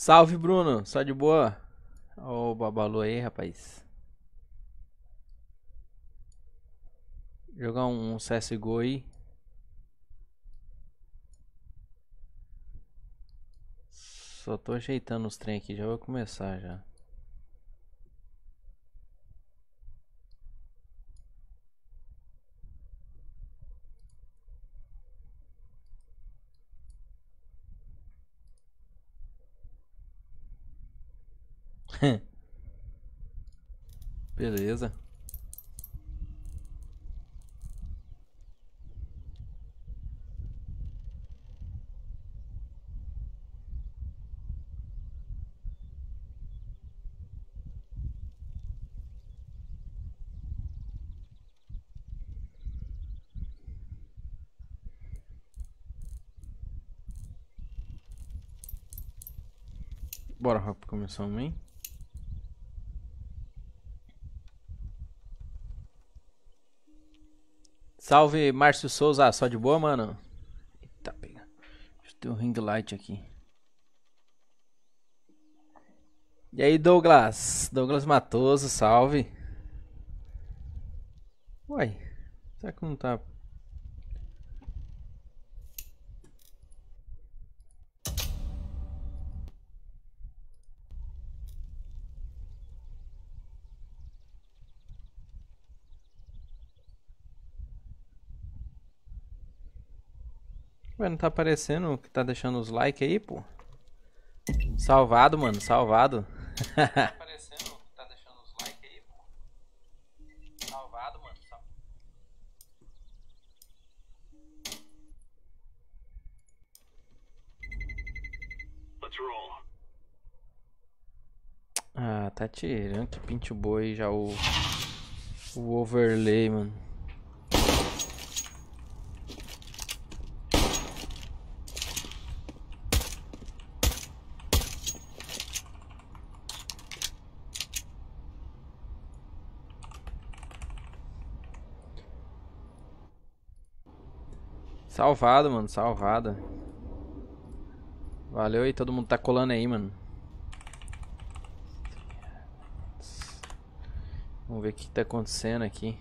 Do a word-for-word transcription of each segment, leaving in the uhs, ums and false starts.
Salve, Bruno. Só de boa? Ó, o Babalu aí, rapaz. Jogar um C S G O aí. Só tô ajeitando os trem aqui, já vou começar já. Beleza. Bora, Rock, começamos, hein? Salve, Márcio Souza. Só de boa, mano? Eita, pega. Deixa eu ter um ring light aqui. E aí, Douglas? Douglas Matoso, salve. Uai, será que não tá... Ué, não tá aparecendo que tá deixando os likes aí, pô? Salvado, mano, salvado. Tá aparecendo que tá deixando os likes aí, pô? Salvado, mano, salvado. Ah, tá tirando que pinte o boi já o o overlay, mano. Salvado, mano, salvado. Valeu aí, todo mundo tá colando aí, mano. Vamos ver o que tá acontecendo aqui.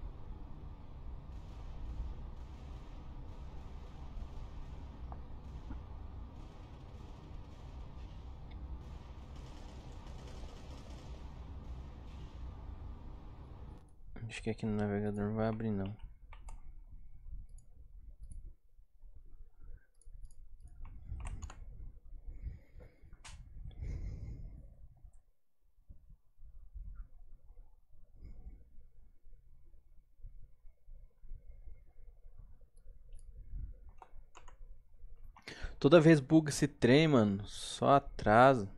Acho que aqui no navegador não vai abrir, não. Toda vez buga esse trem, mano. Só atrasa.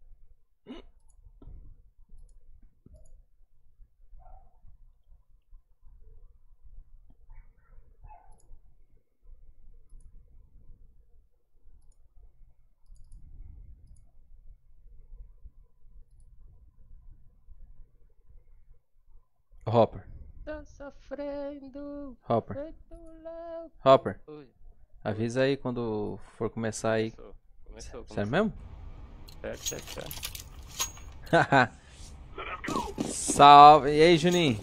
Hopper. Tô sofrendo. Hopper. Feito louco. Hopper. Oi. Avisa aí quando for começar aí. Começou. Começou. Sério começou. mesmo? Certo, certo, certo. Salve. E aí, Juninho?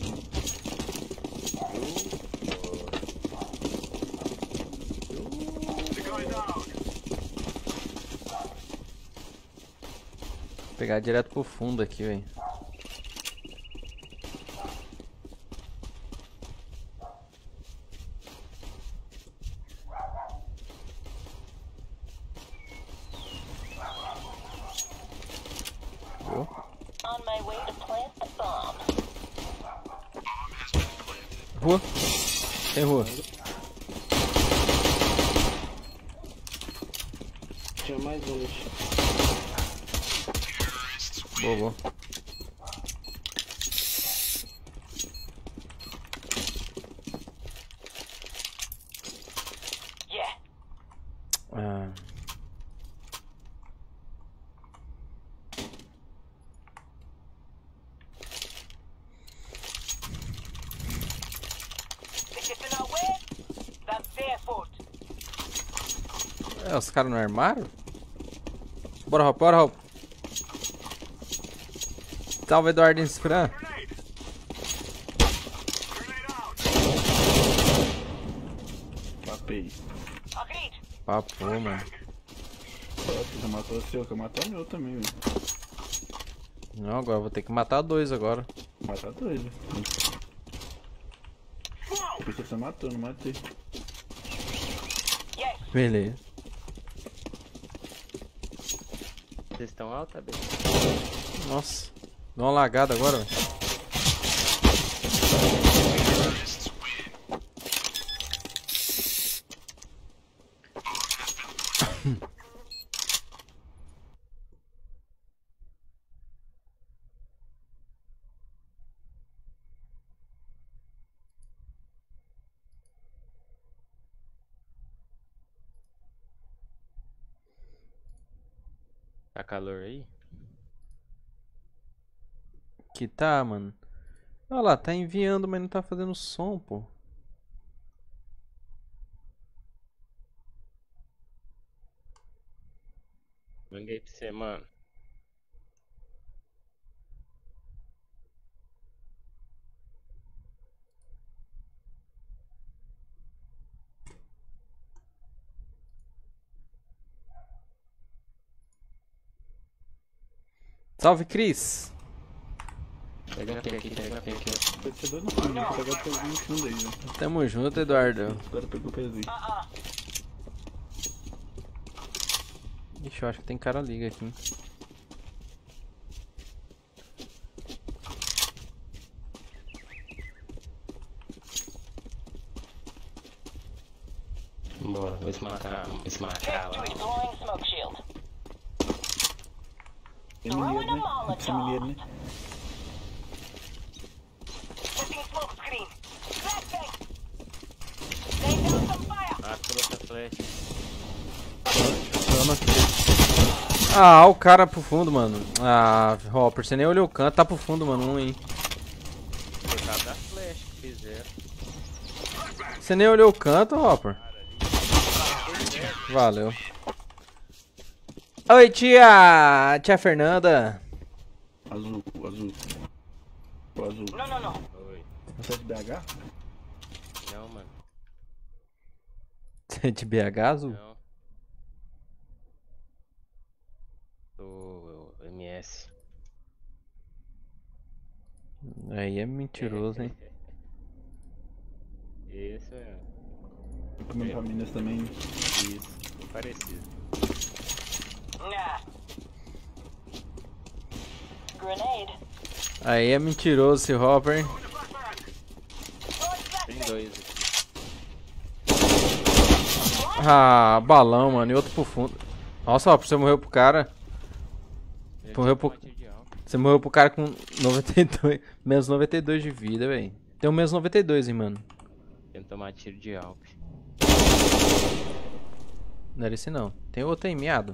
Vou pegar direto pro fundo aqui, velho. On my way to plant the bomb. Rua. Tem rua. Tinha mais um lixo. Boa, boa. Yeah. Ah, Think it's in our way? That's their fault. é, os caras não armaram? Bora, Hop, bora, Hop. Salve, Eduardo Insfran. Papei. Agreed. Papo, mano. Você já matou o seu, que eu matar o meu também, velho. Não, agora eu vou ter que matar dois agora. Matar dois, velho. Porque você matou, não matei. Yes. Beleza. Vocês estão alta, bem? Nossa. Dá uma lagada agora, velho. Tá calor aí? Que tá, mano. Olha lá, tá enviando, mas não tá fazendo som, pô. Mandei pra você, mano. Salve, Cris. Pega a P aqui, pega a P aqui. Pode ser dois no fundo, né? Agora pegou um fundo aí, velho. Tamo junto, Eduardo. Agora pegou o pezinho. Uh-uh. Ixi, eu acho que tem cara liga aqui. Bora, vou esmacar, esmacar lá. Deploying smoke shield. Tem mineiro, né? Tem mineiro, né? Setting smoke screen. Flashbang. Lay down some fire. Ah, pula essa flecha. Ah, o cara pro fundo, mano. Ah, Hopper, você nem olhou o canto. Tá pro fundo, mano. Um, hein. Por causa da flecha que fizeram. Você nem olhou o canto, Hopper? Valeu. Oi, tia! Tia Fernanda. Azul, azul. O azul. No, no, no. Oi. Você é de B H? Não, mano. Você é de B H, azul? Não. Do M S. Aí é mentiroso, hein? Isso é. Eu comi pra Minas também. Isso. Bem parecido. Nah. Grenade. Aí é mentiroso esse Hopper, hein? Tem dois aqui. Ah, balão, mano. E outro pro fundo. Nossa, Hopper, você morreu pro cara. Ele Morreu tinha pro- tomate de álcool. Você morreu pro cara com noventa e dois. Menos noventa e dois de vida, velho. Tem um menos noventa e dois, hein, mano. Tem que tomar tiro de álcool. Não era esse não. Tem outro aí, miado.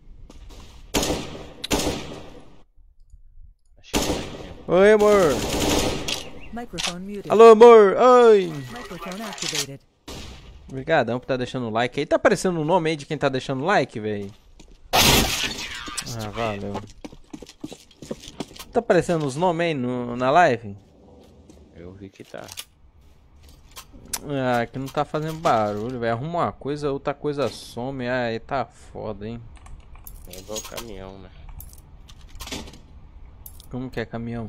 Acho que tá aqui. Oi, amor. Microphone muted. Alô, amor. Oi. Microphone activated. Obrigadão por tá deixando o like aí. Tá aparecendo o nome aí de quem tá deixando like, velho? Ah, valeu. Tá aparecendo os nomes aí no, na live? Eu vi que tá. Ah, que não tá fazendo barulho, velho. Arruma uma coisa, outra coisa some. Ah, aí tá foda, hein? É igual caminhão, né? Como que é caminhão?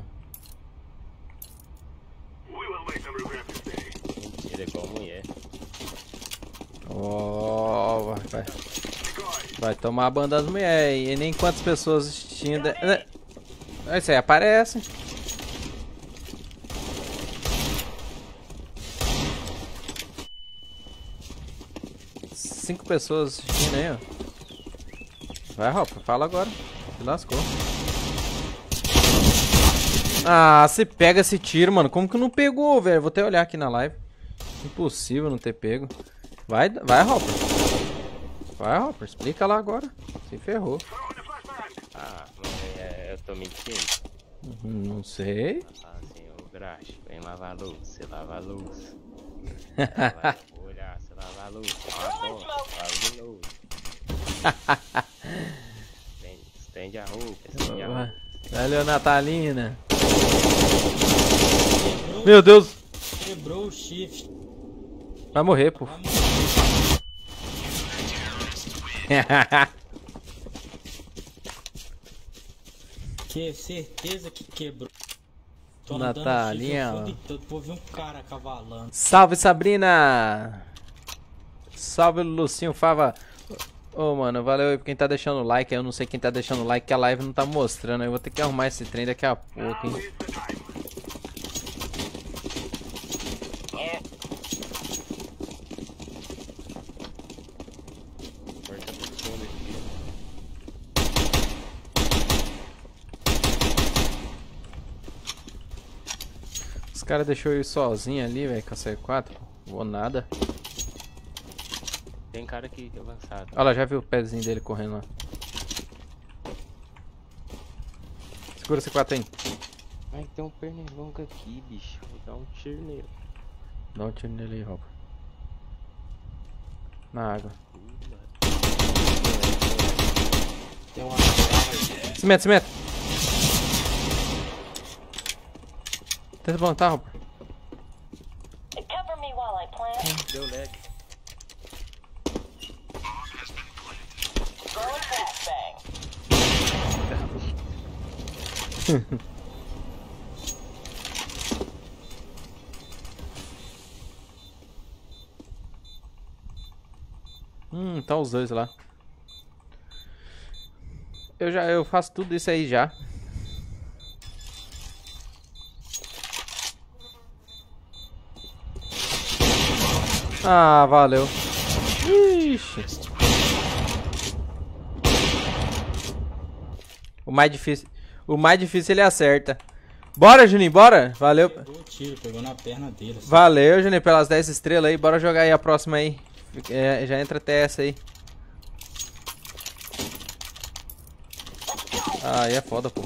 Mentira, é igual mulher. Ó, vai, vai. Vai tomar a banda das mulheres. E nem quantas pessoas tinham. De... É, isso aí aparece. Cinco pessoas assistindo aí, ó. Vai, Ropa, fala agora. Se lascou. Ah, você pega esse tiro, mano. Como que não pegou, velho? Vou até olhar aqui na live. Impossível não ter pego. Vai, vai, Hopper. Vai, Hopper. Explica lá agora. Se ferrou. Ah, mas é, eu tô mentindo. Uhum, não sei. Fala assim, ô Graxa, vem lavar a luz, você lava a luz. Vai olhar, você lava a luz. Ah, bom, lava de novo. Vem, Estende a roupa, estende a roupa. Valeu, Natalina. Meu Deus. Quebrou o shift. Vai morrer, pô. Vai morrer. Que certeza que quebrou. Tô andando Natalinha, no ó. shift, eu vou ver um cara cavalando. Salve, Sabrina. Salve, Lucinho Fava. Ô, mano, valeu aí pra quem tá deixando o like. Eu não sei quem tá deixando o like, que a live não tá mostrando. Eu vou ter que arrumar esse trem daqui a pouco, hein. Porta pro fundo aqui. Os caras deixou eu ir sozinho ali, velho, com a C quatro. Vou nada. Tem cara aqui avançado. Olha lá, já viu o pezinho dele correndo lá. Segura a C quatro aí. Ai, tem um pernilongo aqui, bicho. Vou dar um tiro nele. Dá um tiro nele aí, roupa. Na água. Tem uma... Cimento, cimento. Tenta plantar, roupa. Cover me while I plant. Deu lag. Throwing flashbang. Hum, tá os dois lá. Eu já eu faço tudo isso aí já. Ah, valeu. Ixi. O mais difícil, o mais difícil ele acerta. Bora, Juninho, bora. Valeu. Pegou o tiro, pegou na perna dele. assim. Valeu, Juninho, pelas dez estrelas aí. Bora jogar aí a próxima aí. É, já entra até essa aí. Ah, aí é foda, pô. Tô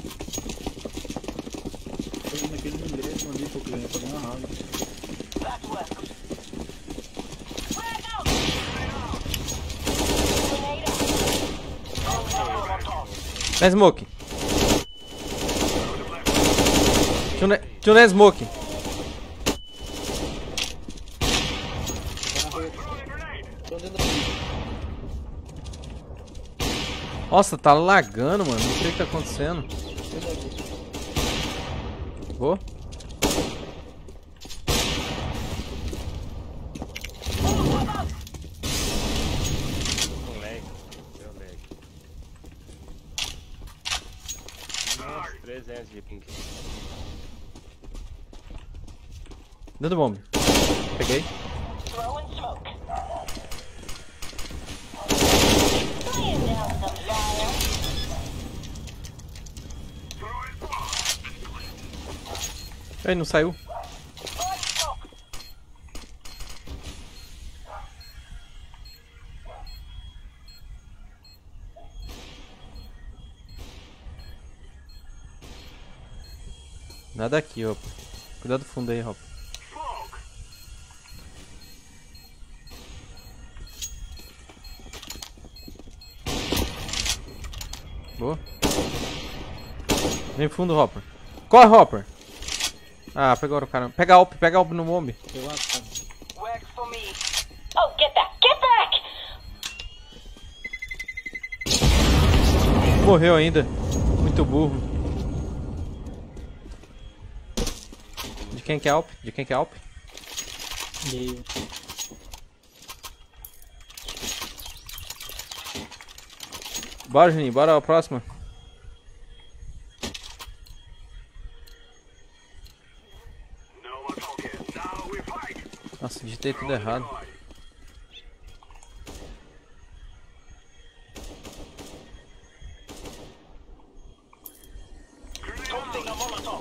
indo naquele milésimo ali, pô, que eu ia fazer uma rala. That's left. Frag out! Grenade out. Na smoke. Tinha na- tinha na smoke. Nossa, tá lagando, mano. Não sei o que tá acontecendo. Vou? Um lag. Deu lag. Nossa, trezentos de ping. Dentro do bombe. Peguei. Throwing smoke. Laying down some fire. Ei, não saiu. Throwing smoke. Nada aqui, ó. Cuidado do fundo aí, Rob. Boa. Vem fundo, Hopper. Corre, Hopper. Ah, pegou o cara. Pega a Alp, pega a Alp no bombe. Pegou a cara. Wax for me. Oh, get that. Get back! Morreu ainda. Muito burro. De quem que é a Alp? De quem que é a Alp? Meio. Bora, Juninho. Bora a próxima. Nossa, digitei tudo errado. Tossing a Molotov.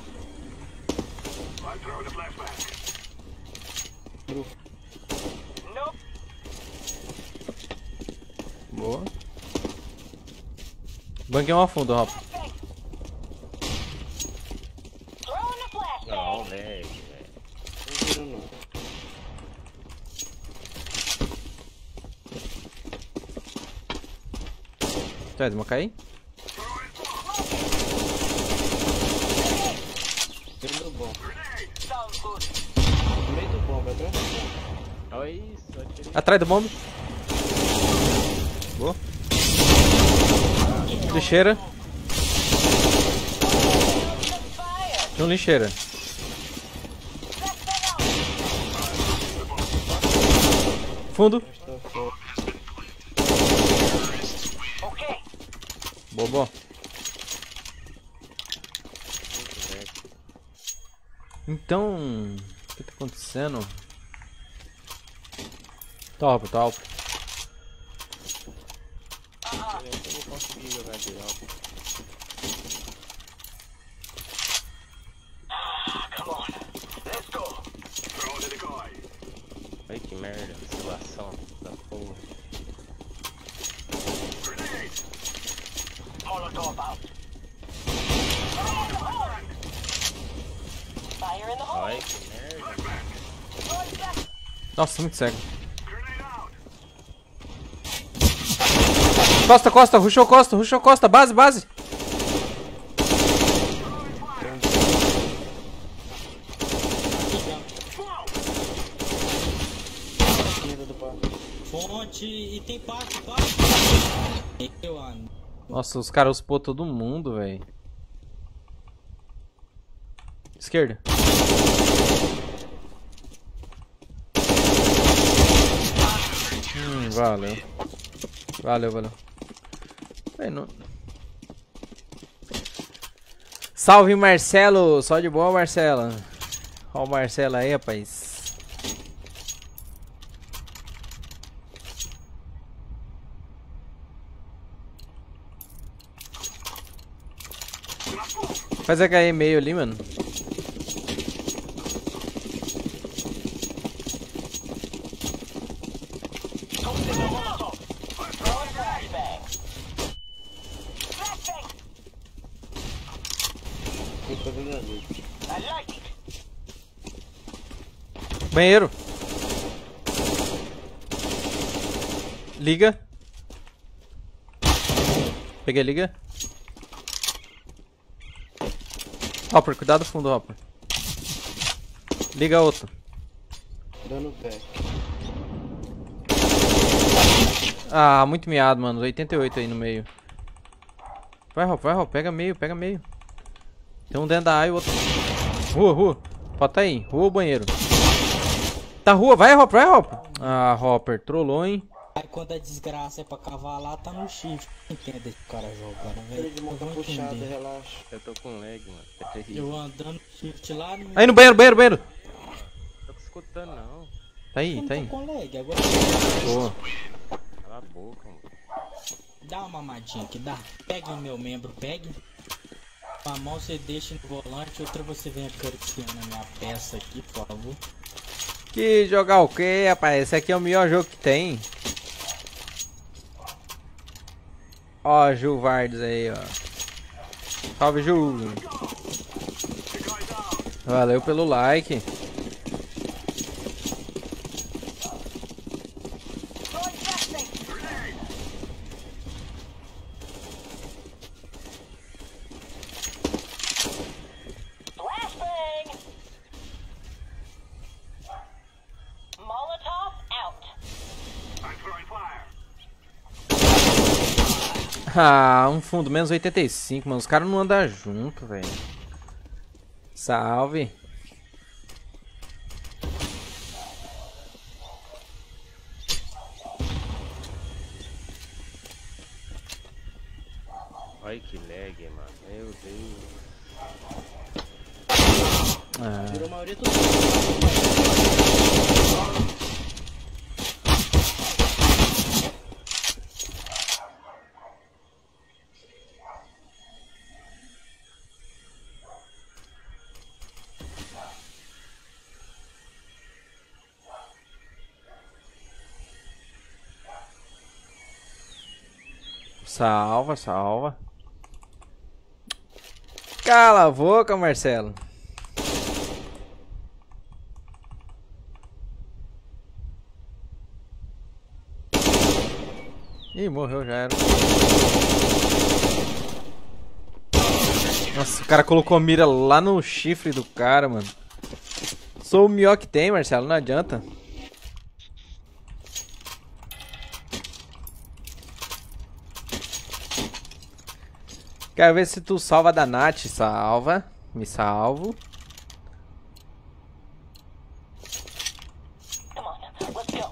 Nope. Boa. Banquei um a fundo, Hop. Throwing a flashbang. Não, lag, velho. Não viro não. Tu vai desmocar aí? Dentro do bom. Sounds good. No meio do bom, vai ver? Olha isso, atirei. Atrás do bombe. Boa. Lixeira. Fire. Tem um lixeira. Fundo. Estou fora. Okay. Boa, boa. Então, o que tá acontecendo? Top, top. Eu não vou conseguir jogar de alto. Come on. Let's go. Ai que merda, situação da porra. Molotov out. Fire in the hole. Ai que merda. Nossa, muito cego. Costa, costa, rushou costa, rushou costa, base, base. Esquerda do pau. Fonte e tem parte, parte. Eu ando. Nossa, os caras uspou todo mundo, velho. Esquerda. Hum, valeu. Valeu, valeu. Véi, não... Salve, Marcelo! Só de boa, Marcelo. Ó o Marcelo aí, rapaz. Faz H E meio ali, mano. Tem que fazer da luz. I like it. Banheiro. Liga. Peguei, liga. Hopper, cuidado fundo, Hopper. Liga outro. Dando back. Ah, muito miado, mano. oitenta e oito aí no meio. Vai, Hopper, vai, Hopper. Pega meio, pega meio. Tem um dentro da A e o outro. Rua, rua. Falta aí. Rua ou banheiro? Tá rua, vai, Hopper, vai, Hopper. Ah, Hopper, trollou, hein? Aí quando a desgraça é pra cavalar, tá no shift. Não entendo esse cara jogando, velho. Ele de mão Eu tá vou puxada, entender. relaxa. Eu tô com lag, mano. É terrível. Eu andando no shift lá no. Aí no banheiro, banheiro, banheiro. Tô escutando não. Tá aí, Eu não tá tô aí. com lag, agora Boa. Cala a boca, mano. dá uma mamadinha aqui, dá. Pegue o meu membro, pegue. Uma mão você deixa no volante, outra você vem acariciando a minha peça aqui, por favor. Que jogar o quê, rapaz? Esse aqui é o melhor jogo que tem. Ó, Ju Vardes aí, ó. Salve, Ju. Valeu pelo like. Flashbang! Molotov out. Ah, um fundo, menos oitenta e cinco, mano. Os caras não andam junto, velho. Salve. Olha que lag, mano. Meu Deus. Ah, Virou a maioria tudo. salva, salva. Cala a boca, Marcelo. Ih, morreu, já era. Nossa, o cara colocou mira lá no chifre do cara, mano. Sou o melhor que tem, Marcelo, não adianta. Quero ver se tu salva da Nath. Salva. Me salvo. Come on, let's go.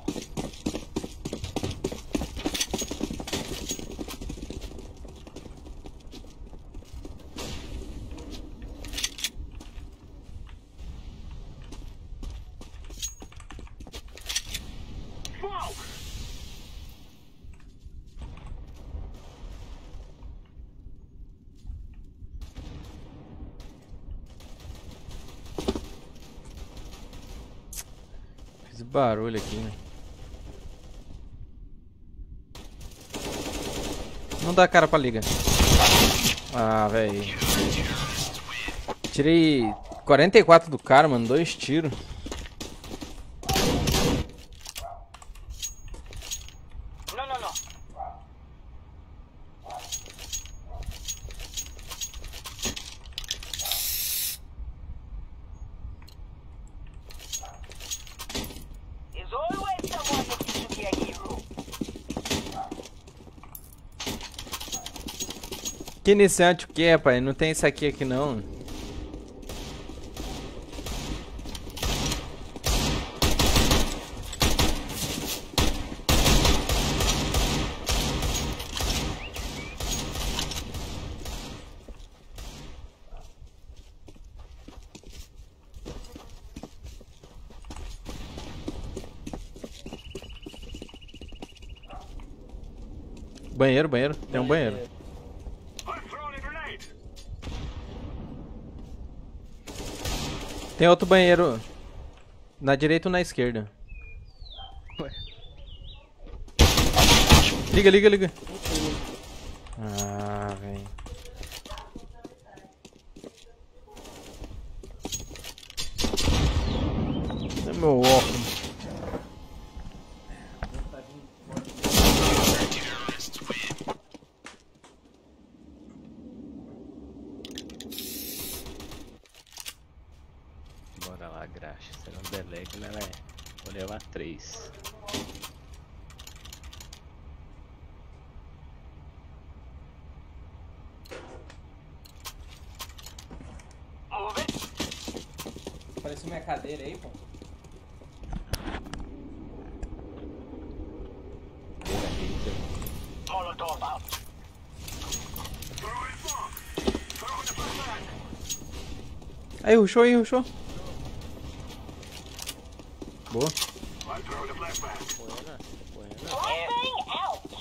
Fiz barulho aqui, né? Não dá cara pra liga. Ah, velho. Tirei quarenta e quatro do cara, mano. Dois tiros. No, no, no. There's always someone that should be a hero. Que iniciante o que, rapaz? Não tem isso aqui aqui não. Banheiro, banheiro. Tem um banheiro. Tem outro banheiro. Na direita ou na esquerda? Liga, liga, liga. Ah, velho. É meu óculos. Bora lá, graxa. Se não der lag, né, velho? Vou levar três. Move it. Parece minha cadeira aí, pô. Molotov out. Aí, rushou aí, rushou. Boa. Buena, buena. Flashbang out.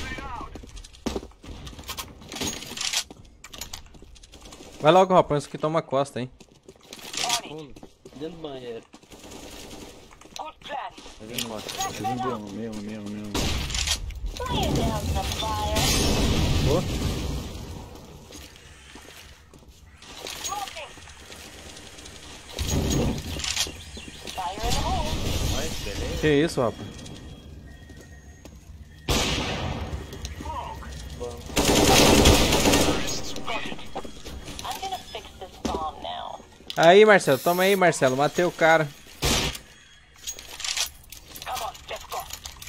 Vai logo, rapaz, isso que toma costa, hein. On it. Dentro do banheiro. Good plan. Fez um B um, mesmo, mesmo, mesmo. Lay down some fire. Boa. Smoking. Fire in the hole. Olha, beleza. Que isso, rapaz. I'm gonna fix this bomb now. Aí, Marcelo, toma aí, Marcelo. Matei o cara. Come on, let's go.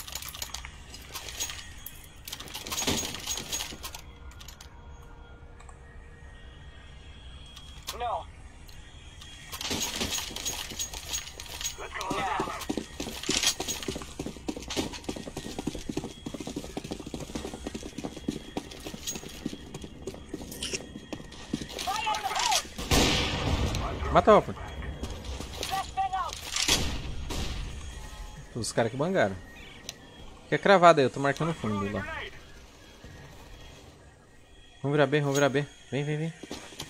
No. Let's go now. Fire in the hole. Mata, rapaz. Flashbang out. Os caras que bangaram. Fica cravado aí, eu tô marcando o fundo lá. Vamos virar B, vamos virar B. Vem, vem, vem.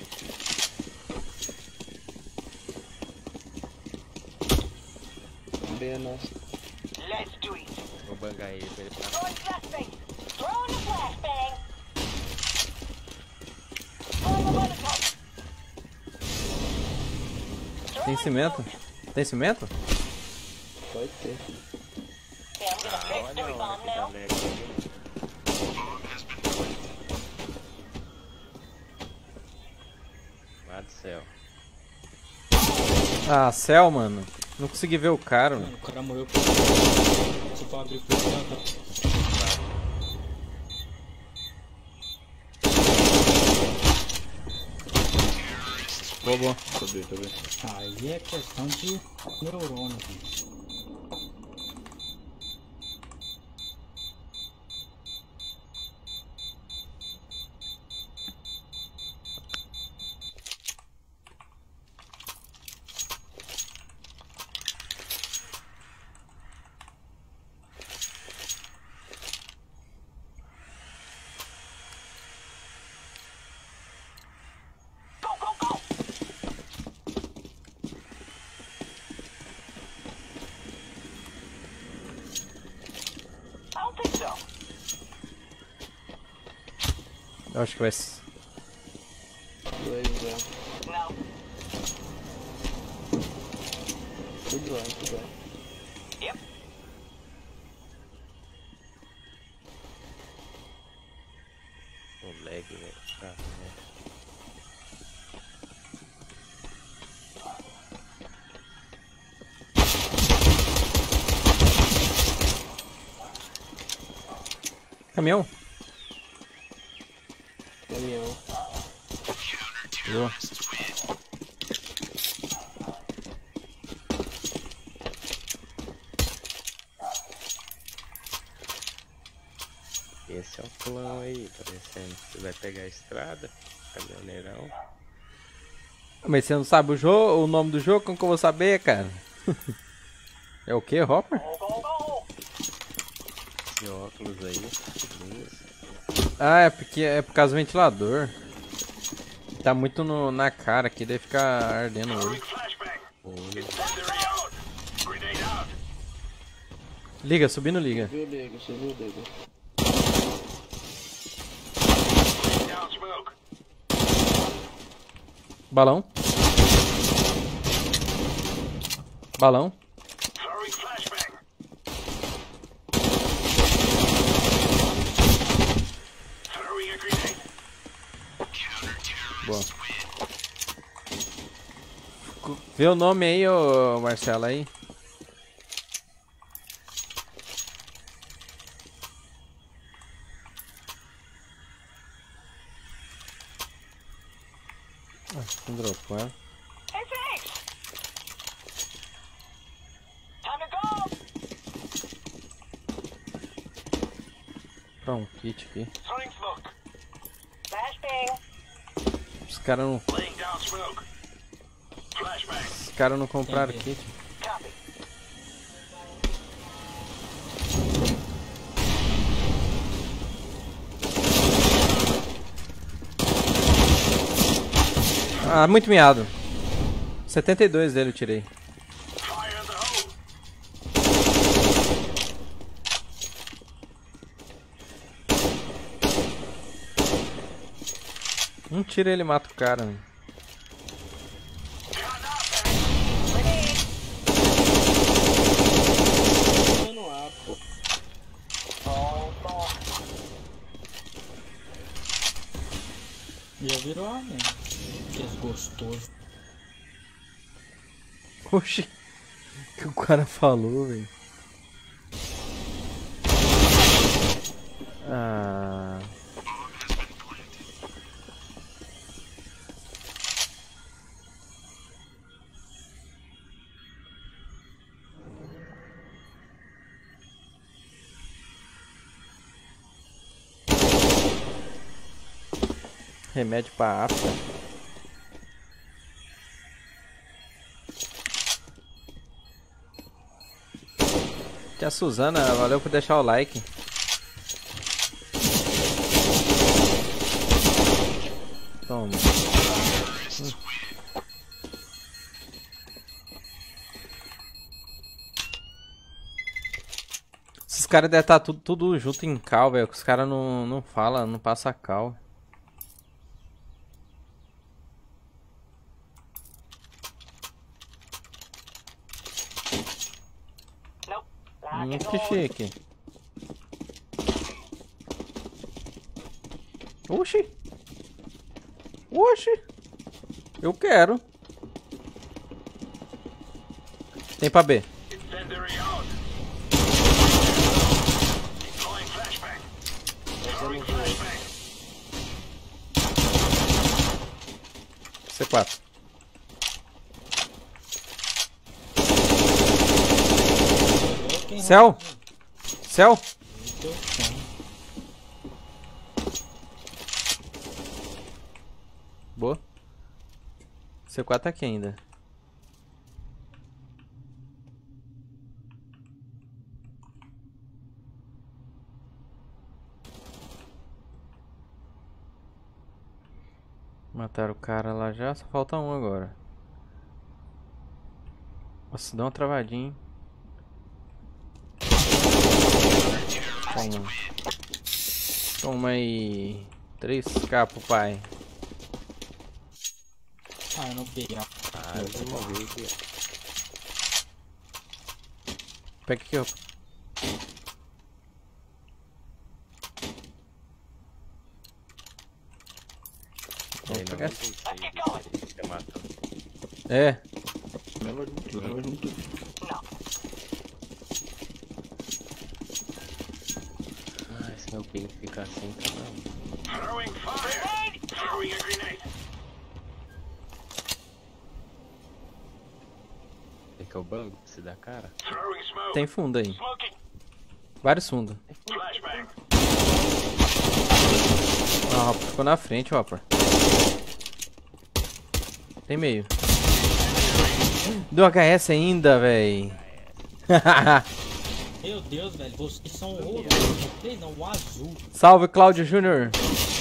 B é nosso. Let's do it. Vou bangar ele pra ele pra Throwing flashbang. Throwing the flashbang. Throwing the molotov. Tem cimento? Tem cimento? Pode ser. Okay, I'm gonna fix olha the a hora bomb que dá now. lag. do céu. Ah, céu, mano. Não consegui ver o cara, mano. Mano, o cara morreu por... Se for abrir por dentro. Boa, boa. Tô bem, tô bem. Aí é questão de neurônio. Go, go, go! I don't think so. Eu acho que vai ser. Dois, já. No. Tudo lá, tudo lá. Yep. O lag, velho. Tá, né? Caminhão? Caminhão. Boa. Esse é o plano aí, parecendo. Você vai pegar a estrada, caminhoneirão. Mas você não sabe o jogo, o nome do jogo? Como que eu vou saber, cara? É o que, Hopper? Go, go, go! Esse óculos aí. Isso. Ah, é porque é por causa do ventilador. Tá muito no, na cara aqui, deve ficar ardendo o olho. Olho. Liga, subindo liga. Viu, Liga? Você viu, Liga? Balão. Balão. Boa. Vê o nome aí, ô Marcelo aí. Ah, não dropou, é? Hey, thanks! Time to go! Pra um kit aqui. Throwing smoke. Flashbang. Os caras não, Laying down smoke. Flashbang. os cara não compraram Entendi. kit. Copy. Ah, muito miado. setenta e dois dele eu tirei. Fire in the hole. Um tiro ele mata o cara, né? No ar, pô. Já virou homem. Que gostoso. Oxi. O que o cara falou, velho? Ah. Remédio pra afta. Tia Suzana, valeu por deixar o like. Toma. Hum. Esses caras devem estar tudo, tudo junto em cal, velho. Os caras não, não falam, não passa cal. Nope. Hum, Lock and que load. chique. Oxi. Oxi. Eu quero. Tem pra B. C quatro. Céu? Céu? Boa. C quatro tá aqui ainda. Mataram o cara lá já, só falta um agora. Nossa, dá uma travadinha, hein? Toma. Toma aí. três K pro pai. Ah, eu não peguei. Ah, eu vou morrer aqui. Pega aqui, ó. Aí, pegar noventa e seis, você matou. É. Leva junto, leva junto. Ah, esse meu ping fica assim, tá bom. Throwing fire. Throwing a grenade. Tem que é o banco pra se dar cara. Throwing smoke. Tem fundo aí. Smoking. Vários fundos. Flashbang. Ah, o Hopper ficou na frente, Hopper. Tem meio. Do H S ainda, véi. Meu Deus, velho, vocês são o não, o azul. Salve, Cláudio Júnior.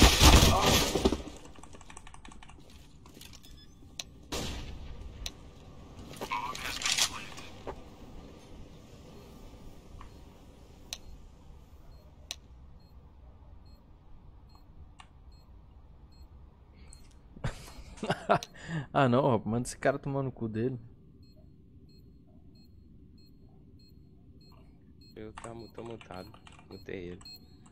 Ah não, Hopper, manda esse cara tomar no cu dele. Eu tá, tô mutado. Mutei ele.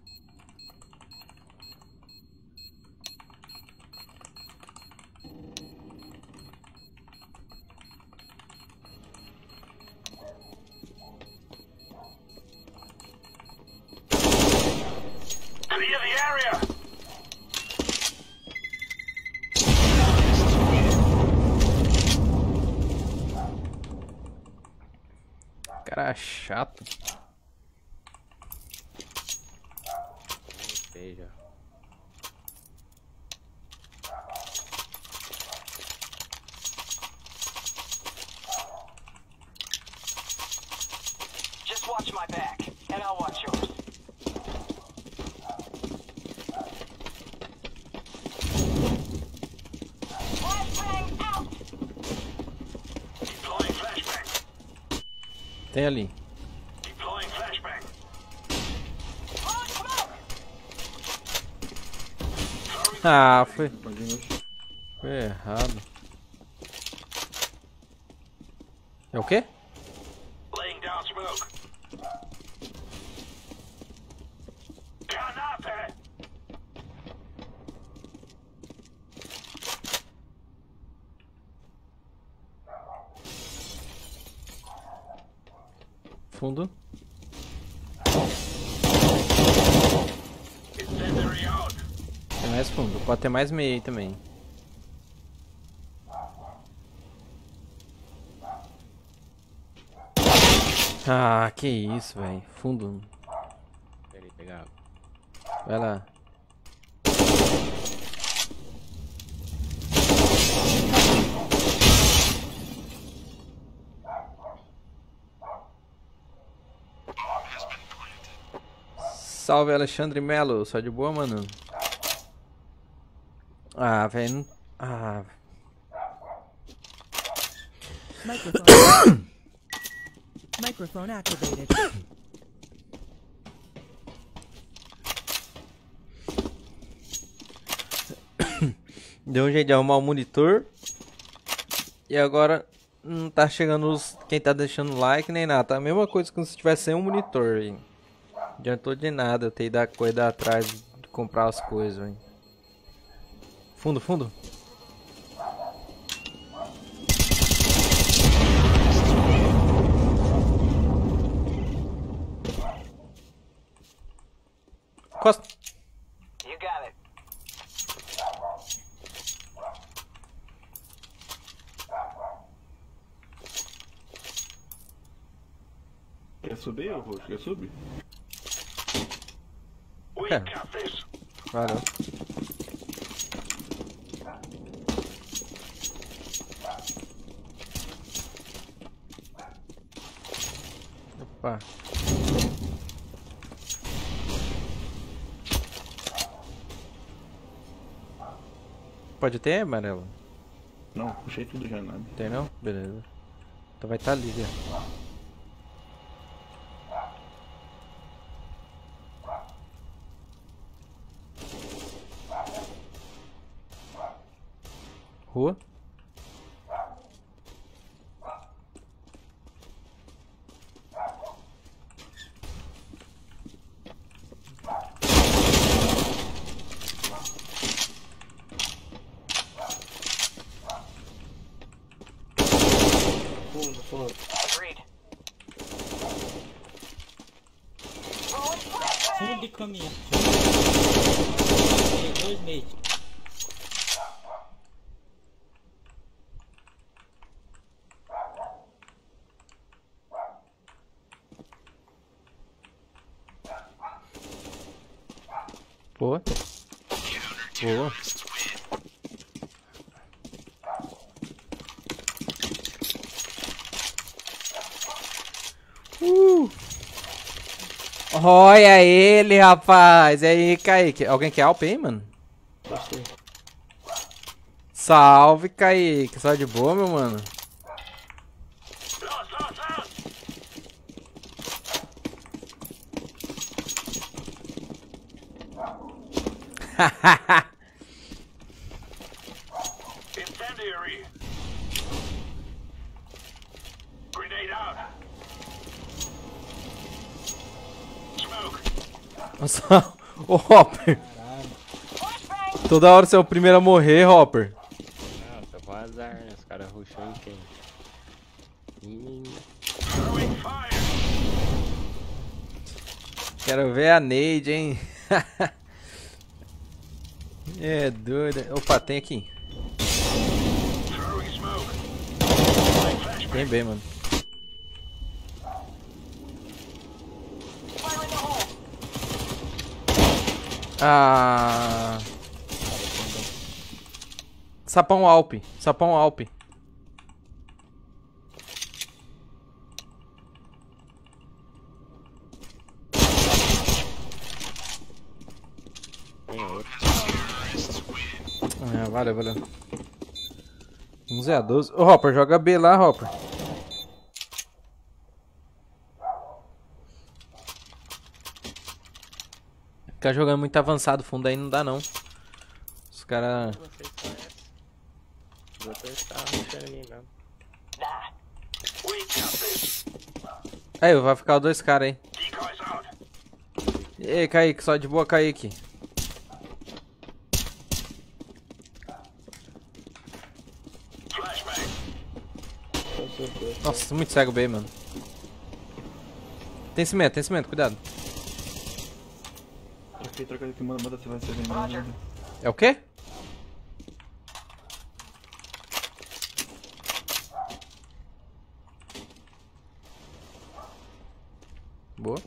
Clear the area. Cara chato. Mutei já. Just watch my back, and I'll watch yours. Flashbang out. Deploying flashbang. Tem ali. Deploying flashbang. Throwing smoke. Ah, foi, Pode ir, né? foi errado. É o quê? Laying down smoke. Granate. Fundo. Incendiary out. Tem mais fundo. Pode ter mais meio aí também. Ah, que isso, velho. Fundo. Peraí, pegar água. Vai lá. Salve, Alexandre Melo. Só de boa, mano? Ah, velho. Não... Ah. Microphone. Microphone activated. Deu um jeito de arrumar o monitor. E agora não tá chegando os... quem tá deixando like nem nada. Tá a mesma coisa que se tivesse sem um monitor, hein. Adiantou de nada eu ter ido correr atrás de comprar as coisas, hein. Fundo, fundo. costa. You got it. Quer subir, ô Roxo? Quer subir? É. Valeu. Opa. Pode ter, amarelo? Não, puxei tudo já, nada. Tem não? Beleza. Então vai estar ali já. Rua. Fundo, fundo. Agreed. Throwing flashbang. Fundo de caminhão. Tem dois meios. Boa. Boa. Uh. Olha ele, rapaz. E aí, Kaique? Alguém quer Alp aí, mano? Gostei. Salve, Kaique. Só de boa, meu mano? Incendiary. Grenade out. Smoke. Nossa, ô Hopper. Flashbang. Toda hora você é o primeiro a morrer, Hopper. Não, tô com azar, né? Os caras rushou em quem? Ih, Throwing fire. Quero ver a Neide, hein? É doido. Opa, tem aqui. Throwing smoke. Tem bem, mano. Fire in the hole. Ah. Sapão Alpe. Sapão Alpe. tem outro. É, valeu, valeu. onze a doze. Ô, Hopper, joga B lá, Hopper. Ficar jogando muito avançado fundo aí não dá, não. Os caras... Vocês conhecem? Os outros estavam rushando ali mesmo. Nah. We got this. Aí, vai ficar os dois caras aí. Decoys out. E aí, Kaique, só de boa, Kaique. Flashbang. Nossa, muito cego B, mano. Tem cimento, tem cimento, cuidado. Troquei, troquei aqui, manda, manda, você vai ser bem. Roger. Manda. É o quê? Boa.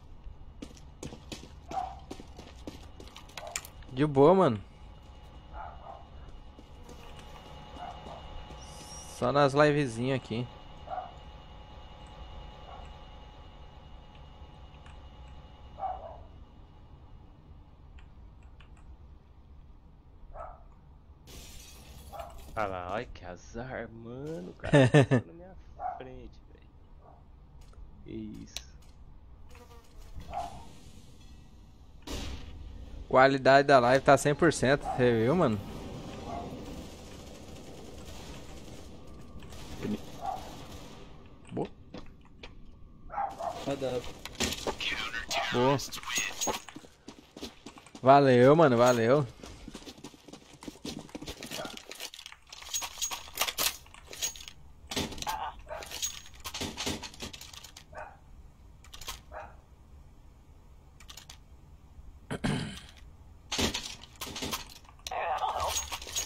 De boa, mano. Só nas livezinhas aqui. Olha lá, olha que azar, mano. O cara tá na minha frente, velho. Isso. Qualidade da live tá cem por cento. Você viu, mano? Boa. Vai dar. Boa. Valeu, mano, valeu.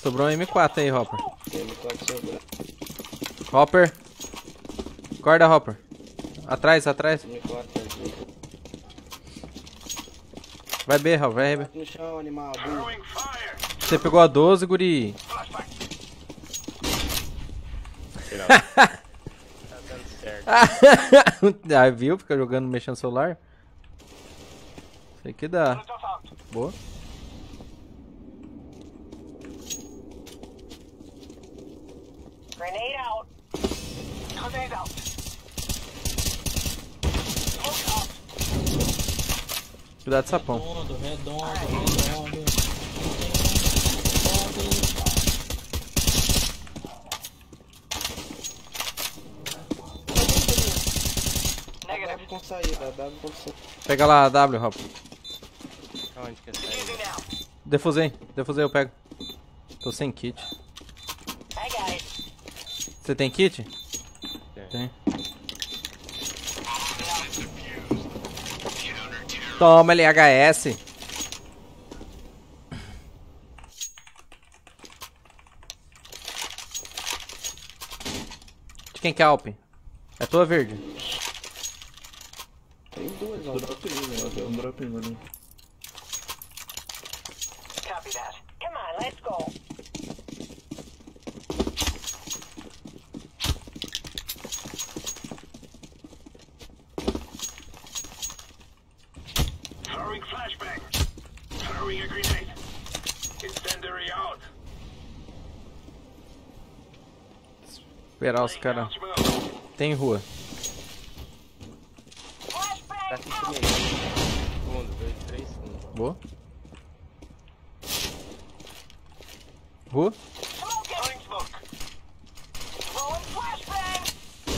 Sobrou um M quatro aí, Hopper. M quatro sobrou. Hopper. Corda, Hopper. Atrás, atrás. M quatro aqui. Vai B, Hopper, vai B. No chão, animal. burro. Throwing fire. Você pegou a doze, guri. Final. Tá dando certo. Ah, viu? Fica jogando, mexendo no celular. Isso aí que dá. Molotov out. Boa. Grenade out. Grenade out. Smoke out. Cuidado, sapão. Redondo, redondo, redondo. Negative. Com saída, W com saída. Pega lá a W, Hopper. Aonde que é Easy saída? now. Defusei. Defusei, eu pego. Tô sem kit. I got it. Você tem kit? Tem. Tem. Toma, L H S. De quem que é a Alp? É tua, verde? Tem duas, ó. Dropinho, né? Tem um dropinho ali. Copy that. Come on, let's go. Throwing flashbang. Throwing a grenade. Incendiary out. Esperar os caras. Smoke. Tem rua. Tá aqui comigo. Fundo, dois, três, fundo. Boa. Rua. Smoke it. Throwing smoke. Throwing flashbang.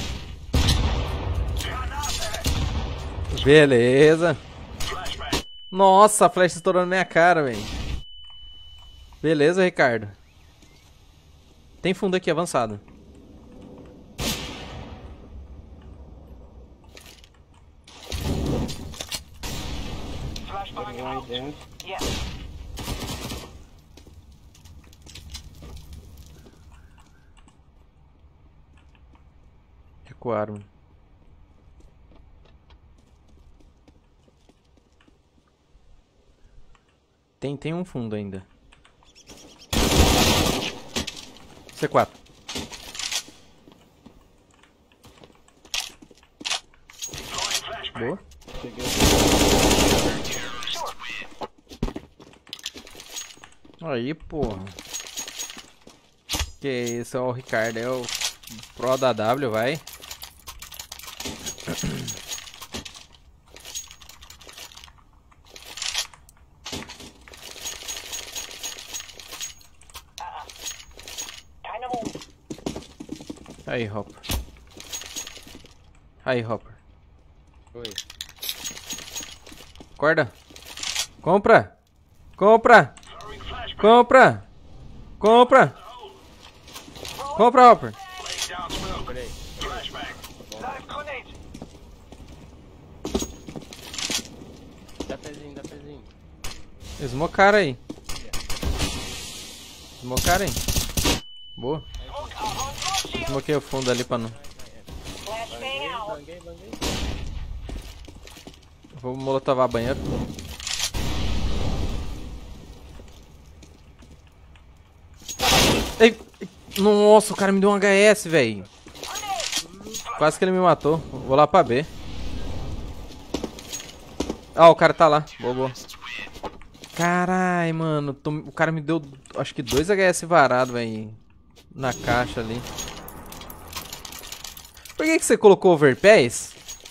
Granate. Beleza. Flashbang. Nossa, a flecha estourou na minha cara, velho. Beleza, Ricardo. Tem fundo aqui avançado. Flashbang Um aí out. dentro. Yes. Recuaram. Tem, tem um fundo ainda. C quatro. Throwing flashbang. Boa. Peguei Aí, porra. Que isso, ó, o Ricardo é o pro da W, vai. Time to move. Aí, Hopper. Aí, Hopper. Oi. Acorda. Compra. Compra. Throwing flashbang. Compra. Compra. Compra, Hopper. Laying down smoke. Peraí. Flashbang. Live grenade. Dá pezinho, dá pezinho. Smocaram aí. Smocaram aí. Boa. Smoke out on your shield. Smoquei o fundo ali pra não. Flashbang out. Banguei, banguei. Vou molotovar banheiro. Ei, ei, nossa, o cara me deu um H S, velho. Quase que ele me matou. Vou lá pra B. Ah, o cara tá lá. Boa, boa. Carai, mano. tô- O cara me deu, acho que dois H S varados, velho. Na caixa ali. Por que que você colocou overpass?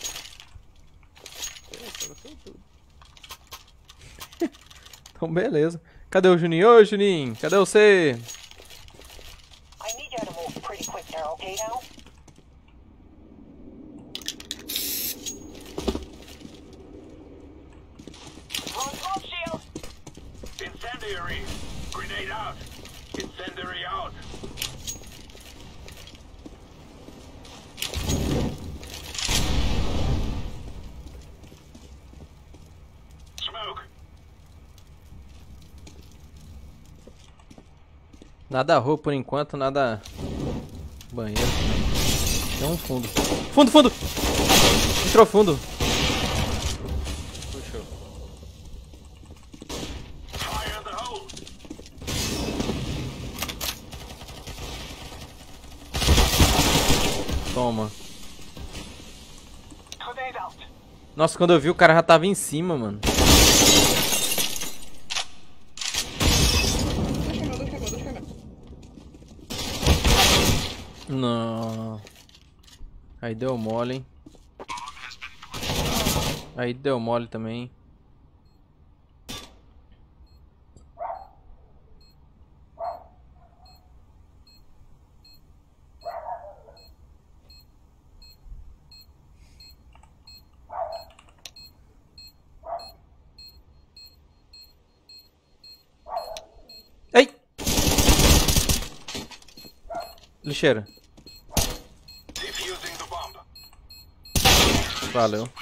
Então, beleza. Cadê o Juninho? Ô, Juninho, cadê você? I need you to move pretty quick there, okay now? Throwing smoke shield. Incendiary. Grenade out. Incendiary out. Smoke. Nada roupa por enquanto, nada banheiro. Tem um fundo. Fundo, fundo! Entrou fundo. Puxou. Fire in the hole. Toma. Grenade out. Nossa, quando eu vi o cara já tava em cima, mano. Não. Aí deu mole, hein. Aí deu mole também. Ei! Lixeira. Defusing the bomb. Valeu.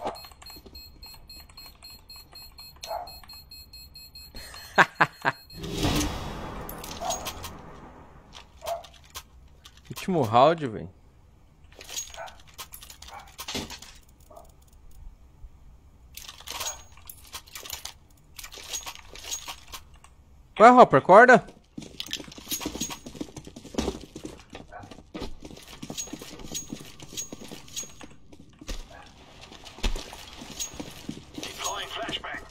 Último round, velho. Vai, Hopper, acorda. Deploying flashbang.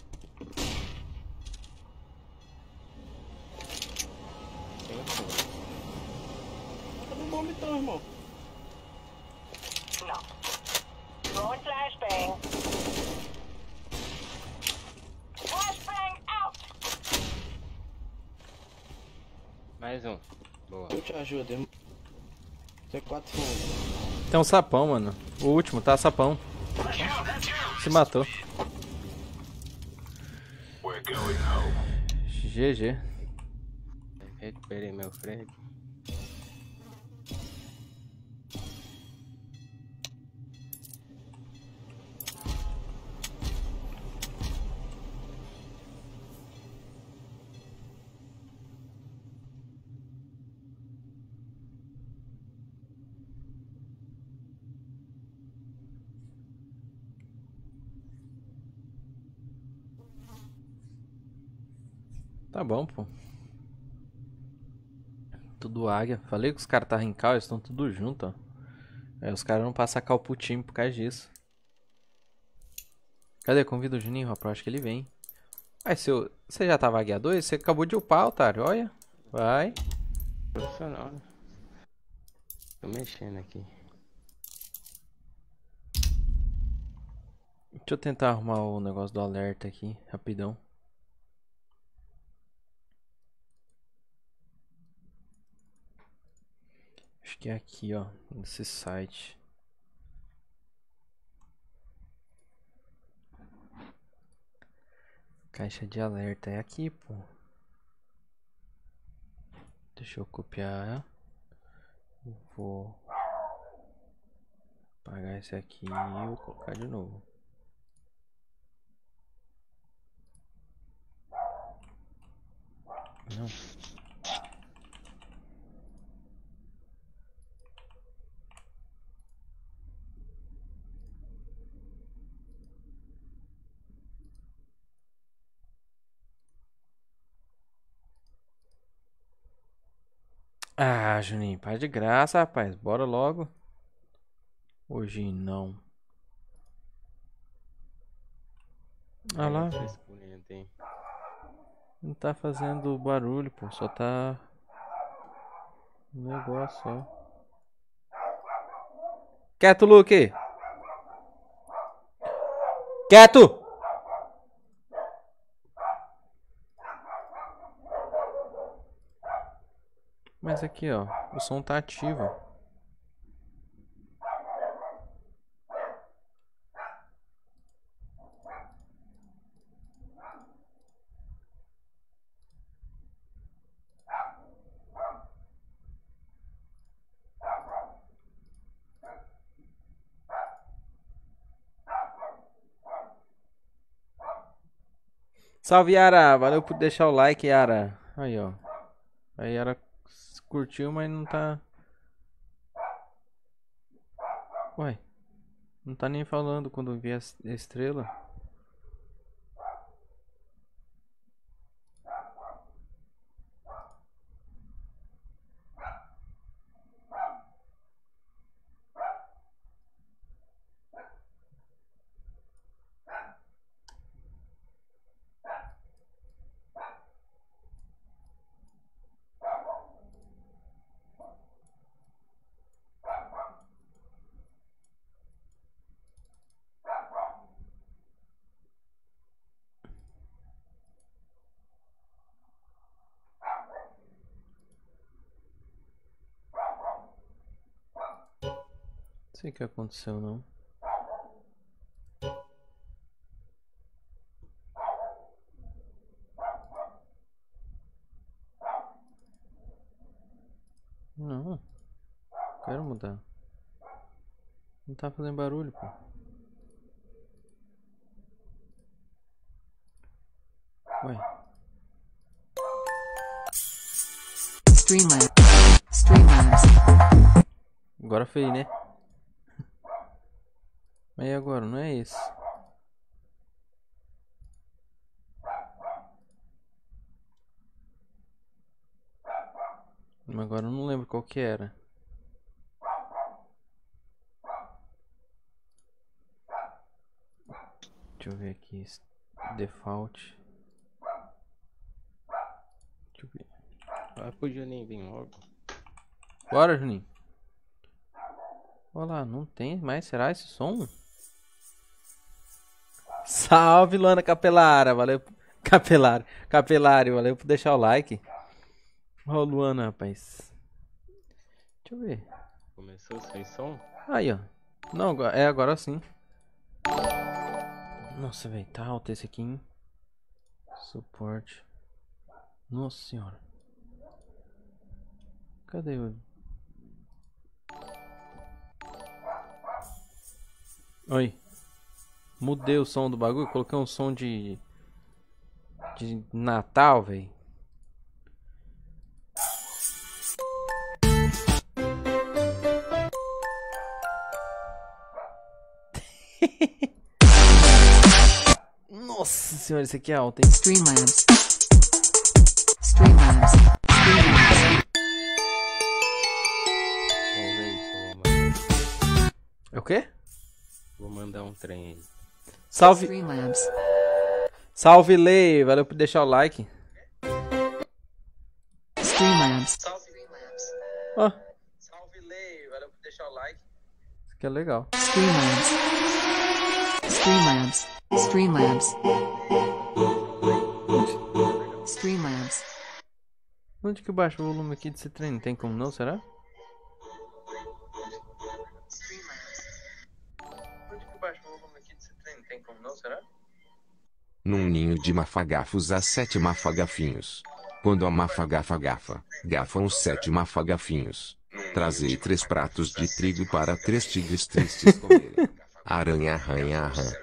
Tem um fundo. Cadê o bomba então, irmão? No. Throwing flashbang. Flashbang out. Mais um. Boa. Eu te ajudo, irmão. Tem quatro fundos. Tem um sapão, mano. O último, tá? Sapão. Let's go, let's go. Se matou. We're going home. G G. Recuperei meu frag. Tá bom, pô. Tudo águia. Falei que os caras estavam em cal, eles estão tudo junto, ó. Aí os caras não passam cal pro time por causa disso. Cadê? Convida o Juninho, rapaz. Eu acho que ele vem. Ai, seu... Você já tava águia dois? Você acabou de upar, otário. Olha. Vai. Profissional, né? Tô mexendo aqui. Deixa eu tentar arrumar o negócio do alerta aqui, rapidão. Acho que é aqui, ó, nesse site. Caixa de alerta é aqui, pô. Deixa eu copiar. Vou apagar esse aqui e vou colocar de novo. Não. Ah, Juninho, para de graça, rapaz. Bora logo. Hoje não. Ah lá. Frescurento, hein? Não tá fazendo barulho, pô. Só tá... um negócio, ó. Quieto, Luke! Quieto! Mas aqui, ó. O som tá ativo. Salve, Yara! Valeu por deixar o like, Yara. Aí, ó. Aí ela curtiu, mas não tá... Ué, não tá nem falando quando vi a es- estrela. Não sei o que aconteceu, não. Não. Quero mudar. Não tá fazendo barulho, pô. Ué. Streamlabs. Streamlabs. Agora fez, né? Mas e agora? Não é isso. Mas agora eu não lembro qual que era. Deixa eu ver aqui. Default. Deixa eu ver. Vai pro Juninho vir logo. Bora, Juninho. Olha lá, não tem mais. Será esse som? Salve, Luana Capelara. Valeu. Capelara. Capelari, valeu por deixar o like. Ó, o Luana, rapaz. Deixa eu ver. Começou sem som? Aí, ó. Não, agora- é agora sim. Nossa, velho, tá alto esse aqui, hein? Suporte. Nossa senhora. Cadê o... Oi. Mudei o som do bagulho, coloquei um som de... De Natal, velho. Nossa senhora, esse aqui é alto, hein? Streamlabs. Streamlabs. Streamlabs. Vamos ver isso, eu vou mandar. É o quê? Vou mandar um trem aí. Salve, Streamlabs. salve Lei, valeu por deixar o like. Streamlabs. Ó. Salve Lei, valeu por deixar o like. Isso aqui é legal. Streamlabs. Streamlabs. Streamlabs. Streamlabs. Onde que eu baixo o volume aqui desse trem? Não tem como não, será? Onde que eu baixo o volume aqui desse trem? Não tem como não, será? Num ninho de mafagafos há sete mafagafinhos. Quando a mafagafa gafa, gafam os sete mafagafinhos. Trazei três pratos de trigo para três tigres tristes comerem. Aranha arranha arran.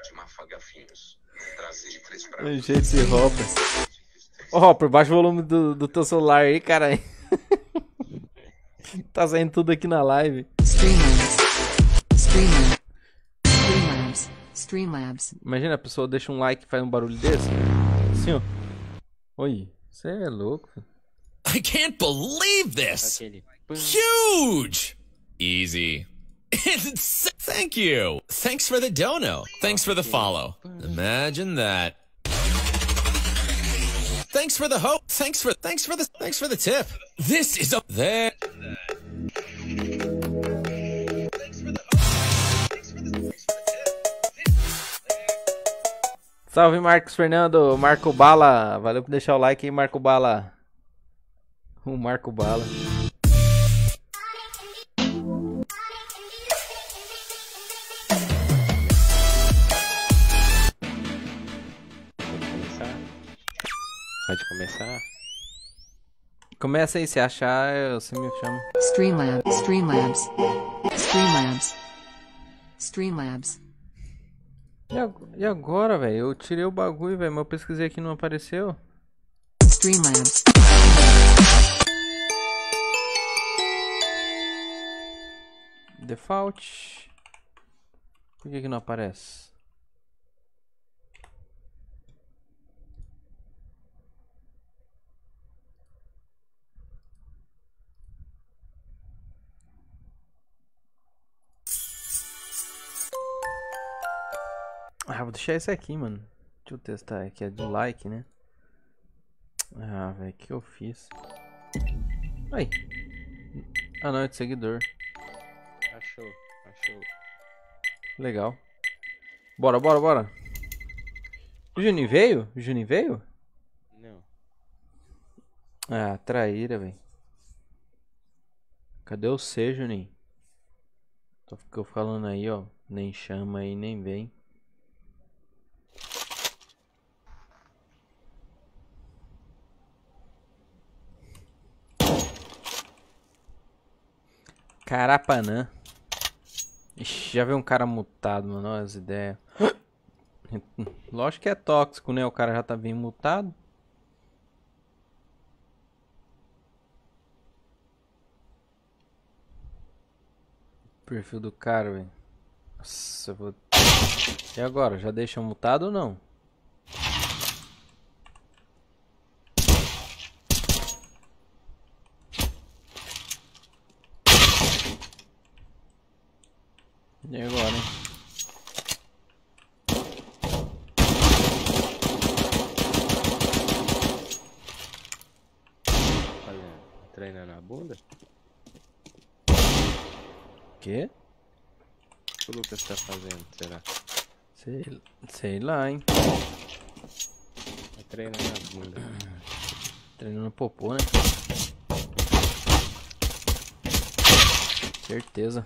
Jeito de Hopper. Ô Hopper, baixa o volume do, do teu celular aí, caralho. Tá saindo tudo aqui na live. Streamlabs. Streamlabs. Streamlabs. Streamlabs. Imagina a pessoa deixa um like e faz um barulho desse. Assim, ó. Oi, você é louco, filho. I can't believe this! Aquele. Huge! Easy. It's- Thank you. Thanks for the dono. Thanks for the follow. Imagine that. Thanks for the hope. Thanks for thanks for the thanks for the tip. This is a there. Salve Marcos Fernando, Marco Bala. Valeu por deixar o like aí, Marco Bala. O Marco Bala. Começar? Pode começar? Começa aí, se achar, você me chama. Streamlabs. Streamlabs. Streamlabs. Streamlabs. E ag- E agora, velho? Eu tirei o bagulho, velho, mas eu pesquisei aqui e não apareceu. Streamlabs. Default. Por que que não aparece? Ah, vou deixar esse aqui, mano. Deixa eu testar aqui, é do like, né? Ah, velho, o que eu fiz? Aí. Ah, não, é de seguidor. Achou, achou. Legal. Bora, bora, bora. O Juninho veio? O Juninho veio? Não. Ah, traíra, velho. Cadê o C, Juninho? Tô ficou falando aí, ó. Nem chama aí, nem vem. Carapanã. Ixi, já veio um cara mutado, mano. Olha as ideias. Lógico que é tóxico, né? O cara já tá bem mutado. Perfil do cara, velho. Nossa, eu vou... E agora? Já deixa mutado ou não? E agora, hein? Fazendo, treinando a bunda? Quê? O que o Lucas tá fazendo, será? Sei, sei lá, hein? Tá treinando a bunda. Treinando popô, né? Certeza.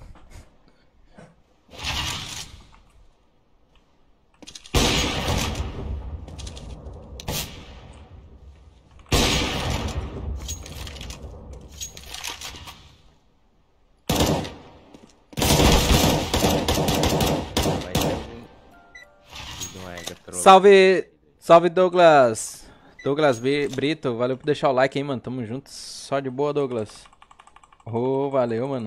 Salve, salve Douglas, Douglas Brito, valeu por deixar o like aí, mano, tamo junto, só de boa, Douglas. Oh, valeu, mano.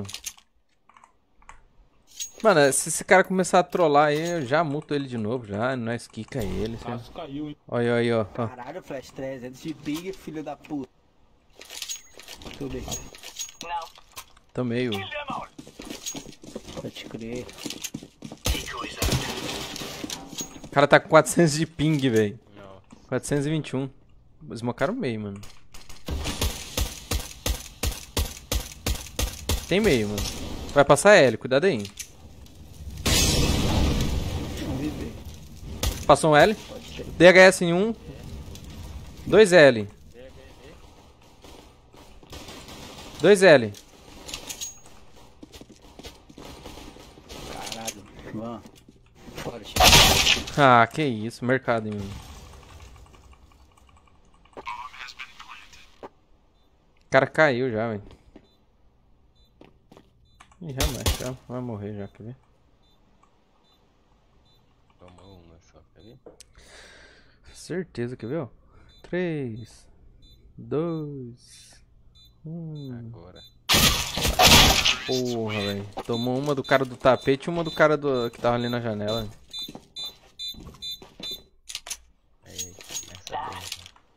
Mano, se esse cara começar a trollar aí, eu já muto ele de novo, já, nós quica ele. Caso caiu, hein? Olha aí, ó. Caralho, Flash, trezentos de ping, filho da puta. Tudo bem. Não. Também, Kill them all. Pode crer. O cara tá com quatrocentos de ping, velho. quatrocentos e vinte e um. Smocaram meio, mano. Tem meio, mano. Vai passar L, cuidado aí. Passou um L. D H S em um. dois L. dois L. Caralho, mano. Fora, Ah, que isso, mercado, hein, mano. O cara caiu já, velho. Ih, já, mas já vai morrer já, quer ver? Toma uma só, quer ver? Certeza, quer ver, ó? três, dois, um. Agora. Porra, velho. Tomou uma do cara do tapete e uma do cara do... que tava ali na janela. Aí, essa bem.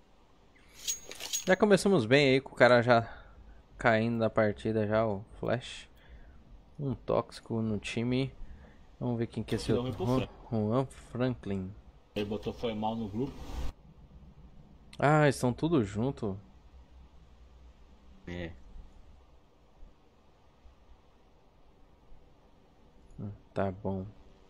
Já começamos bem aí com o cara já caindo da partida já, o Flash. Um tóxico no time. Vamos ver quem que é esse Deu ruim outro. pro Juan, Juan Franklin. Ele botou foi mal no grupo. Ah, estão tudo junto. É. Hum, tá bom.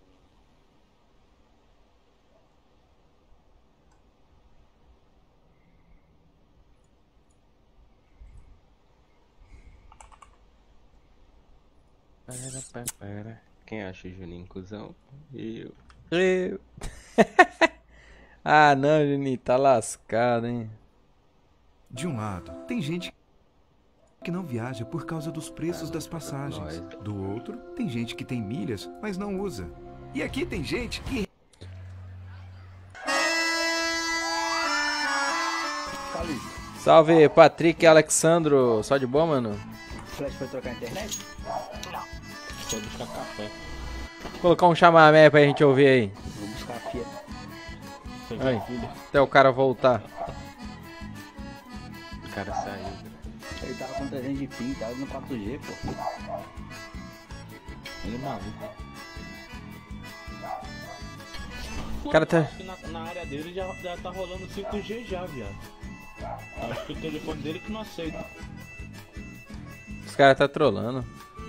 Para, para, para. Quem acha o Juninho cuzão? Eu. Eu. Ah, não, Juninho, tá lascado, hein? De um lado, tem gente que não viaja por causa dos preços das passagens. Do outro, tem gente que tem milhas, mas não usa. E aqui tem gente que... Salve, Patrick e Alexandro. Só de boa, mano? Flash foi trocar a internet? Não. Foi buscar café. Vou colocar um chamamé pra gente ouvir aí. Vou buscar a filha. Aí, até o cara voltar. O cara saiu. Ele tava com trezentos de ping, tava no quatro G, pô. Ele é maluco. O cara tá... Na, na área dele já, já tá rolando cinco G já, viado. Acho que o telefone dele que não aceita. Os caras tá trolando.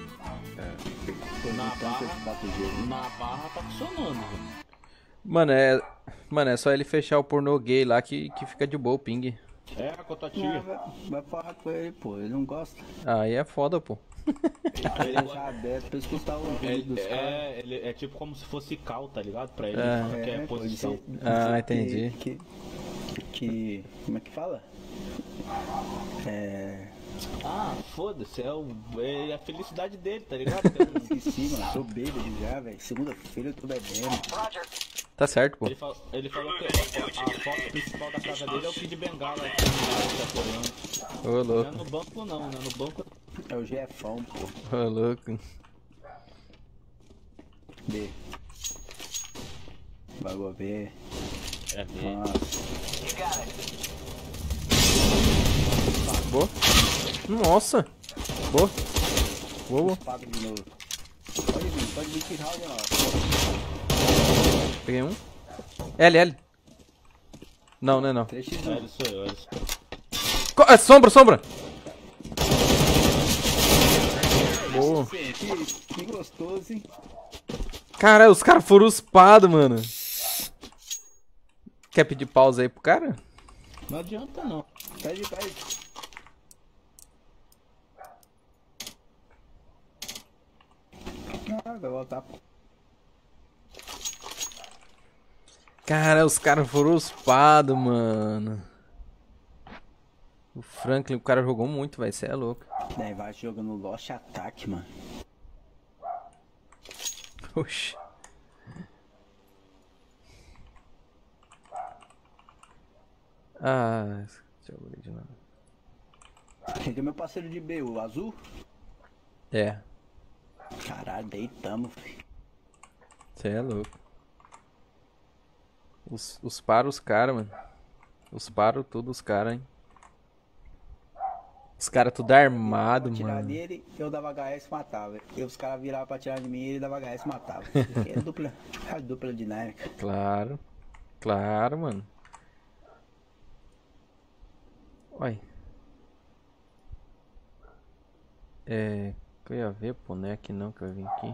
É. Na barra, na barra tá funcionando, velho. Mano, é... Mano, é só ele fechar o pornô gay lá que, que fica de boa o ping. É, a contativa. Vai, vai falar com ele, pô. Ele não gosta. Aí é foda, pô. Ele deixar aberto pra escutar o vídeo dos caras. É, ele é tipo como se fosse cal, tá ligado? Pra ele, É. qualquer É, pô, posição. ele- Ah, que- entendi. Que, que. Como é que fala? É. Ah, foda-se, é, o, é a felicidade dele, tá ligado? Tem um- Esqueci, mano. Tô bêbado já, velho. Segunda-feira eu tô bebendo. Tá certo, pô. Ele, fal- ele falou que a, a foto principal da casa dele é o Kid Bengala aqui no Ô, Não é louco. no banco não, né? No banco. É o Jefão, pô. Ô, louco. B. Bagulho B. É B. Nossa. Boa. Nossa. Boa. Boa, boa. Espada de novo. Pode vir, pode vir que round, ó. Peguei um. L, L. Não, não é não. três por É, ele sou eu, ele sou eu. Co- é, sombra, sombra. Boa. Que, que gostoso, hein? Cara, os caras foram uspados, mano. Quer pedir pausa aí pro cara? Não adianta não. Pede, pede. Ah, vai voltar. Cara, os caras foram uspados, mano. O Franklin, o cara jogou muito, vai ser é louco. Daí vai jogando Lost Attack, mano. Oxi. Ah, deixa eu abrir de novo. Quem que é meu parceiro de B, o azul? É, Caralho, deitamos, filho. você é louco. Os, os para os caras, mano. Os paro tudo os caras, hein. Os caras tudo armado, Pra tirar mano. dele, eu dava H S e matava. E os caras viravam pra tirar de mim e ele dava H S e matava. É dupla, é dupla dinâmica. Claro. Claro, mano. Oi. É... Que eu ia ver, pô, não é aqui não que eu vim aqui.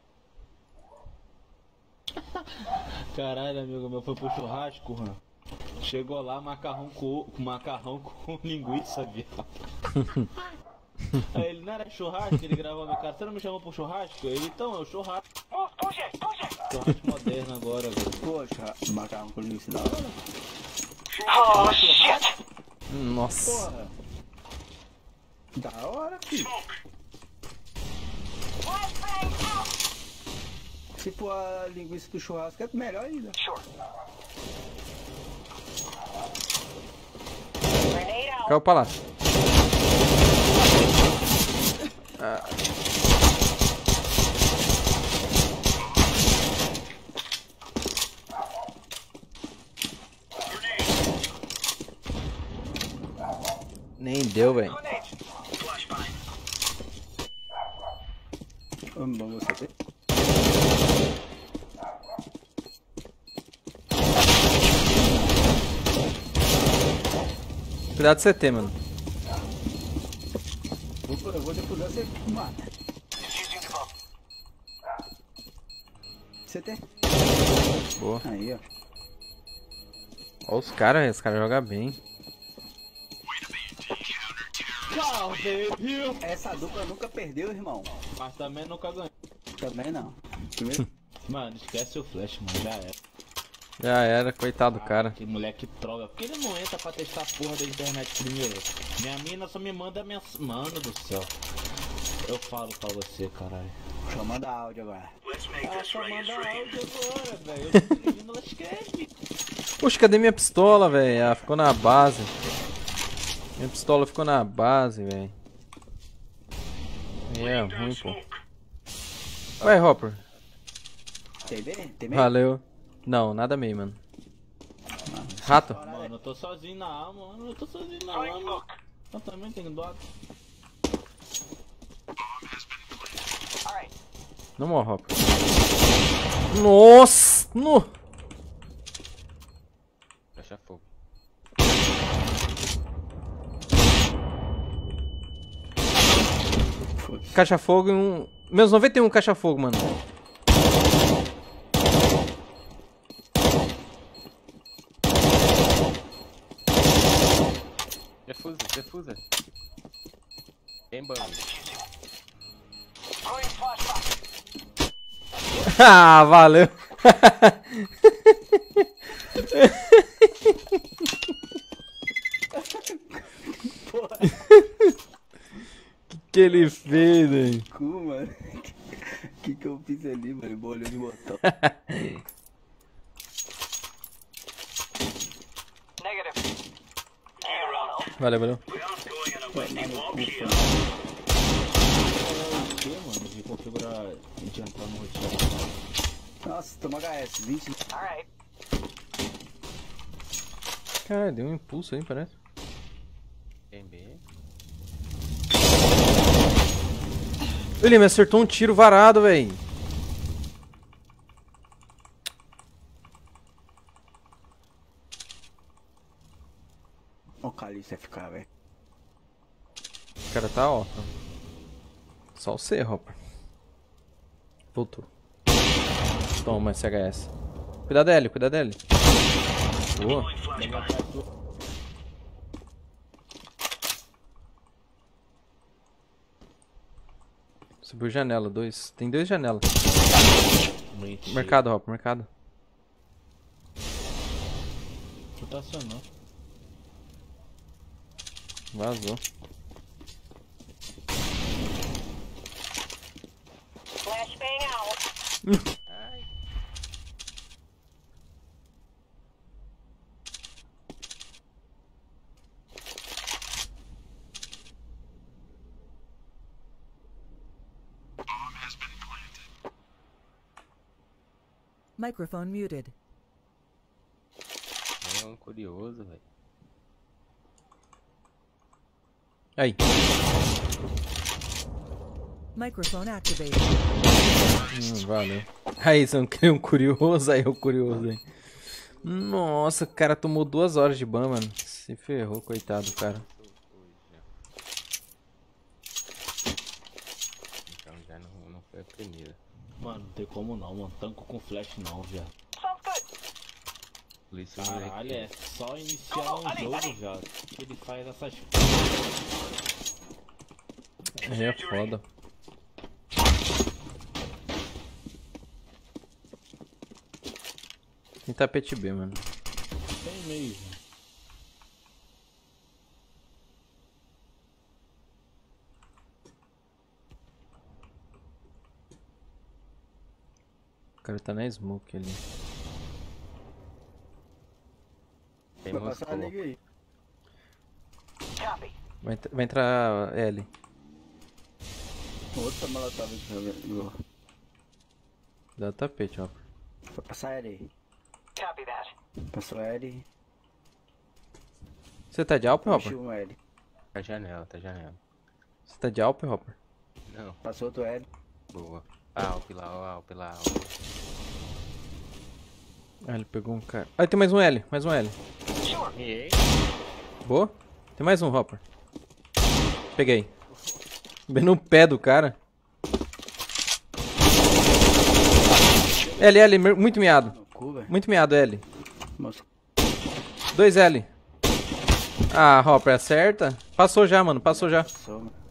Caralho, amigo meu, foi pro churrasco, mano. Chegou lá, macarrão com, com macarrão com linguiça, viado. Aí ele, não era churrasco, ele gravou meu cara, você não me chamou pro churrasco? Ele, então, é o churrasco. Churrasco moderno agora, velho. Poxa, macarrão com linguiça da hora. Oh, shit! Nossa. Porra. Da hora, filho. Se for a linguiça do churrasco, é melhor ainda. Caiu pra lá. Ah. Nem deu, velho. Vamos, vamos você ver. Cuidado do C T, mano. Vou, eu vou depurar, você mata. C T. Boa. Aí, ó. Ó os caras, os caras jogam bem. Tchau, baby. Essa dupla nunca perdeu, irmão. Mas também nunca ganhou. Também não. Primeiro. Mano, esquece o flash, mano, já era. Já era, coitado do cara. Que moleque troga. Por que ele não entra pra testar a porra da internet primeiro? Minha mina só me manda mensagem. Mano do céu. Eu falo pra você, caralho. Só manda áudio agora. Ela só manda áudio agora, velho. Eu tô pedindo, ela escreve. Puxa, cadê minha pistola, velho? Ah, ficou na base. Minha pistola ficou na base, velho. É ruim, pô. Vai, Hopper. Tem bem? Tem bem? Valeu. Não, nada meio, mano. Rato. Mano, eu tô sozinho na A, mano. Eu tô sozinho na A, mano. Eu também tenho dó. Não morre, Hopper. Nossa! No... Fecha fogo. Caixa-fogo e um... Menos noventa e um caixa-fogo, mano. Defusa, defusa. Tem banho. Ah, valeu. Que que ele fez, velho? Cu, mano. Que que eu fiz ali, mano? Bolhou de botão. Valeu, valeu. O que, mano? De configurar e de entrar no roteiro. Nossa, toma H S, vinte. Cara, deu um impulso aí, parece. Tem B. Ele me acertou um tiro varado, velho. Ó o Calixto F K, velho. O cara tá, ó. Só o C, Hopper. Voltou. Toma esse H S. Cuidado dele, cuidado dele. Boa. Subiu janela, dois. Tem dois janelas. Mentira. Mercado, Hopper, mercado. Rotacionou. Vazou. Flashbang out. Ai. Microphone muted. É um curioso, velho. Aí. Microphone activated. Hum, valeu. Aí, você não queria um curioso? Aí, o curioso, hein? Nossa, o cara tomou duas horas de ban, mano. Se ferrou, coitado, cara. Então já não, não foi a primeira. Mano, não tem como não, mano. Tanco com flash não, viado. Polícia Caralho, é só iniciar um jogo, viado. Que ele faz essas. Aí é foda. Tem tapete B, mano. Tem mesmo. O cara tá na smoke ali. Tem Vai passar a liga aí. Vai, entr- vai entrar L. Outra molotov jogando. Dá tapete, ó. Vai passar L aí. Copy that. Passou L. Você tá de Alp, Puxa Hopper? um L. Tá janela, tá janela. Você tá de Alp, Hopper? Não, Passou outro L. boa. Alp lá, ó, Alp lá, Alp. Ah, ele pegou um cara. Ah, tem mais um L, mais um L. E aí? Boa? Tem mais um, Hopper. Peguei. Bem no pé do cara. L, L, mer- muito miado. No cu, velho. Muito miado, L. Moço. dois L. Ah, Hopper, acerta. Passou já, mano, passou já. Passou, mano.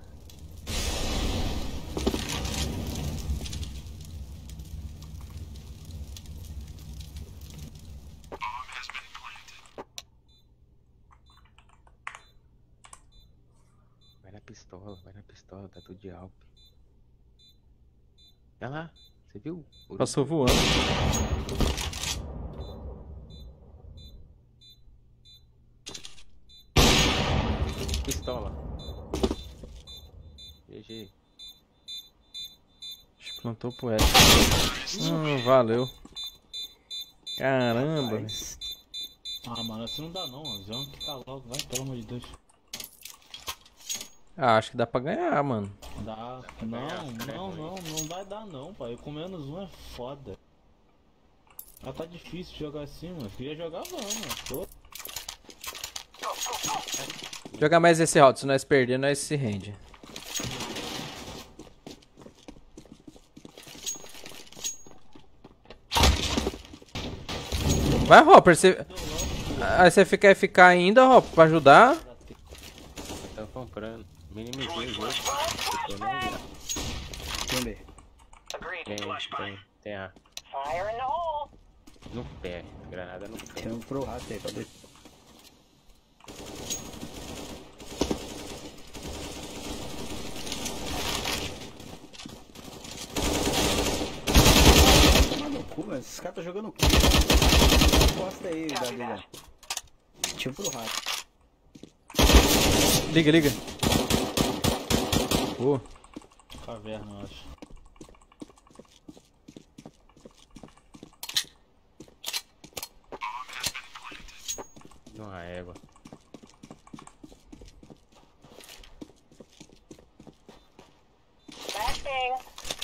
Vai na pistola, vai na pistola, tá tudo de Alp. Olha lá, você viu? O- Passou voando. Pistola. G G. Plantou pro L. Hum, valeu. Caramba, velho. Ah, mano, assim não dá não, mano. Vamos quitar logo, vai, pelo amor de Deus. Ah, acho que dá pra ganhar, mano. Dá. Não, não, não, não vai dar não, pai. Com menos um é foda. Ah, tá difícil jogar assim, mano. Queria jogar, vamos, mano. Tô... Jogar mais esse round, se nós perder, nós se rende. Vai, Hopper, você... Aí você fica F K ainda, Hopper, pra ajudar. Tá comprando. Minimizei o jogo. Ficou nem ligado. Tem B. Tem, tem, tem A. Fire in the hole. No pé. Granada no pé. Tem um pro rato aí, cadê? Mano, cu, mano. Esses caras tá jogando o quê? Encosta aí, Gabriel. Tiro pro rato. Liga, liga. Pô. Caverna, eu acho. Uma égua. Flashbang.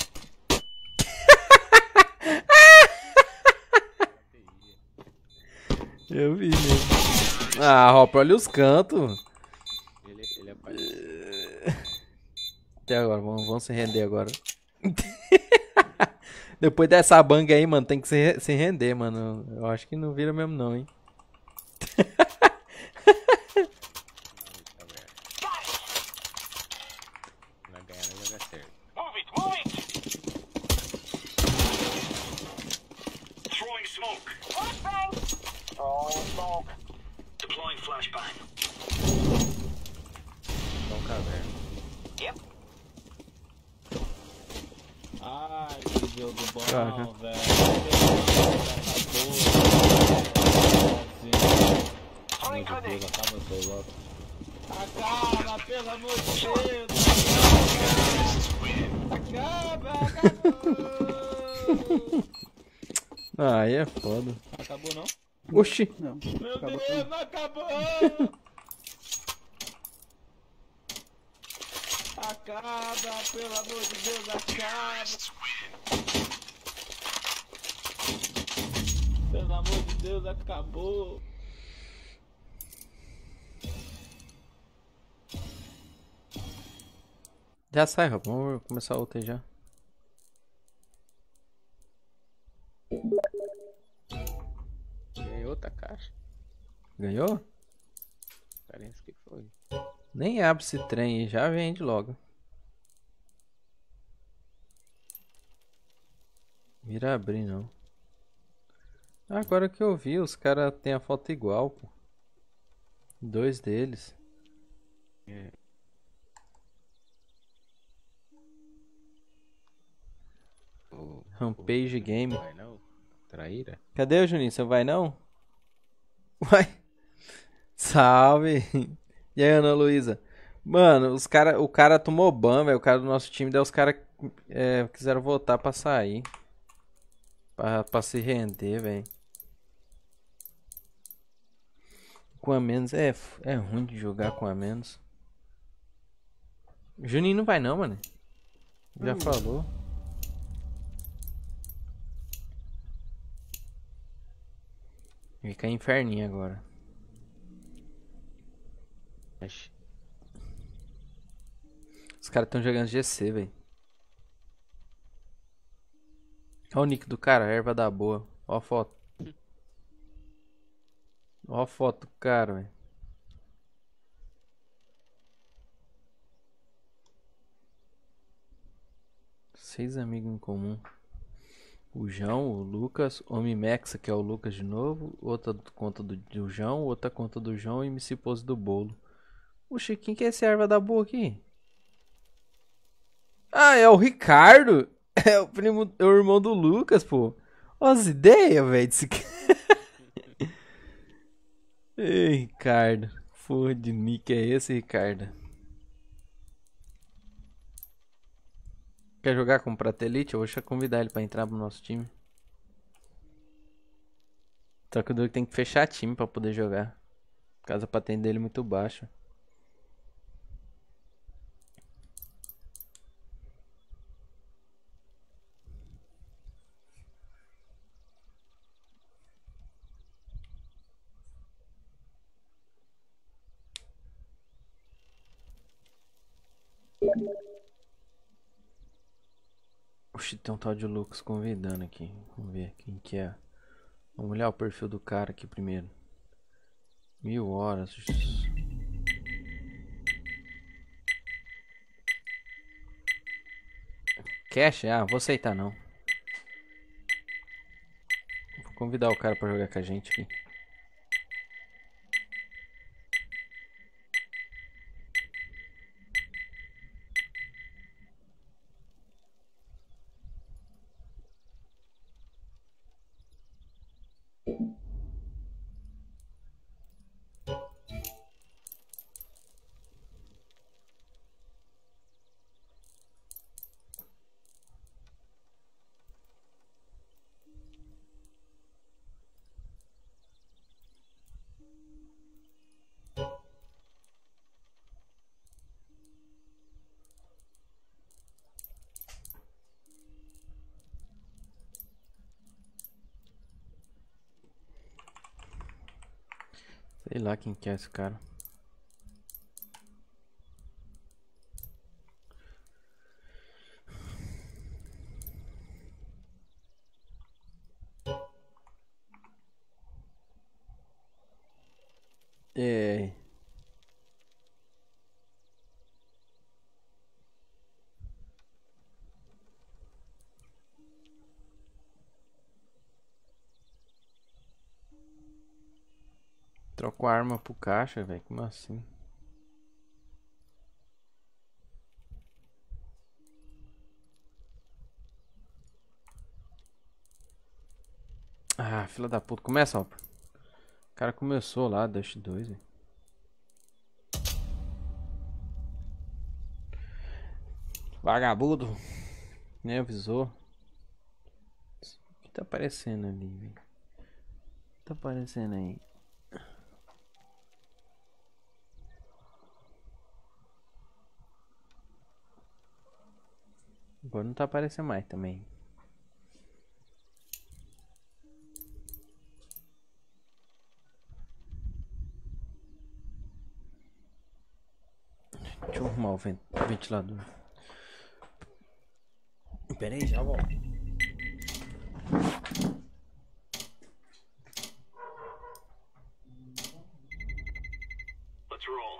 Eu vi mesmo. Ah, Hopper, olha os cantos. Ele, ele é pai. Até agora, vamos, vamos se render agora. Depois dessa banga aí, mano, tem que se, se render, mano. Eu acho que não vira mesmo não, hein. Vai ganhar, não joga certo. Move it, move it! Throwing smoke. Flashbang. Throwing smoke. Deploying flashbang. Só um caverna. Yep. Ai, que jogo bom, Caraca. velho. Acabou. Meu Deus, acaba seu logo. Acaba, pelo amor de Deus. Acaba, acabou. Ah, aí é foda. Acabou não? Oxi. Não. Meu Acabou. Deus, não acabou. Acaba, pelo amor de Deus, acaba. Pelo amor de Deus, acabou. Já sai, Hopper. Vamos começar outra aí já. Ganhei outra caixa. Ganhou? Parece que foi. Nem abre esse trem aí, já vende logo. Vira abrir não. Agora que eu vi, os caras têm a foto igual, pô. Dois deles. É. O, Rampage o- Game. Vai não? Traíra? Cadê o Juninho? Você vai não? Vai. Salve. E aí, Ana Luísa? Mano, os cara, o cara tomou ban, velho. O cara do nosso time, daí os caras é, quiseram voltar pra sair. Pra, pra se render, velho. Com a menos é, f- é ruim de jogar com a menos. Juninho não vai não, mano. Já falou. Fica inferninho agora. Acho. Os caras estão jogando G C, velho. Olha o nick do cara, erva da boa. Ó a foto. Ó a foto do cara, velho. Seis amigos em comum. O João, o Lucas, o Mimexa, que é o Lucas de novo. Outra conta do, do João, outra conta do João e M C Pose do Bolo. Oxe, quem que é esse erva da boa aqui? Ah, é o Ricardo. É o primo, é o irmão do Lucas, pô. Olha as ideias, velho, desse cara. Ei, Ricardo. Porra de nick é esse, Ricardo? Quer jogar com o Pratelite? Eu vou convidar ele pra entrar pro nosso time. Só que o Duque tem que fechar time pra poder jogar. Caso a patente dele é muito baixa. Oxi, tem um tal de Lucas convidando aqui. Vamos ver quem que é. Vamos olhar o perfil do cara aqui primeiro. Mil horas. Cash? Ah, vou aceitar não. Vou convidar o cara pra jogar com a gente aqui. Sei lá quem que é esse cara. É. Trocou a arma pro caixa, velho. Como assim? Ah, fila da puta. Começa, ó. O cara começou lá, Dash dois, velho. Vagabundo. Nem avisou. O que tá aparecendo ali, velho? O que tá aparecendo aí? Agora não tá aparecendo mais também. Deixa eu arrumar o vent ventilador. Pera aí, já volto. Let's roll.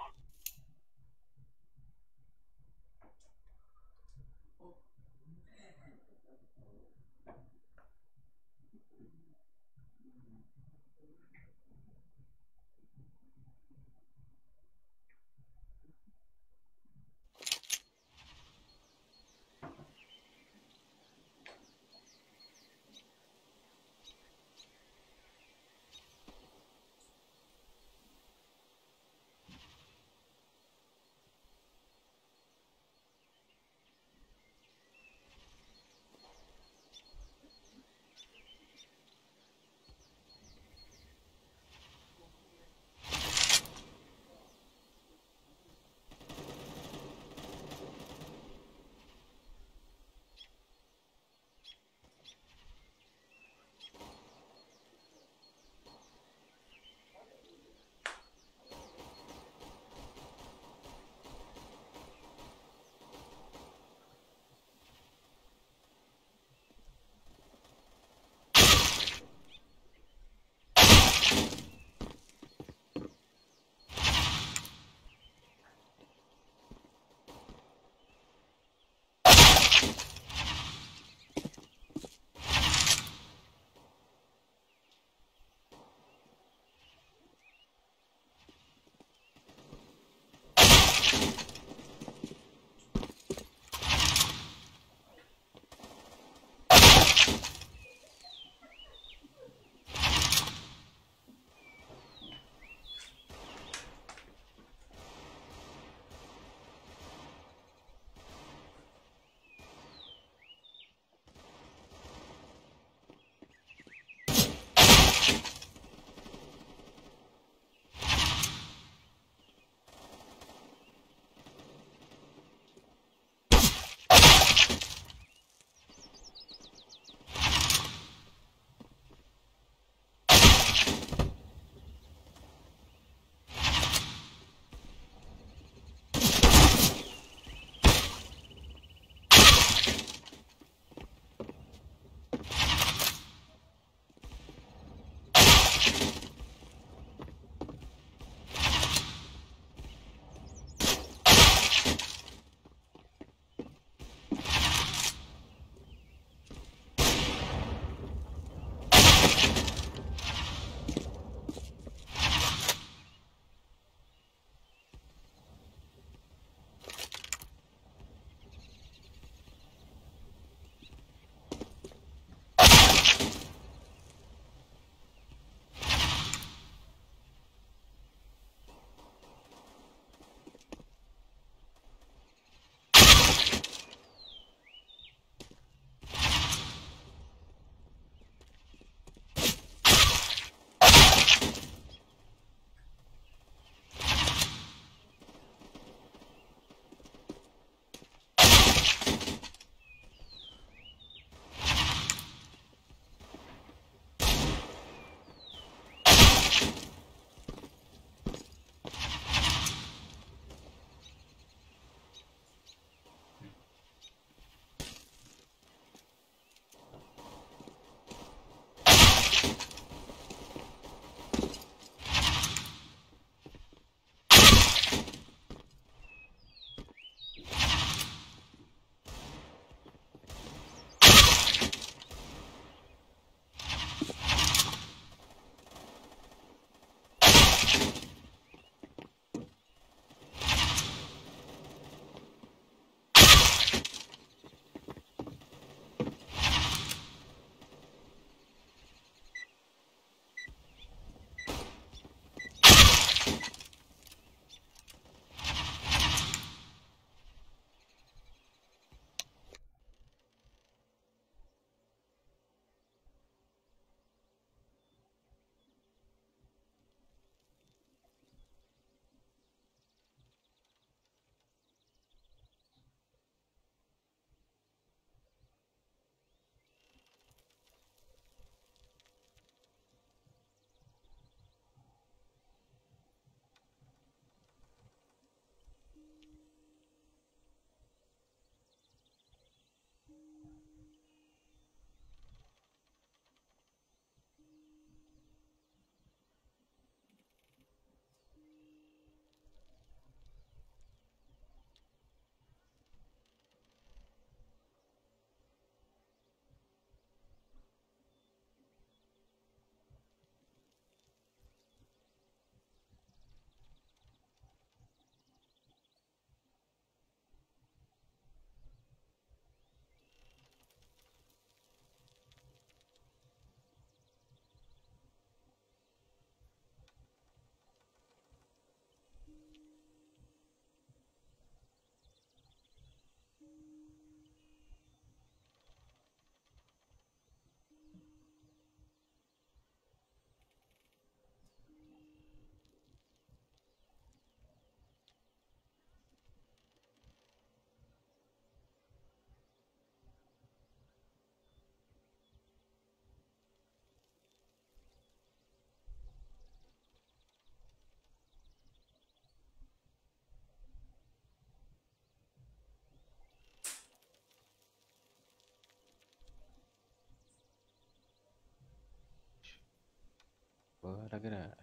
da garagem.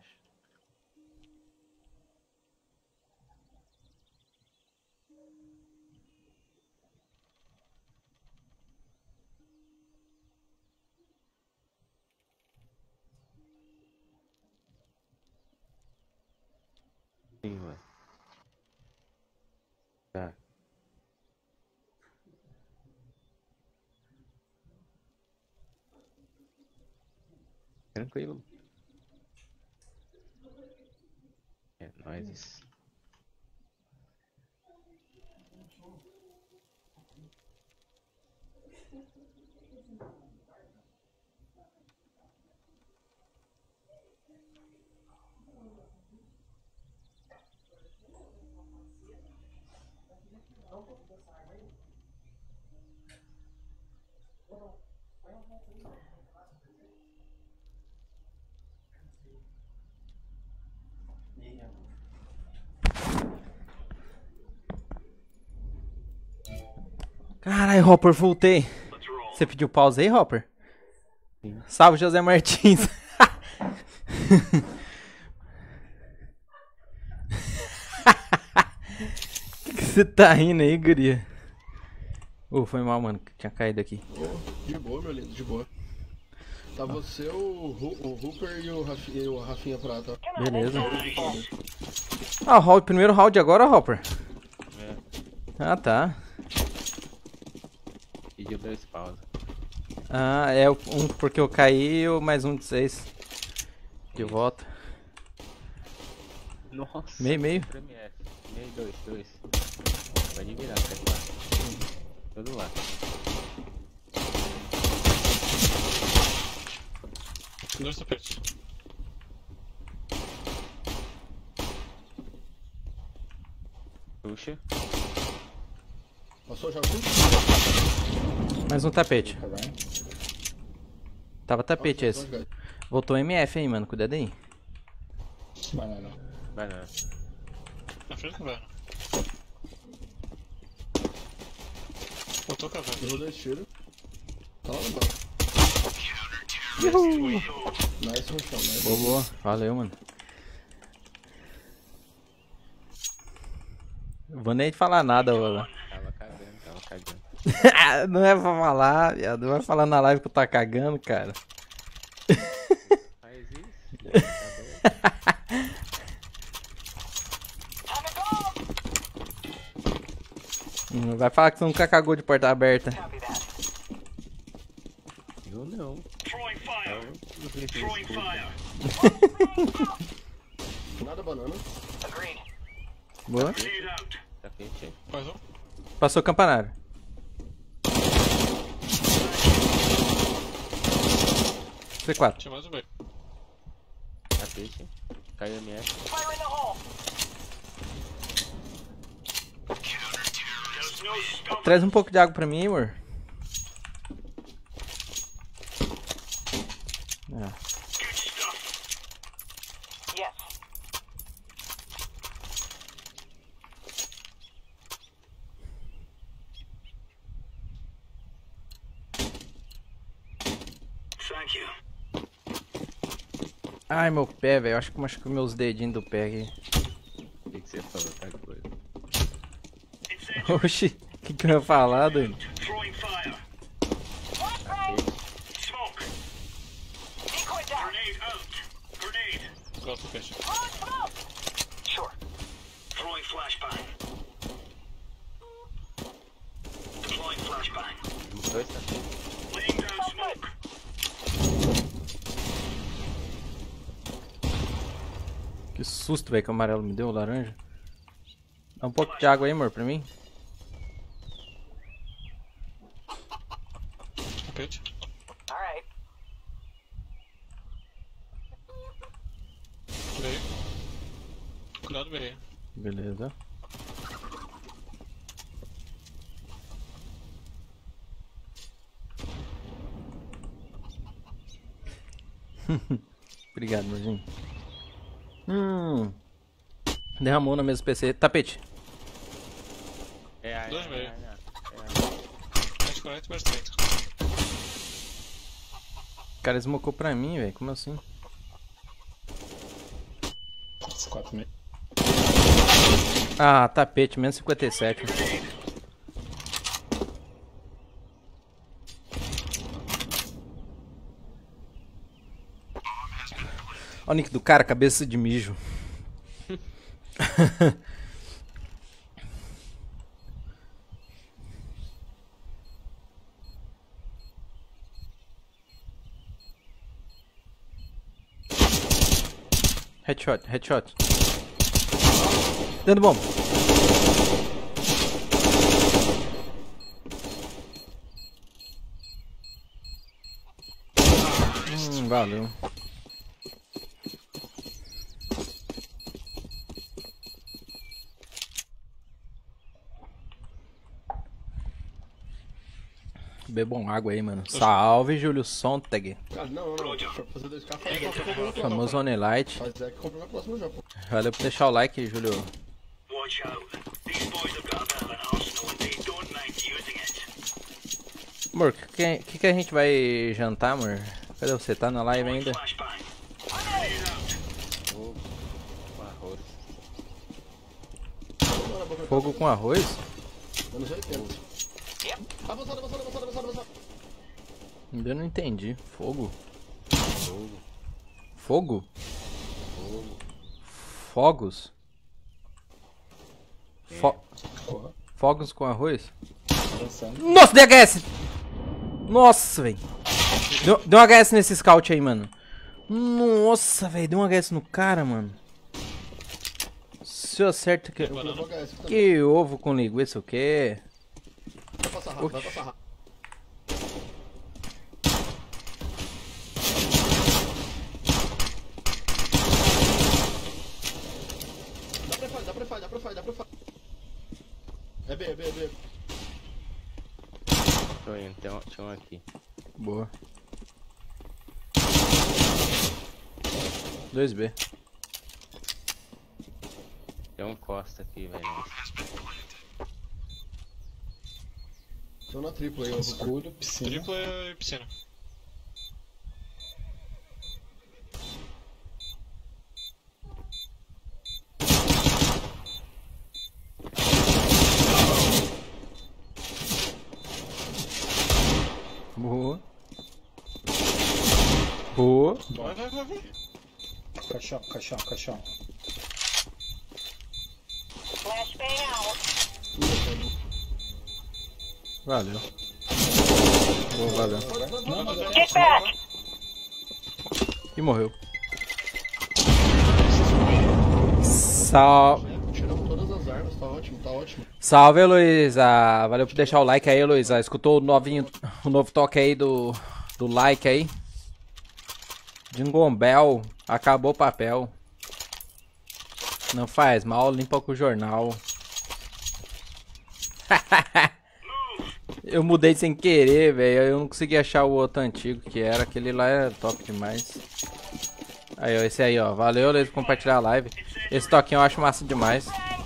Sim, mano. Tá. Tranquilo. É nóis. Caralho, Hopper, voltei. Você pediu pausa aí, Hopper? Sim. Salve, José Martins. Que que você tá rindo aí, guria? Ô, oh, foi mal, mano, que tinha caído aqui. De boa, meu lindo, de boa. Tá você, o, o Hooper e o, Rafi, e o Rafinha Prata. Beleza. Ah, o primeiro round agora, Hopper? É. Ah, tá. Pediu dois pausas. Ah, é um porque eu caí e mais um de seis. De volta. Nossa. Meio, meio. Meio, dois, dois. Pode virar, cara. Todo lá. Dois tapetes. Puxa. Passou já tudo? Mais um tapete. Tava tapete esse. Voltou M F aí, mano. Cuidado aí. Vai lá, não. Vai lá. Na frente não vai, não. Voltou cavando. Eu vou dar tiro. Tá lá embaixo. Uhul. Nice, Rochão, nice. Boa, boa. Valeu, mano. Vou nem te falar nada, mano. Tava cagando, tava cagando. Não é pra falar, viado. Não vai falar na live que eu tá cagando, cara. Faz isso. Não vai falar que você nunca cagou de porta aberta. Eu não. Throwing fire. Throwing fire. Nada banana. Agreed. Boa. Lead out. Tapete. Mais um. Passou o campanário. C quatro. Tinha mais um bem. Tapete. Caiu M F. Fire in the hole. There's no stop. Traz um pouco de água pra mim, amor. Ah. Good stuff. Yes. Thank you. Ai, meu pé, velho. Acho que machucou meus dedinhos do pé aqui. O que, que você falou? Tá coisa. Oxi, o que, que eu ia falar, doido? Throwing fire. Tapete. Smoke. Decoy down. Grenade out. Grenade. Gosto do peixe. Throwing smoke. Sure. Throwing flashbang. Deploying flashbang. Dois tapetes. Laying down smoke. Que susto, velho, que o amarelo me deu, o laranja. Dá um pouco de água aí, amor, pra mim. Tapete. Alright. Veio. Cuidado, veio. Beleza. Obrigado, morzinho. Hum. Derramou na mesa do P C. Tapete. É, é, Dois é, meio. é, é. Mais quarenta, mais trinta. O cara smocou pra mim, velho. Como assim? Ah, tapete, menos cinquenta e sete. Olha o nick do cara, cabeça de mijo. Headshot, headshot. Dentro bomba. Hum, valeu. Bebam água aí, mano. Salve, Júlio Sontag. Ah, não, não, não. Pra fazer dois K, faz igual que eu vou no Famoso Onelite. Faz é que compra na próxima já, pô. Valeu por deixar o like, Júlio. Watch out. These boys have got a bit of an arsenal and they don't mind using it. Amor, o que, que, que a gente vai jantar, amor? Cadê você? Tá na live ainda? Fogo com arroz. Fogo com arroz? Anos oitenta. Avançado, avançado, avançado, avançado, avançado. Ainda não entendi. Fogo? Fogo. Fogo? Fogo. Fogos? Fo Fogos com arroz? Nossa, deu H S! Nossa, velho. Deu, deu um H S nesse scout aí, mano. Nossa, velho. Deu um H S no cara, mano. Se eu acerto que... Que ovo com linguiça, o quê? Vai passar rápido, vai passar rápido. Dá pra fight, dá pra fight, dá pra fight, dá pra fight. É B, é B, é B. Tô indo, tem um, tinha um aqui. Boa. dois B. Tem um Costa aqui, velho. Tô na tripla aí, ó. Escuro, piscina. Tripla e piscina. Boa. Boa. Vai, vai, vai, vai. Caixão, caixão, caixão. Flashbang out. Valeu. Boa, valeu. Get back. E morreu. Sal... Tiramos todas as armas, tá ótimo, tá ótimo. Salve, Heloísa. Valeu por deixar o like aí, Heloísa. Escutou o novinho, o novo toque aí do, do like aí? Jingle Bell. Acabou o papel. Não faz mal, limpa com o jornal. Eu mudei sem querer, velho. Eu não consegui achar o outro antigo que era. Aquele lá era top demais. Aí, ó, esse aí, ó. Valeu, Heloísa, por compartilhar a live. Esse toquinho eu acho massa demais.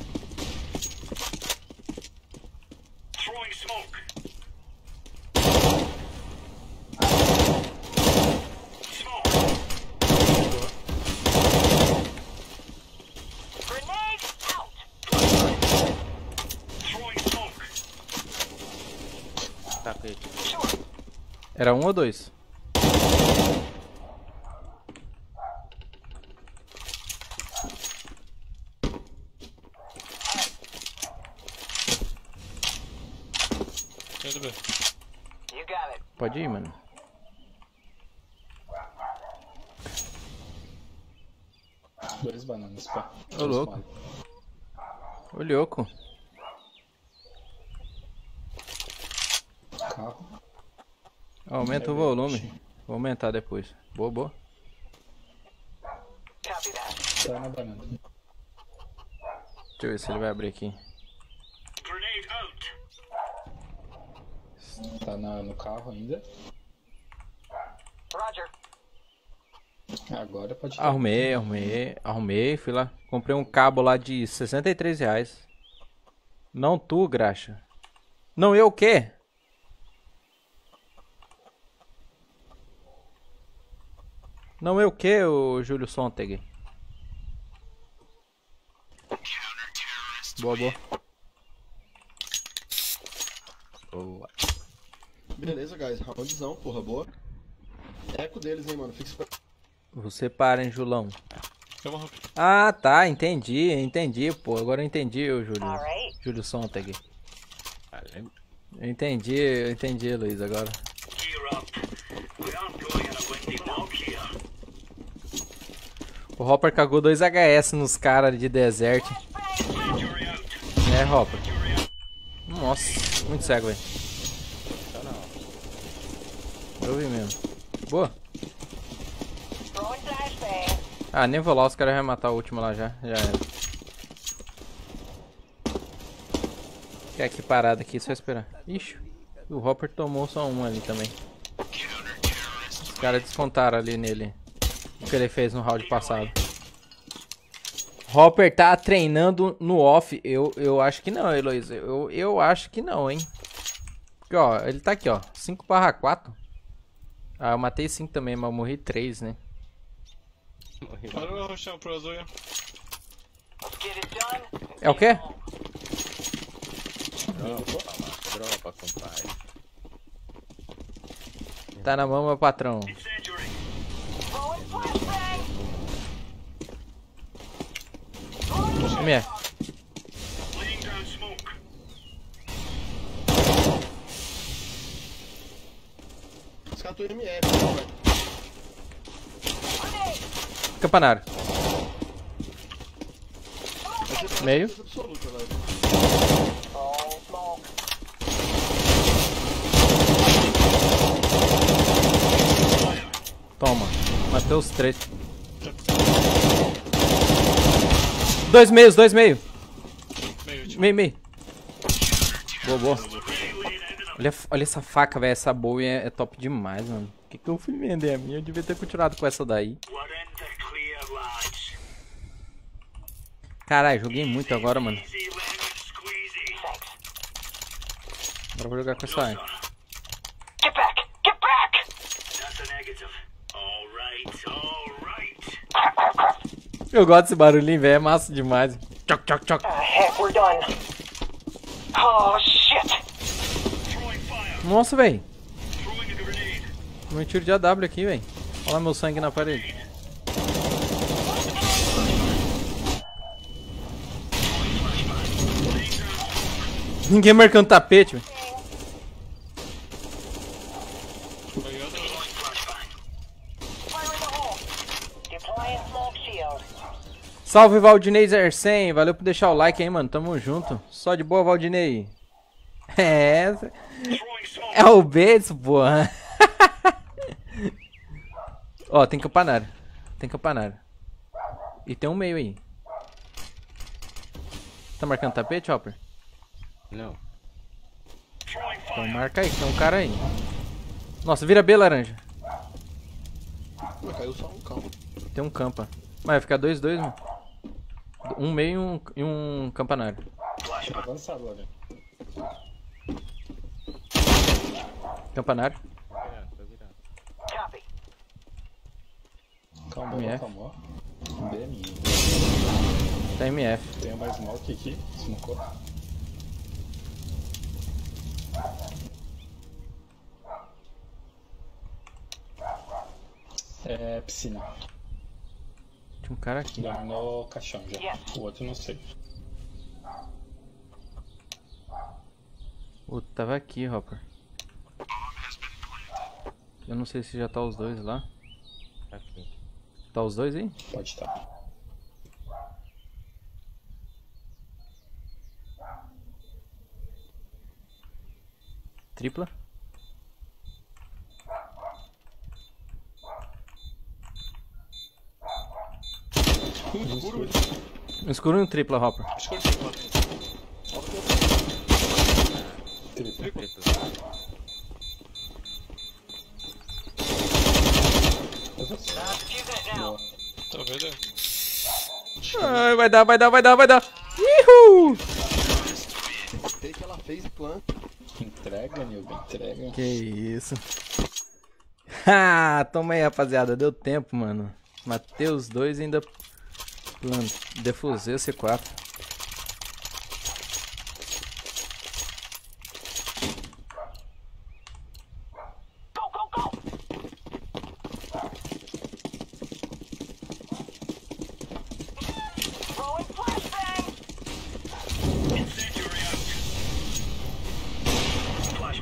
Era um ou dois? Pode ir, mano. Dois bananas, pá. Ô, louco. Ô, louco. Carro. Aumenta o volume. Vou aumentar depois. Boa, boa. Tá na banana. Deixa eu ver se ele vai abrir aqui. Tá na, no carro ainda. Roger. Agora pode... Arrumei, arrumei, arrumei. Fui lá. Comprei um cabo lá de sessenta e três reais. Não tu, graxa. Não eu o quê? Não eu o quê, o Júlio Sontag? Boa, boa. Boa. Beleza, guys. Roundzão, porra, boa. Eco deles, hein, mano. Fica esperto. Você para, hein, Julão. Ah, tá. Entendi, entendi, pô. Agora eu entendi, ô Júlio. Júlio Sontag. Eu entendi, eu entendi, Luiz, agora. O Hopper cagou dois H S nos caras de deserto. É, Hopper. Nossa, muito cego, velho. Eu vi mesmo. Boa. Ah, nem vou lá, os caras vão matar o último lá já. Já era. Fica aqui parado aqui, só esperar. Ixi, o Hopper tomou só um ali também. Os caras descontaram ali nele o que ele fez no round passado. Hopper tá treinando no off. Eu, eu acho que não, Heloísa. Eu, eu acho que não, hein. Porque, ó, ele tá aqui, ó. cinco barra quatro. Ah, eu matei cinco também, mas eu morri três, né? Olha o roxão pro azul. É o quê? Dropa, dropa, compadre. Tá na mão, meu patrão. M F. Os caras estão M F, velho. Campanário. Meio. Toma. Matei os três. Dois meios, dois meio. Meio, meio. Boa, boa. Olha, olha essa faca, velho. Essa boa é, é top demais, mano. Por que, que eu fui vender a minha? Eu devia ter continuado com essa daí. Caralho, joguei muito agora, mano. Agora eu vou jogar com essa arma. Get back! Get back! That's a negative. All right, all right. Eu gosto desse barulhinho, velho. É massa demais. Choc, choc, choc. Ah, heck, we're done. Oh, shit! Nossa, velho. Meu tiro de A W aqui, velho. Olha lá meu sangue na parede. Ninguém marcando tapete, velho. Salve, Valdinei zero cem. Valeu por deixar o like aí, mano. Tamo junto. Só de boa, Valdinei. É. É o beijo, porra. Ó, tem campanário. Tem campanário. E tem um meio aí. Tá marcando tapete, Hopper? Não. Então marca aí, tem um cara aí. Nossa, vira B, laranja. Caiu só um campo. Tem um campa. Mas vai ficar dois, dois, mano. Um meio e um, e um campanário. Tá avançado, olha. Campanário. Calma, M F. calma, calma. B é minha. Tá M F. Tem mais smoke aqui. Smocou. É piscina. Tinha um cara aqui. Lá no caixão já. O outro não sei. O outro tava aqui, Hopper. Eu não sei se já tá os dois lá. Aqui. Tá os dois aí? Pode estar. Tripla. Um escuro. Um escuro e um tripla, Hopper. Escuro Tripla. Tá vendo? Ai, vai dar, vai dar, vai dar, vai dar. Uhul! Tem que ela fez plan. Entrega, Nilton, entrega. Que isso. Ah, toma aí, rapaziada. Deu tempo, mano. Matei os dois e ainda... Defusei o C quatro.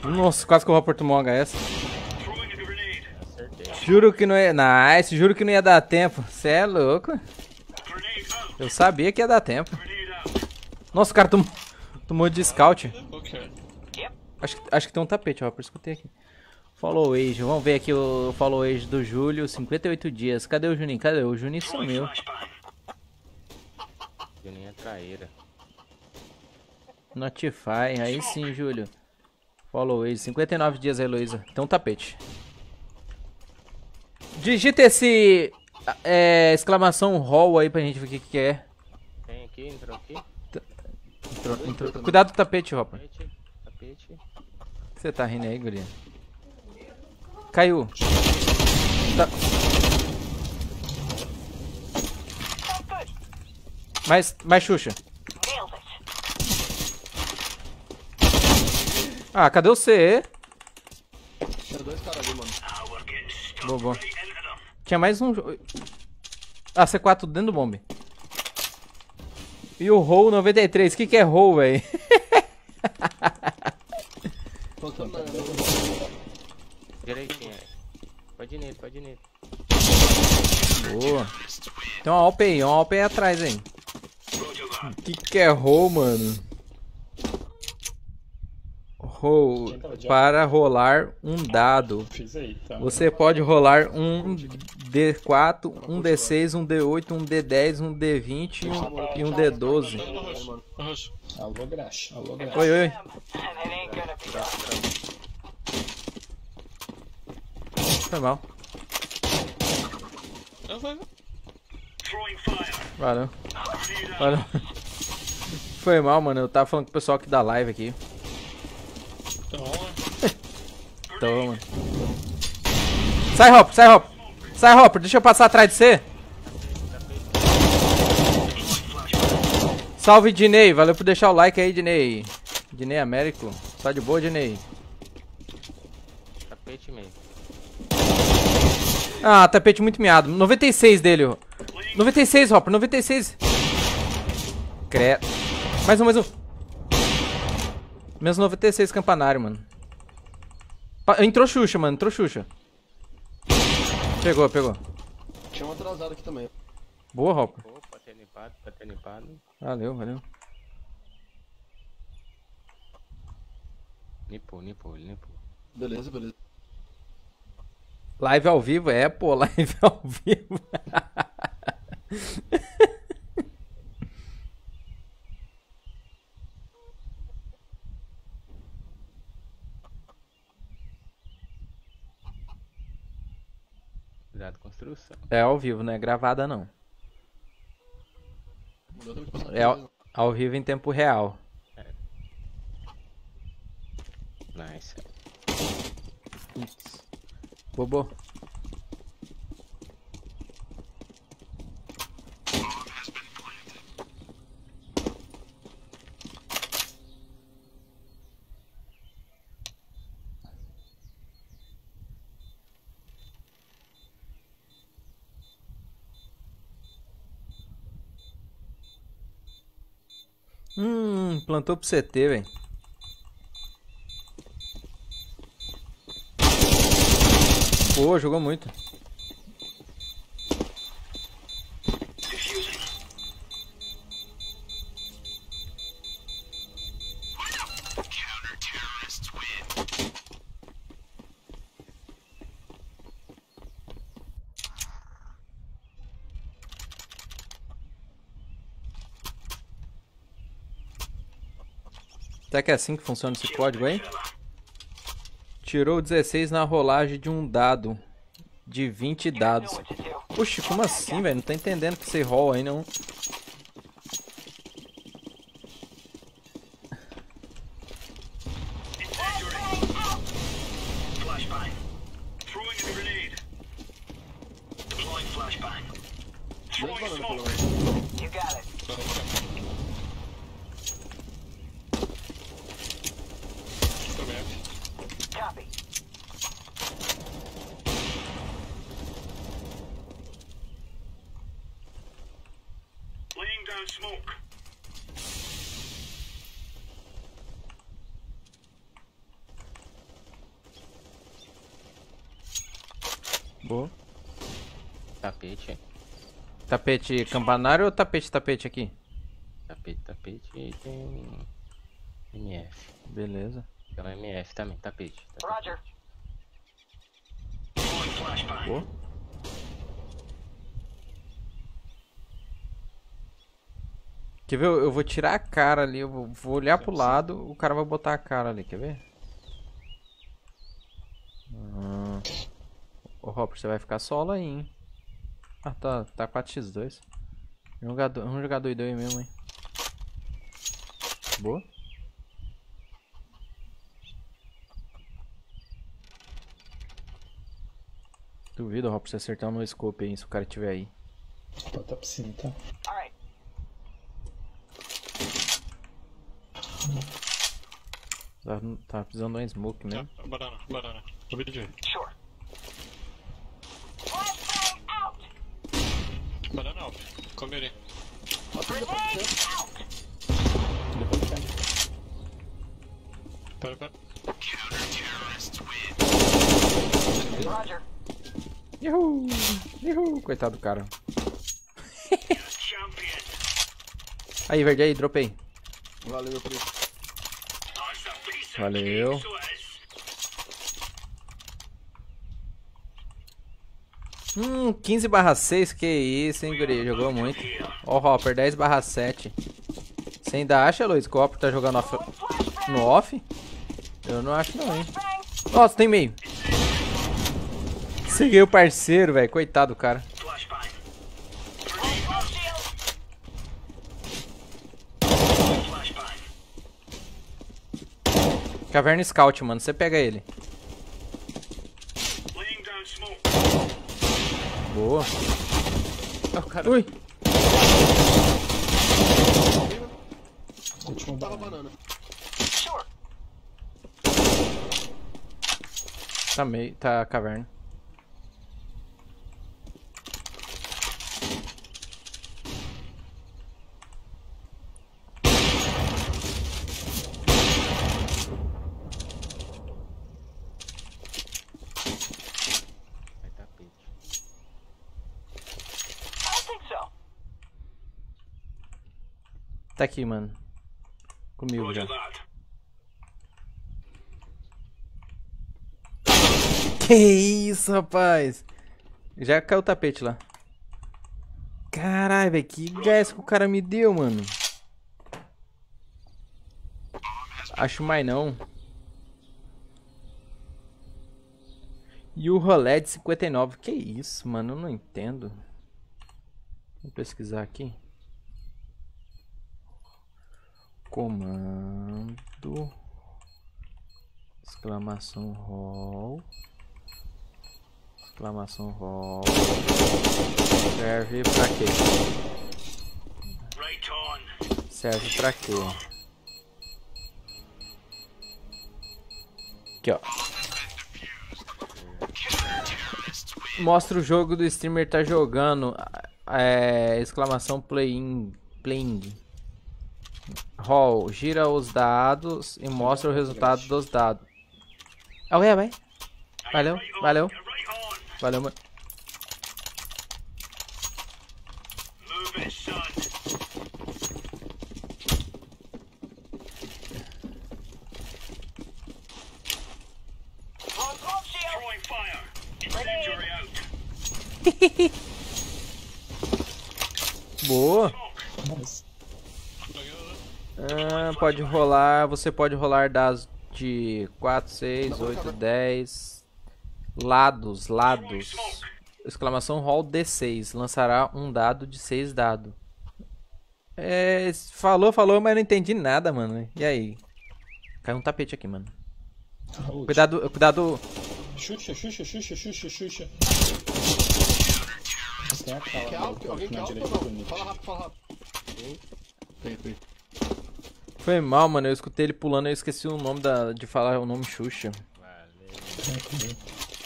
Nossa, quase que o Hopper tomou um H S. Acertei. Juro que não ia... Nice, juro que não ia dar tempo. Cê é louco. Eu sabia que ia dar tempo. Nossa, o cara tom... tomou de scout. Acho que, acho que tem um tapete, Hopper. Escutei aqui. Follow age. Vamos ver aqui o follow age do Júlio. cinquenta e oito dias. Cadê o Juninho? Cadê? O Juninho sumiu. Juninho é traíra. Notify. Aí sim, Júlio. Follow age. cinquenta e nove dias, Heloísa. Tem um tapete. Digita esse... É, exclamação roll aí pra gente ver o que que é. Tem aqui, entrou aqui. Entrou, entrou. Cuidado do tapete, Hopper. Tapete, tapete. Você tá rindo aí, guria? Caiu. Tá. Mais, mais Xuxa. Ah, cadê o C? Tem dois caras ali, mano. Bobo. Tinha mais um... Ah, C quatro dentro do bombe. E o Roll noventa e três. O que que é Roll, velho? Direitinho aí. Pode ir nele, pode ir nele. Boa. Tem uma A W P aí, uma A W P aí atrás, hein. O que que é Roll, mano? Roll. Para rolar um dado. Você pode rolar um D quatro, um D seis, um D oito, um D dez, um D vinte e um D doze. Alô, graxa. Alô, graxa. Oi, oi. Foi mal. Valeu. Valeu. Foi mal, mano. Eu tava falando com o pessoal aqui da live aqui. Então, mano. Sai, Hopper, sai, Hopper. Sai, Hopper, deixa eu passar atrás de você. Salve, Dinei. Valeu por deixar o like aí, Dinei. Dinei Américo. Tá de boa, Dinei? Tapete meio. Ah, tapete muito miado. noventa e seis dele, ó. noventa e seis, Hopper, noventa e seis. Credo. Mais um, mais um. Menos noventa e seis campanário, mano. Pa entrou Xuxa, mano. Entrou Xuxa. Pegou, pegou. Tinha um atrasado aqui também. Boa, Hopper. Opa, tá limpado, tá limpado. Valeu, valeu. Limpou, limpou, limpou. Beleza, beleza. Live ao vivo? É, pô, live ao vivo. Cuidado, construção. É ao vivo, não é gravada não. É ao, ao vivo em tempo real. É. Nice. Isso. Bobo. Hum, plantou pro C T, velho. Pô, jogou muito. Será que é assim que funciona esse código aí? Tirou dezesseis na rolagem de um dado. De vinte dados. Puxa, como assim, velho? Não tô entendendo que você rola aí, não. You got it. Copy. Laying down smoke. Boa. Tapete. Tapete campanário ou tapete tapete aqui? Tapete, tapete e tem M F. Beleza. Tem um M F também, tapete. tapete. Roger. Boa. Quer ver? Eu vou tirar a cara ali, eu vou, vou olhar pro lado, o cara vai botar a cara ali, quer ver? Ah. Ô Hopper, você vai ficar solo aí, hein? Ah, tá, tá quatro a dois. Um jogador, um jogador doidão aí mesmo, hein? Boa. Duvido, Hopper, você acertar no scope aí, se o cara tiver aí. Bota pra cima, tá? Alright. Tá, tá precisando de um smoke mesmo. Yeah, banana, banana. What did you do? Sure. Banana out. Come here. Pera, pera. Roger. Yuhu! Yuhu! Coitado do cara. Aí, verde aí, dropei. Valeu, meu preço. Valeu. Hum, quinze barra seis, que isso, hein, guri? Jogou muito. Ó, o Hopper, dez barra sete. Você ainda acha, Luiz, que o Hopper tá jogando off... no off? Eu não acho não, hein. Nossa, tem meio. Segui o parceiro, velho. Coitado do cara. Caverna Scout, mano. Você pega ele. Boa. Ui. Tava banana. Tá meio. Tá caverna. Tá aqui, mano. Comigo já. Que isso, rapaz? Já caiu o tapete lá. Caralho, velho. Que gás que o cara me deu, mano. Acho mais não. E o rolé de cinquenta e nove. Que isso, mano? Eu não entendo. Vou pesquisar aqui. Comando. Exclamação roll. Exclamação roll. Serve pra quê? Serve pra quê? Aqui, ó. Mostra o jogo do streamer tá jogando. É, exclamação playing. Playing. Roll, gira os dados e mostra o resultado dos dados. Ah, ué, vai. Valeu, valeu. Valeu, mano. Boa. Ah, pode rolar, você pode rolar dados de quatro, seis, oito, dez lados, lados. Exclamação roll D seis, lançará um dado de seis dados. É, falou, falou, mas não entendi nada, mano. E aí? Caiu um tapete aqui, mano. Cuidado, cuidado. Xuxa, xuxa, xuxa, xuxa, xuxa. Quer alto? Alguém quer alto ou não? Fala rápido, fala rápido. Tem, tem. Foi mal, mano. Eu escutei ele pulando e eu esqueci o nome da, de falar o nome Xuxa. Valeu.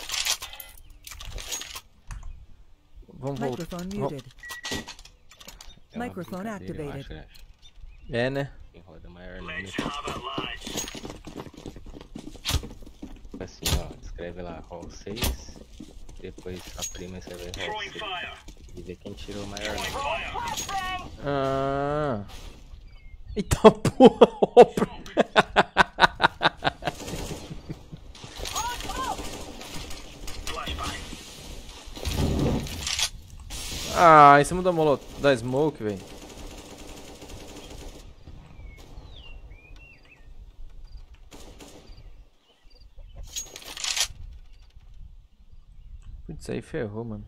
Vamos voltar. Microphone muted. Microphone activated. É, né? Quem roda maior nome. Assim, ó. Escreve lá roll seis. depois a prima você vai ver. E ver quem tirou o maior. Ah. Eita porra. Ah, em cima da molot da smoke, velho. Putz, aí ferrou, mano.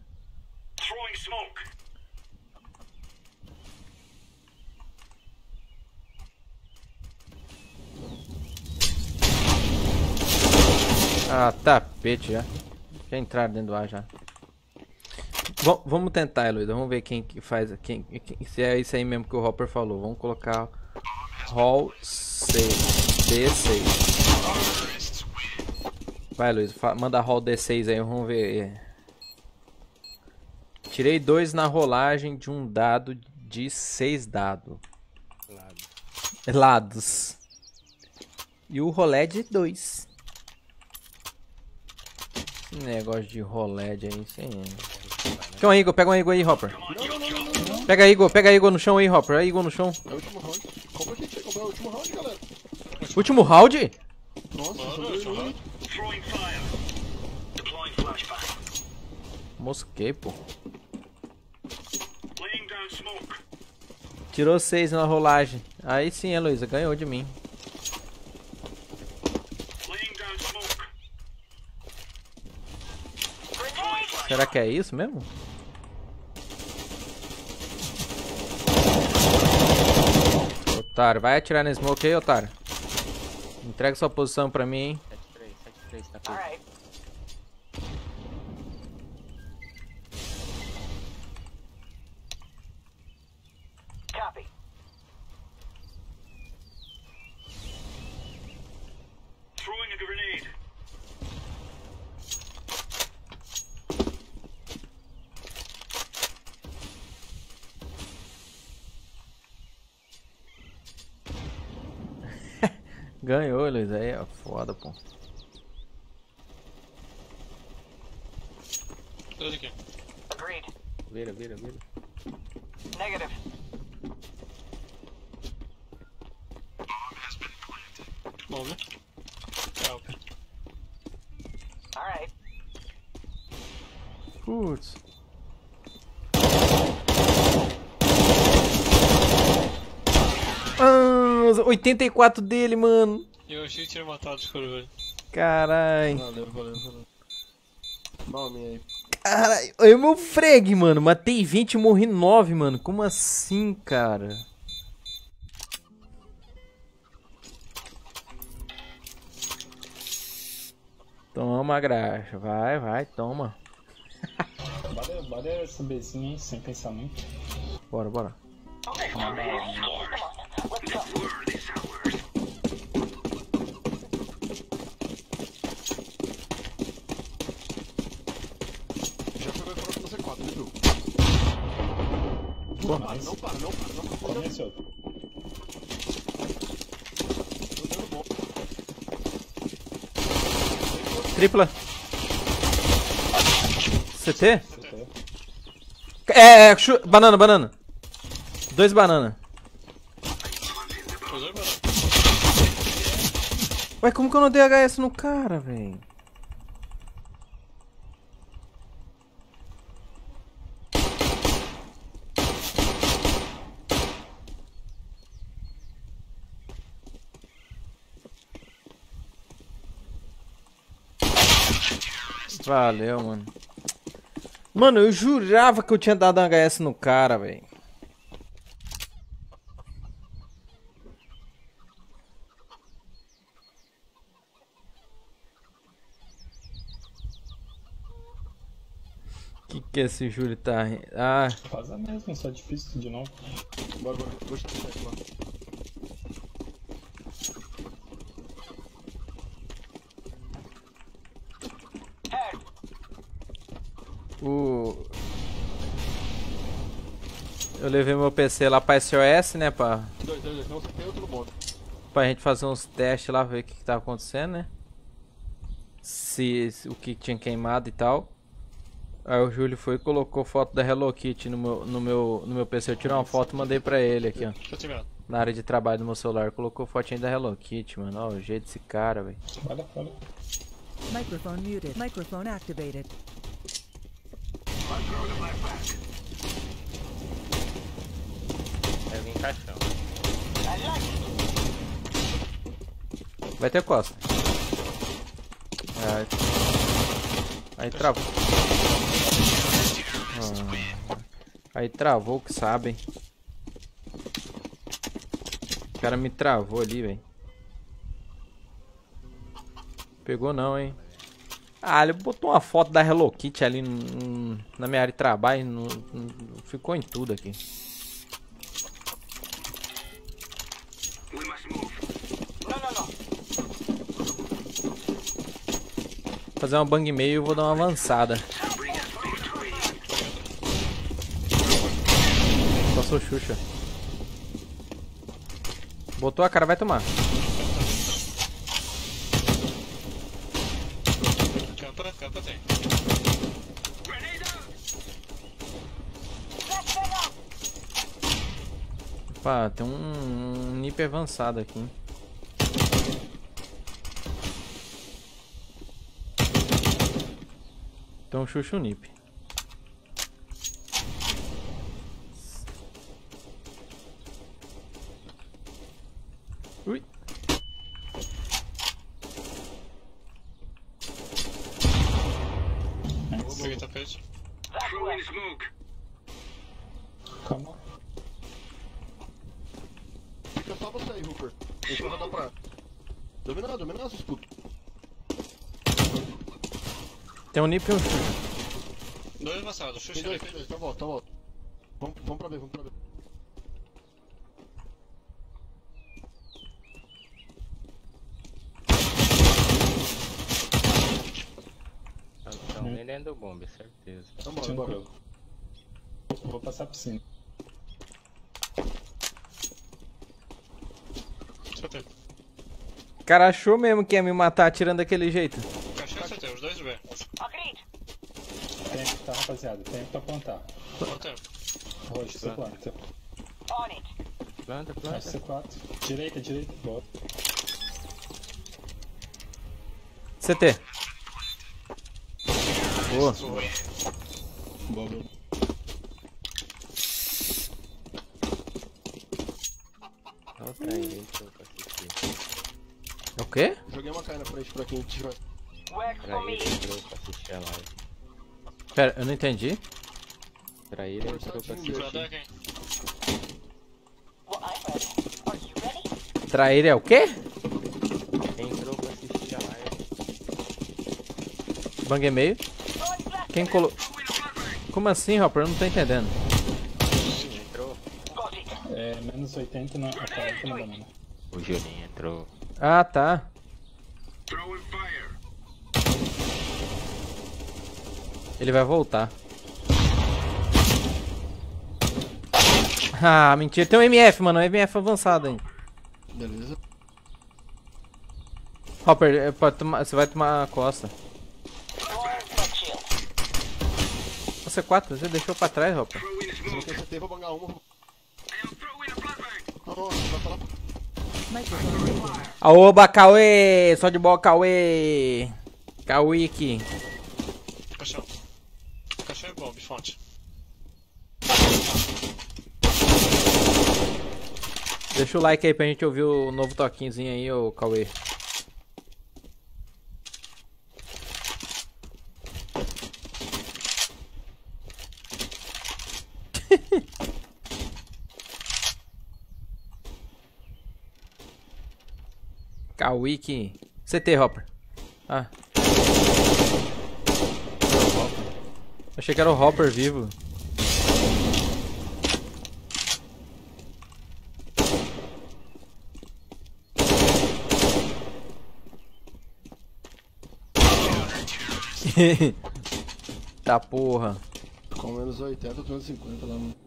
Ah, tapete já. Já entraram dentro do ar já. V vamos tentar, Heloísa. Vamos ver quem que faz. Quem, quem, se é isso aí mesmo que o Hopper falou. Vamos colocar Hall seis. D seis. Vai, Luiz. Manda Hall D seis aí. Vamos ver. Tirei dois na rolagem de um dado de seis dados. Lados. Lados. E o rolé de dois. Esse negócio de rolé de aí, sem. Quer um Igor? Pega um Igor aí, Hopper. Não, não, não, não, não. Pega Igor, pega Igor no chão aí, Hopper. É Igor no chão. É o último round. Como a gente vai comprar o último round, galera? Último round? Nossa, sobreviveu. Mosquei, pô. Tirou seis na rolagem. Aí sim, Heloísa, ganhou de mim. Será que é isso mesmo? Otário, vai atirar na smoke aí, otário. Entrega sua posição pra mim, hein? sete três, sete três, tá feito. Copy. Throwing a grenade. Ganhou, Luiz. Aí é foda, pô. Dois aqui. Agreed. Vira, vira, vira. Negative. Vamos ver. É, ok. Alright. Putz. Ah, oitenta e quatro dele, mano. Eu achei que tinha matado os coro, velho. Carai. Valeu, valeu, valeu. Nome aí. Carai, olha o meu frag, mano. Matei vinte e morri nove, mano. Como assim, cara? Toma, graxa. Vai, vai, toma. Bora, bora essa bezinha aí, sem pensar muito. Bora, bora. Já foi pra você quatro, viu? Boa. Não para, não para, não para, não para. Começou. Tripla. C T? É, é, chu... banana, banana. Dois banana. Ué, como que eu não dei H S no cara, velho? Valeu, mano. Mano, eu jurava que eu tinha dado H S no cara, velho. Que que esse Júlio tá... Ah... Faz a mesma, só difícil de novo. Bora, bora. Vou chutar aqui lá. O... Eu levei meu P C lá pra S O S, né, pra... Dois, dois, dois. Não, você tem outro no modo. Pra gente fazer uns testes lá, ver o que, que tava acontecendo, né? Se, se o que tinha queimado e tal. Aí o Júlio foi e colocou foto da Hello Kitty no meu, no meu, no meu P C. Eu tirei uma foto e mandei pra ele aqui, ó. Tô te vendo. Na área de trabalho do meu celular. Colocou fotinha da Hello Kitty, mano. Ó, o jeito desse cara, velho. Olha, olha. Microphone muted. Microphone activated. Vai vir caixão. Vai ter costa. Aí, aí travou. Ah, aí travou, que sabem. O cara me travou ali, velho. Pegou não, hein. Ah, ele botou uma foto da Hello Kitty ali no, na minha área de trabalho. No, no, ficou em tudo aqui. Fazer uma bang meio e eu vou dar uma avançada. Passou Xuxa. Botou a cara, vai tomar. Campa, campa tem. Opa, tem um, um nip avançado aqui. Então Xuxa o nip. Ui. Peguei tapete. Calma. Fica só você aí, Rupert. Deixa eu rodar pra... Dominar, dominar, seus putos. Tem um nip e um Xuxa. Dois avançados, Xuxa. Tem dois, tem dois, tá volta, tá volta. Vamos, vamos pra B, vamos pra B. Então, ele dentro do bombe, certeza. Tá bom, bora. Vou passar por cima. O cara achou mesmo que ia me matar atirando daquele jeito. Caixão C T, os dois B. Tempo, tá, rapaziada? Tempo pra plantar. Quanto tempo? Roxo, você planta. Planta, planta. C quatro. Direita, direita. Boa. C T. Boa. Boa, boa. Olha o trem, gente, eu assistir. O quê? Joguei uma cara na frente pra quem tiver. Pra ele entrou pra assistir a live. Pera, eu não entendi. Pra ele entrou pra assistir. Trair é o quê? Entrou pra assistir a live. Bang e meio. Quem colocou? Como assim, Hopper? Eu não tô entendendo. Entrou. É, menos oitenta na quarenta na banana. O Julinho entrou. Ah, tá. Ele vai voltar. Ah, mentira. Tem um M F, mano. Um M F avançado, hein. Beleza. Hopper, é, pode tomar, você vai tomar a costa. O C quatro, você deixou pra trás, Hopper. Se não quer C T, vou bangar uma. Nossa, vai falar. Aoba, Cauê! Só de bola, Cauê! Cauê aqui. Caixão. Caixão é bomb, fonte. Deixa o like aí pra gente ouvir o novo toquinhozinho aí, ô Cauê. Kawiki. C T, Hopper. Ah. Achei que era o Hopper vivo. Tá porra. Com menos oitenta, menos cinquenta lá no...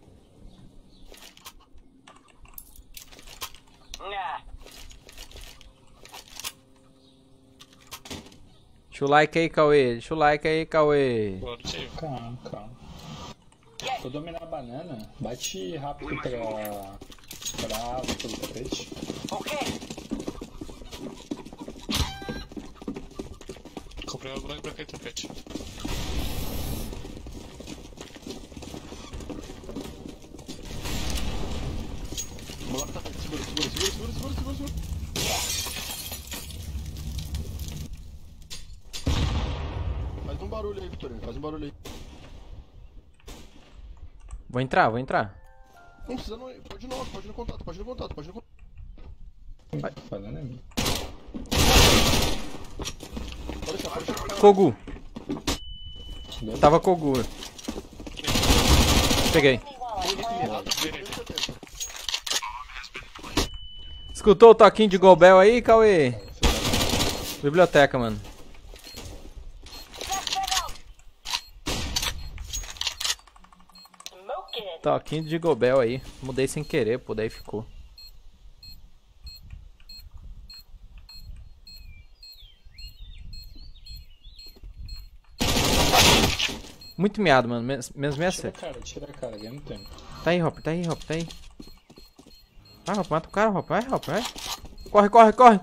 Deixa o like aí, Cauê. Deixa o like aí, Cauê. Calma, calma. Vou dominar a banana. Bate rápido pra... pra pelo tapete. Comprei o branco pra aquele tapete. Vamos lá pro tapete. Segura, segura, segura, segura, segura, segura, segura. Faz um barulho aí, Vitorino. Faz um barulho aí. Vou entrar, vou entrar. Não precisa não. Pode ir no, pode ir no contato, pode ir no contato, pode ir no contato. Vai. Falando é mim. Pode deixar, pode deixar. Kogu. Tava Kogu. Peguei. Escutou o toquinho de Gobel aí, Cauê? Biblioteca, mano. Toquinho de Gobel aí. Mudei sem querer, pô, daí ficou. Muito miado, mano. Menos meia Tira a sete. cara, tira a cara, ganha no tempo. Tá aí, Hopper, tá aí, Hopper, tá aí. Vai, Hopper, mata o cara, Hopper. Vai, Hopper, vai. Corre, corre, corre.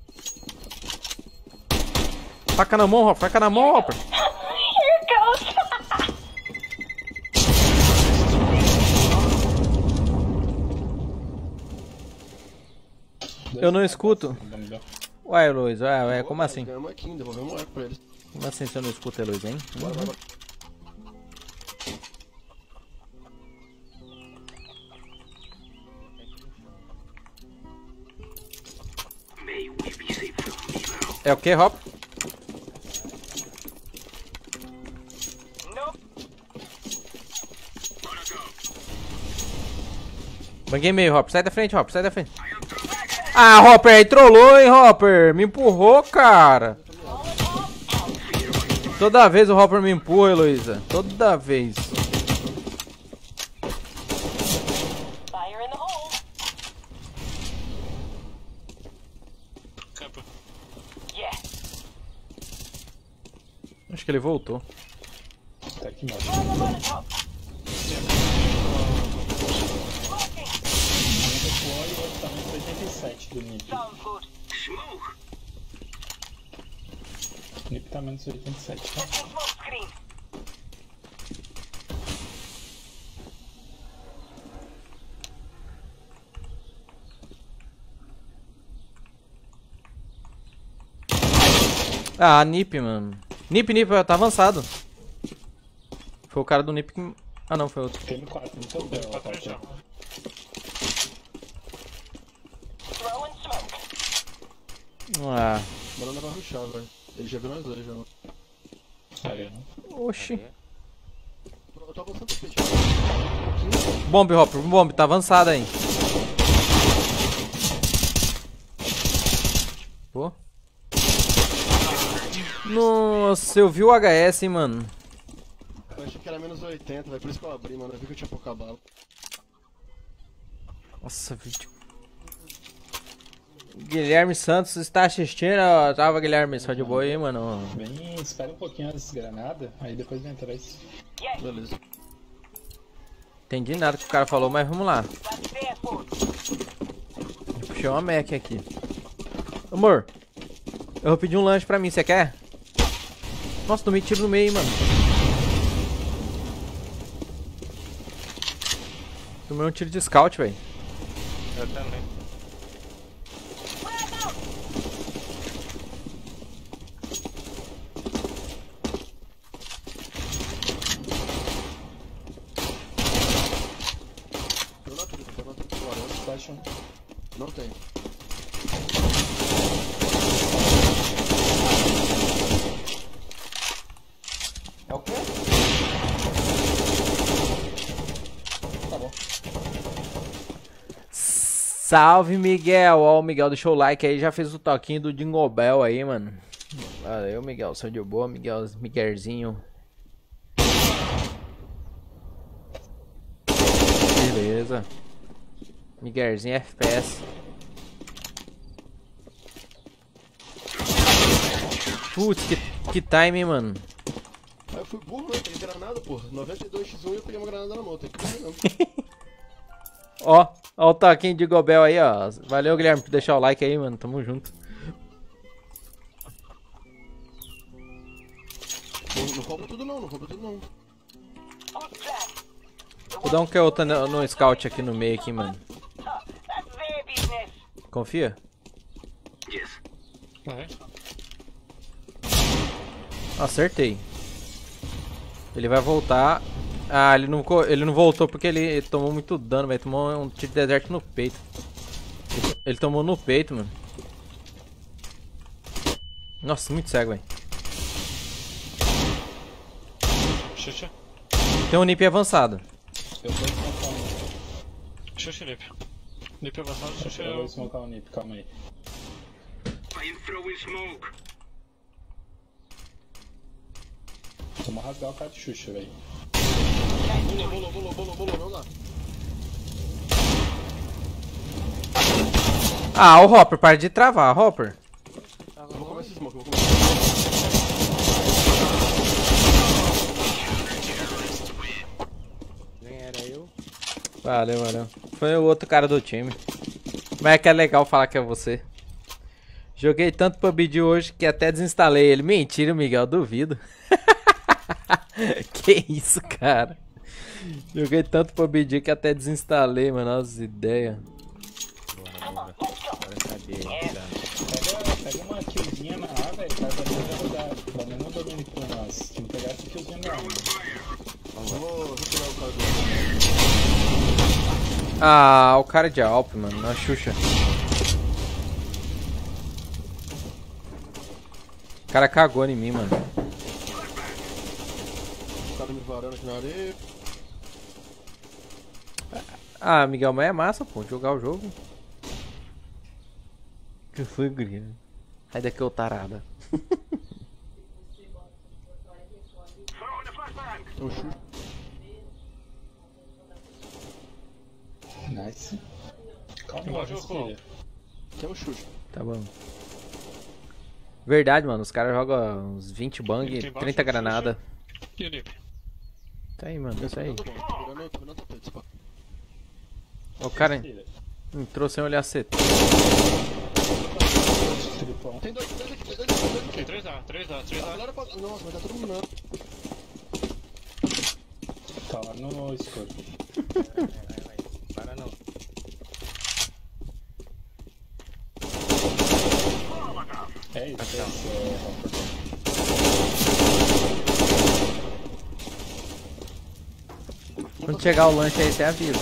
Faca na mão, Hopper. Faca na mão, Hopper. Here goes. Eu não escuto. Ué, Luiz, ué, ué, como assim? Ganhamos aqui, devolvemos um arco pra eles. Como assim você não escuta, Luiz, hein? Bora, bora, bora. É o que, Hop? Banguei meio, Hopper. Sai da frente, Hopper. Sai da frente. Ah, Hopper, aí trollou, hein, Hopper. Me empurrou, cara. Toda vez o Hopper me empurra, Heloísa. Toda vez. Fire in the hole. Campo. Yeah. Acho que ele voltou. Tá aqui embaixo. Um recuou e o outro tá no oitenta e sete do Nip. Sounds good. Nip tá menos oitenta e sete, tá? Setting smoke screen. Ah, Nip, mano. Nip, Nip, tá avançado. Foi o cara do Nip que... Ah, não, foi outro. Tem no quatro, no seu dela, tá? Throwing smoke. Ah. Banana vai rushar, velho. Ele já viu nós dois, já. Aí, né? Oxi. Eu tô avançando o tapete. Bomb, Hopper, bomb, tá avançado aí. Pô. Nossa, eu vi o H S, hein, mano. Eu achei que era menos oitenta, velho. Por isso que eu abri, mano. Eu vi que eu tinha pouca bala. Nossa, vídeo. Guilherme Santos está assistindo. Ó, tava, Guilherme, só de boa aí, mano. Vem, espera um pouquinho antes granada, aí depois vem atrás. Beleza. Entendi nada que o cara falou, mas vamos lá. That's there, food. Puxei uma Mac aqui. Amor, eu vou pedir um lanche pra mim, você quer? Nossa, tomei tiro no meio, mano. Tomei um tiro de scout, velho. Eu também. Não tem. É o quê? Tá bom. Salve, Miguel. Ó, o Miguel deixou o like aí, já fez o toquinho do Jingle Bell aí, mano. Valeu, Miguel. Sou de boa, Miguel. Miguelzinho. Beleza. Miguelzinho F P S. Putz, que, que time, hein, mano. Aí eu fui burro, né? Peguei granada, pô. noventa e dois a um e eu peguei uma granada na mão. Tem que correr mesmo. Ó, ó o toquinho de Gobel aí, ó. Valeu, Guilherme, por deixar o like aí, mano. Tamo junto. Não, não rouba tudo não, não rouba tudo não. Vou dar um que outra no, no scout aqui no meio aqui, mano. Confia? Acertei. Ele vai voltar. Ah, ele não, ele não voltou porque ele tomou muito dano, velho. Tomou um tiro de deserto no peito. Ele, ele tomou no peito, mano. Nossa, muito cego, velho. Xuxa. Tem um nip avançado. Eu vou smocar o nip. Xuxa nip. Nip avançado, Xuxa. Eu vou smocar o nip, calma aí. I'm throwing smoke. Vamos rasgar o cara de Xuxa, velho. Bolou, bolou, bolou, bolou, bolou, não dá. Ah, o Hopper, para de travar, Hopper. Eu vou comer esse smoke, eu vou comer. Nem era eu. Valeu, valeu. Foi o outro cara do time. Mas é que é legal falar que é você. Joguei tanto P U B G hoje que até desinstalei ele. Mentira, Miguel, duvido. Que isso, cara. Joguei tanto P U B G que até desinstalei, mano. As ideias. Bora, bora. Bora saber, cara. Pega, pega uma killzinha na A, velho. Faz a minha rodada. Pelo menos não domine com nós. Tinha que pegar essa killzinha na A. Vamos, vou tirar o cara do... Ah, o cara de Alp, mano. Na Xuxa. O cara cagou em mim, mano. O cara me varando aqui na areia. Ah, Miguel, mas é massa, pô, jogar o jogo. Que foi, guria? Sai daqui, ô tarada. Nice. Calma, Igual aí, jogou. Que é o Xuxa. Tá bom. Verdade, mano, os caras jogam uns vinte bang, Tem baixo, trinta granada. E o nip? Tá aí, mano, isso aí. Tô virando, tô virando tapete, pá. O cara entrou sem olhar C T. Tem dois, tem dois aqui, tem dois aqui, tem dois aqui. Tem três A, três A, três A. Galera, pode- Nossa, mas tá todo mundo não. Tá lá no escuro. Vai, vai, vai. Para não. É isso, é isso, é Hopper. Quando chegar o lanche aí, você avisa.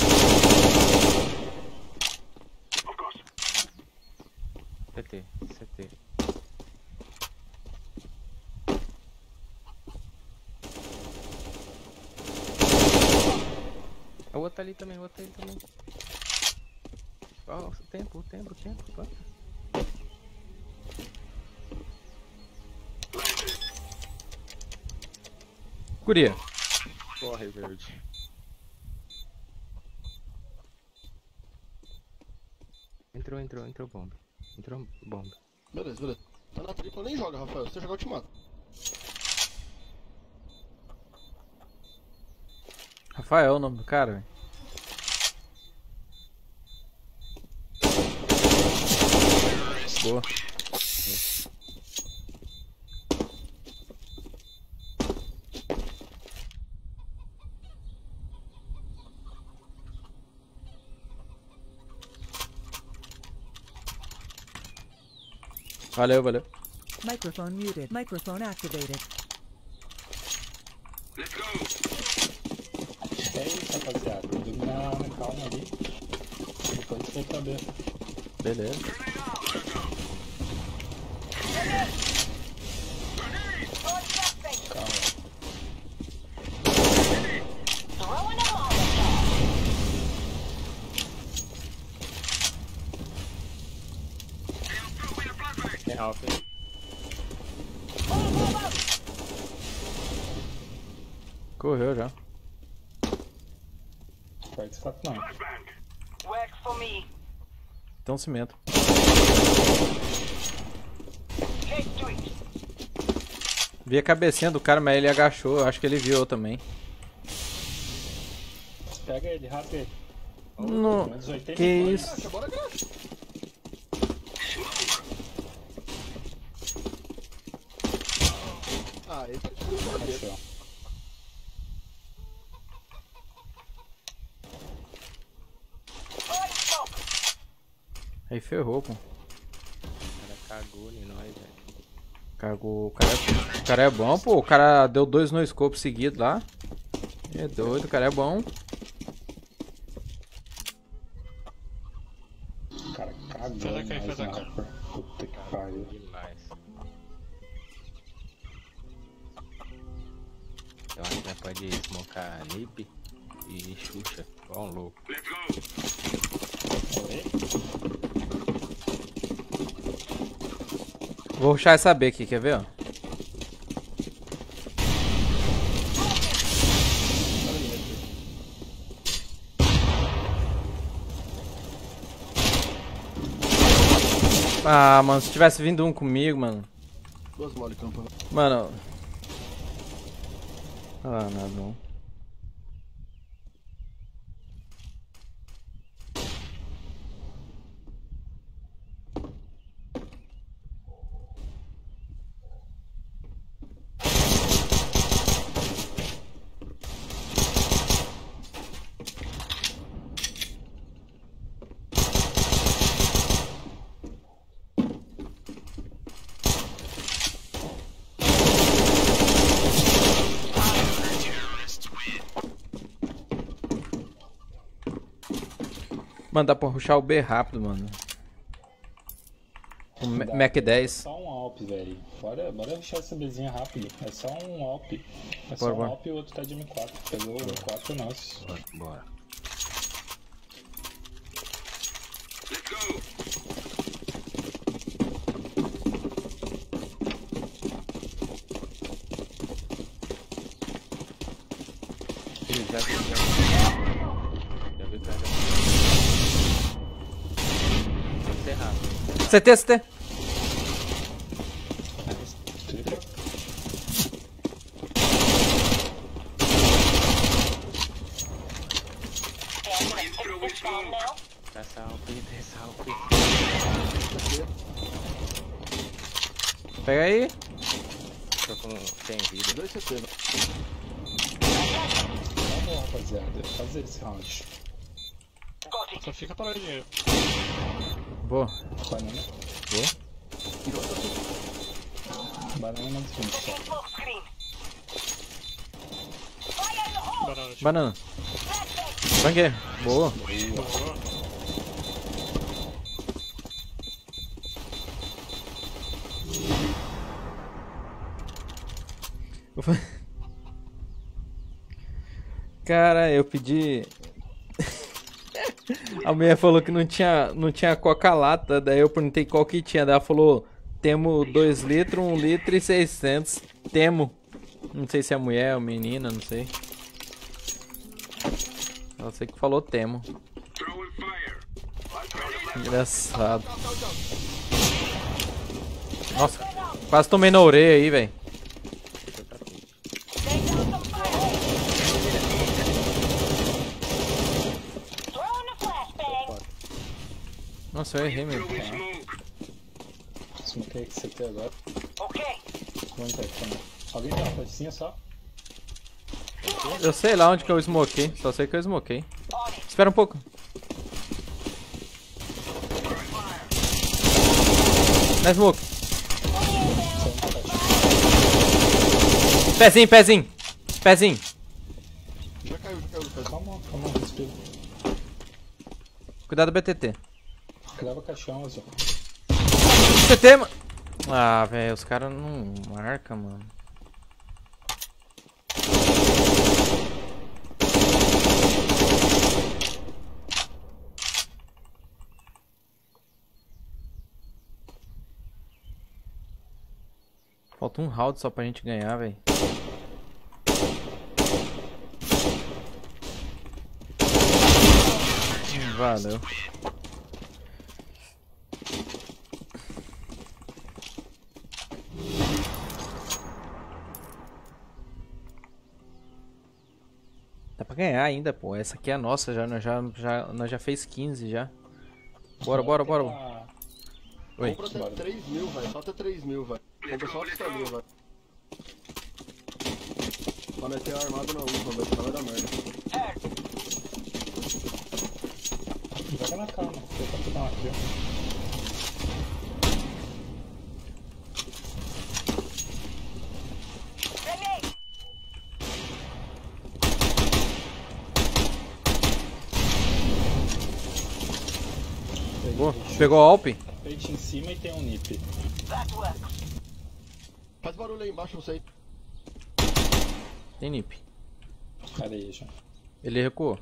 C T, C T. O outro ali também, o outro ali também. Ó, o tempo, o tempo, o tempo. Pô. Guria. Corre, verde. Entrou, entrou, entrou bomba. Entrou bomba. Beleza, beleza. Tá na tripla, nem joga, Rafael. Se você jogar, eu te mato. Rafael é o nome do cara, velho. Boa. Valeu, valeu. Microphone muted. Microphone activated. É isso, rapaziada. Dominar na calma ali. Depois a gente vai pra B. Beleza. Tem alfa aí. Correu já. Perde esse não. Works for me. Tem um cimento. Let's do it. Vi a cabecinha do cara, mas ele agachou. Eu acho que ele viu também. Pega ele, rápido ele. No... Que isso? Bora, graxa. Ah, ele tá de Aí ferrou, pô. O cara cagou em nós, velho. Cagou. O cara, é... o cara é bom, pô. O cara deu dois no scope seguido lá. É doido, o cara é bom. O cara cagou Faz aqui, em nós, faz aqui. mano. Puta que pariu. Demais. Eu acho que nós pode smocar Nip e Xuxa, igual um louco. Vou rushar essa B aqui, quer ver, ó? Ah, mano, se tivesse vindo um comigo, mano. Duas mole campo. Mano. Ah, nada não. Mano, dá pra rushar o B rápido, mano. O Dá. Mac dez. Só um Alp, velho. Bora, bora rushar essa bezinha rápido. É só um Alp. É só Bora, um bora. Alp e o outro tá de M quatro. Pegou o quatro nosso. Bora, bora. Ih, já vi, já vi. Já vi o cara. Tem que ser rápido. C T, C T. Essa Alp, essa Alp. Pega aí. Tô com sem vida. Dois C T, né? Vamos, rapaziada. Fazer esse round. Só fica paradinho aí. Boa. Banana. Boa. Banana não desfim, só. Banana. Banana. Banguei. Boa. Cara, eu pedi. A mulher falou que não tinha, não tinha coca-lata, daí eu perguntei qual que tinha, daí ela falou: temo dois litros, um litro e seiscentos. Temo. Não sei se é mulher ou menina, não sei. Eu sei que falou temo. Engraçado. Nossa, quase tomei na orelha aí, velho. Nossa, eu errei mesmo. Smokei que C T agora. Ok. Vamos entrar aqui. Alguém tem uma flecha só? Eu sei lá onde que eu smokei, só sei que eu smokei. Espera um pouco. Na smoke. Pezinho, pezinho. Pezinho. Já caiu, já caiu. Calma, calma, respira. Cuidado do B T T. Crava caixão, Azul. B T T, mano. Ah, velho, os caras não marcam, mano. Falta um round só pra gente ganhar, velho. Hum, valeu. pra ganhar ainda, pô. Essa aqui é a nossa, já, nós, já, já, nós já fez quinze já. Bora, bora, bora. Oi. Compra até três mil, velho. Só até três mil, velho. Compra só até mil, velho. Pra meter a armada na uva, velho. Senão vai dar merda. Joga na calma, tem capitão aqui, ó. Pegou? Pegou o Alp? Peite em cima e tem um nip. Faz barulho aí embaixo, você aí. Tem nip. Cadê aí, João? Ele recuou.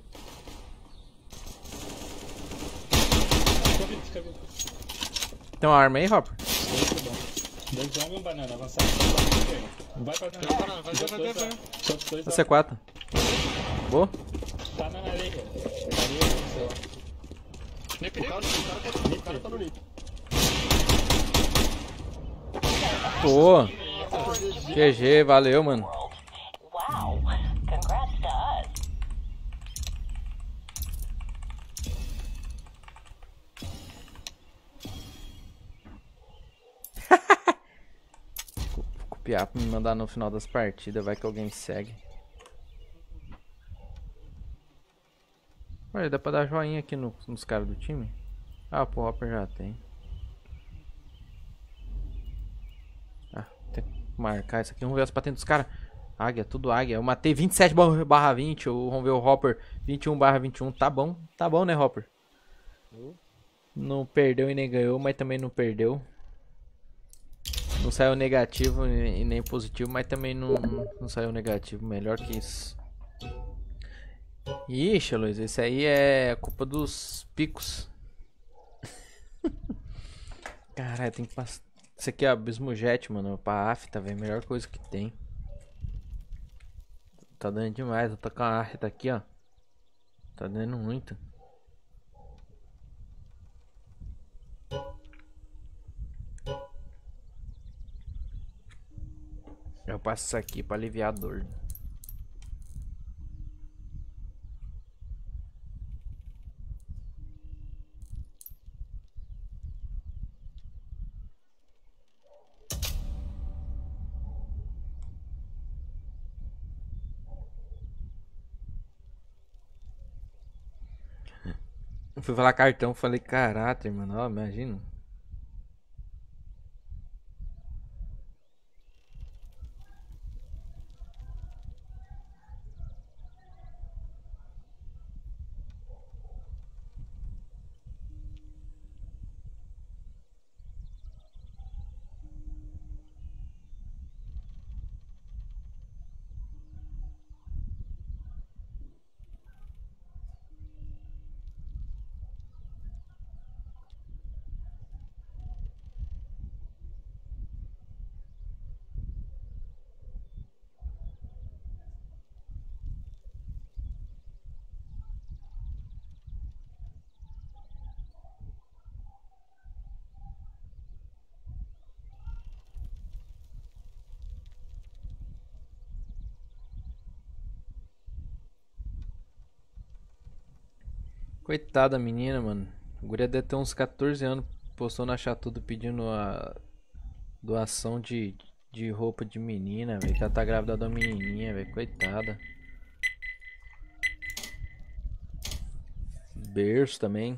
Fica vivo, fica vivo. Tem uma arma aí, Hopper? Dois homens e um banana, avançado. Vai pra banana. Vai, vai, vai, vai. Todos dois. C quatro. Boa. Tá na areia. Areia, sei lá. O cara, o cara tá no nip. Pô. G G, valeu, mano. Wow. Congrats to us. Vou copiar pra me mandar no final das partidas, vai que alguém segue. Olha, dá pra dar joinha aqui no, nos caras do time? Ah, pô, o Hopper já tem. Ah, tem que marcar isso aqui. Vamos ver as patentes dos caras. Águia, tudo águia. Eu matei vinte e sete barra vinte. Vamos ver o Hopper vinte e um barra vinte e um. Tá bom, tá bom, né, Hopper? Uh. Não perdeu e nem ganhou, mas também não perdeu. Não saiu negativo e nem positivo, mas também não, não saiu negativo. Melhor que isso. Ixi, Luiz, esse aí é culpa dos picos. Caralho, tem que passar. Isso aqui é Abismo Jet, mano. Pra afta, velho. Melhor coisa que tem. Tá dando demais. Vou tacar uma afta aqui, ó. Tá dando muito. Eu passo isso aqui pra aliviar a dor. Eu fui falar cartão, falei caráter, mano. Ó, imagina. Coitada da menina, mano. A guria deve ter uns quatorze anos. Postou na Chatudo pedindo a doação de, de roupa de menina, velho. Que ela tá grávida da menininha, velho. Coitada. Berço também.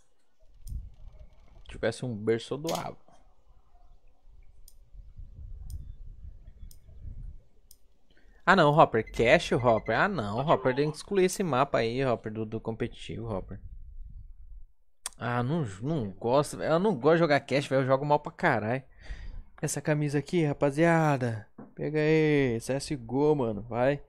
Se tivesse um berço, eu doava. Ah não, Hopper, cash, Hopper. Ah não, Hopper, tem que excluir esse mapa aí, Hopper, do, do competitivo, Hopper. Ah, não, não gosto, eu não gosto de jogar cash, velho, eu jogo mal pra caralho. Essa camisa aqui, rapaziada. Pega aí, C S G O, mano, vai.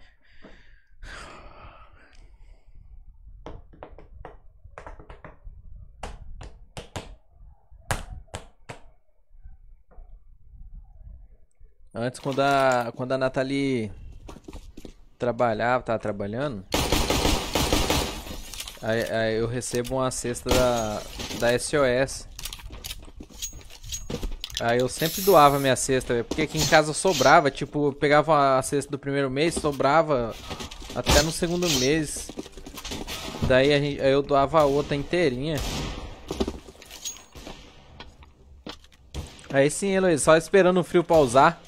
Antes, quando a, quando a Nathalie trabalhava, tava trabalhando, aí, aí eu recebo uma cesta da, da S O S. Aí eu sempre doava minha cesta, véio, porque aqui em casa sobrava, tipo, eu pegava a cesta do primeiro mês, sobrava Até no segundo mês. Daí a gente, aí eu doava a outra inteirinha. Aí sim, Heloísa, só esperando o frio pra usar.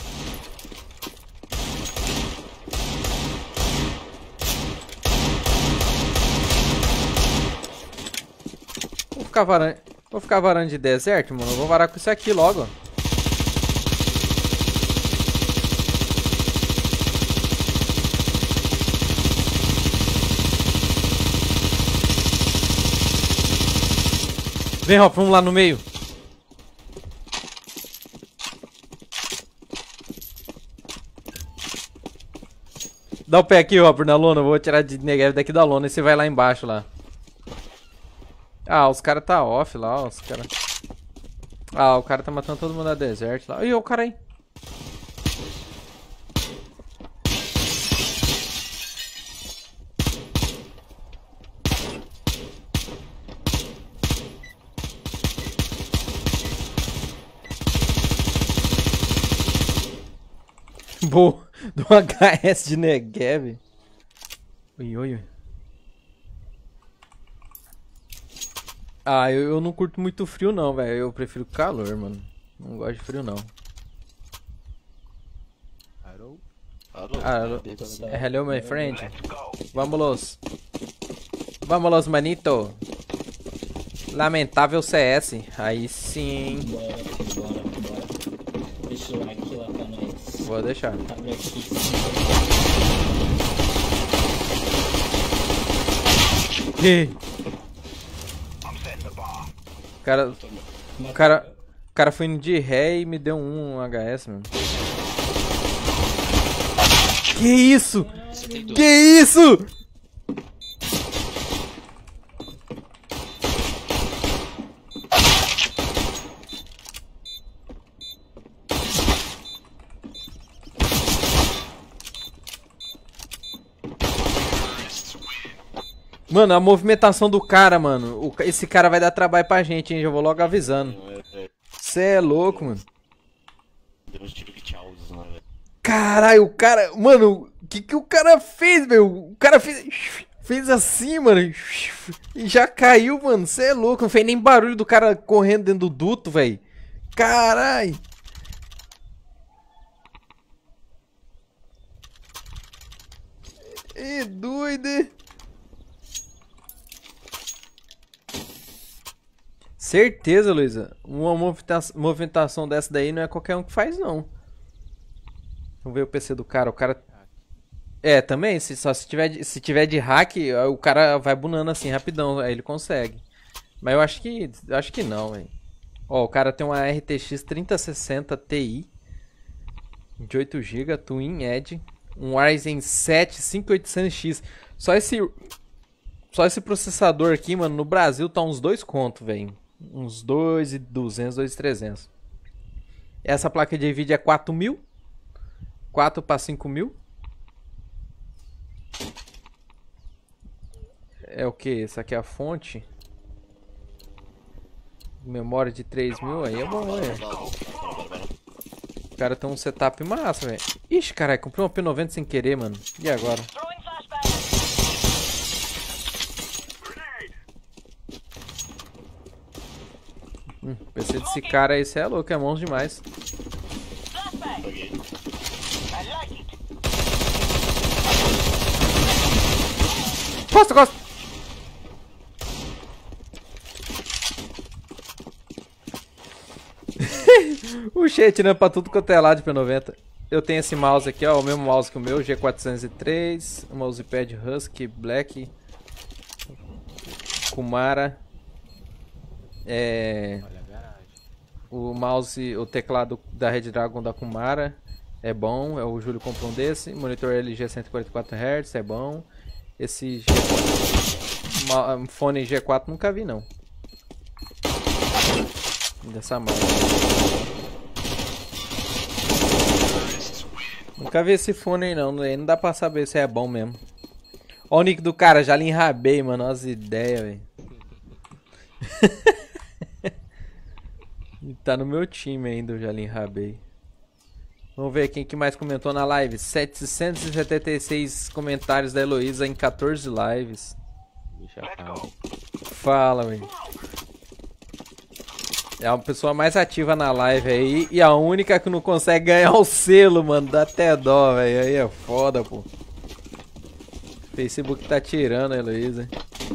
Vou ficar varando, vou ficar varando de deserto, mano. Eu vou varar com isso aqui logo. Vem, Hop, vamos lá no meio. Dá o pé aqui, Hopper, na lona. Eu vou tirar de Negev daqui da lona e você vai lá embaixo lá. Ah, os caras tá off lá, ó, os cara. Ah, o cara tá matando todo mundo na deserto lá. Ih, o cara aí. Boa, do H S de Negev. Ui, ui, ui. Ah, eu, eu não curto muito frio não, velho. Eu prefiro calor, mano. Não gosto de frio não. Alô? Alô? Hello, my friend. Vamos, vamos, manito. Lamentável C S. Aí sim. Bora, bora, bora. Deixa o like lá pra nós. Vou deixar. Abre aqui. Ih. O cara, o cara, o cara foi indo de ré e me deu um H S, mano. Que isso? Que isso? Mano, a movimentação do cara, mano. O, esse cara vai dar trabalho pra gente, hein? Já vou logo avisando. Cê é louco, mano. Caralho, o cara... Mano, o que que o cara fez, meu? O cara fez... Fez assim, mano. E já caiu, mano. Cê é louco. Não fez nem barulho do cara correndo dentro do duto, velho. Caralho. É doido, hein? Certeza, Luísa. Uma movimentação, movimentação dessa daí não é qualquer um que faz, não. Vamos ver o P C do cara. O cara... É, também. Se, só se tiver, de, se tiver de hack, o cara vai bunando assim, rapidão. Aí ele consegue. Mas eu acho que... Acho que não, velho. Ó, o cara tem uma R T X trinta sessenta Ti. De oito gigas. Twin Edge. Um Ryzen sete cinco mil e oitocentos X. Só esse... Só esse processador aqui, mano, no Brasil tá uns dois conto, velho. Uns dois mil e duzentos, dois mil e trezentos. Essa placa de vídeo é quatro mil. quatro para cinco mil. É o que? Essa aqui é a fonte. Memória de três mil. Aí é bom, velho. O cara tem um setup massa, velho. Ixi, caralho, comprei uma P noventa sem querer, mano. E agora? Hum, P C desse cara aí, cê é louco, é monstro demais. Costa, costa! O chat, né, pra tudo quanto é lá de P noventa. Eu tenho esse mouse aqui, ó, o mesmo mouse que o meu, G quatrocentos e três, o mousepad Husky Black, Kumara. É... O mouse, o teclado da Red Dragon da Kumara é bom, é o Júlio comprou um desse. Monitor L G cento e quarenta e quatro hertz é bom. Esse G quatro, fone G quatro nunca vi não. Dessa marca. Nunca vi esse fone aí não, não dá pra saber se é bom mesmo. Ó o nick do cara, já lhe enrabei, mano, as ideias, velho. Tá no meu time ainda, eu já lhe enrabei. Vamos ver quem que mais comentou na live. setecentos e setenta e seis comentários da Heloísa em quatorze lives. Fala, velho. É a pessoa mais ativa na live aí e a única que não consegue ganhar o selo, mano. Dá até dó, velho. Aí é foda, pô. Facebook tá tirando a Heloísa.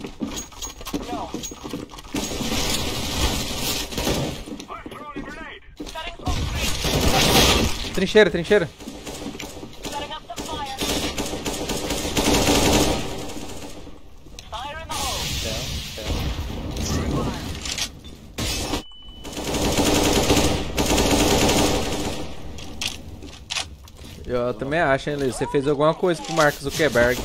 Trincheira, trincheira. Eu também acho, hein, Luiz? Você fez alguma coisa pro Mark Zuckerberg.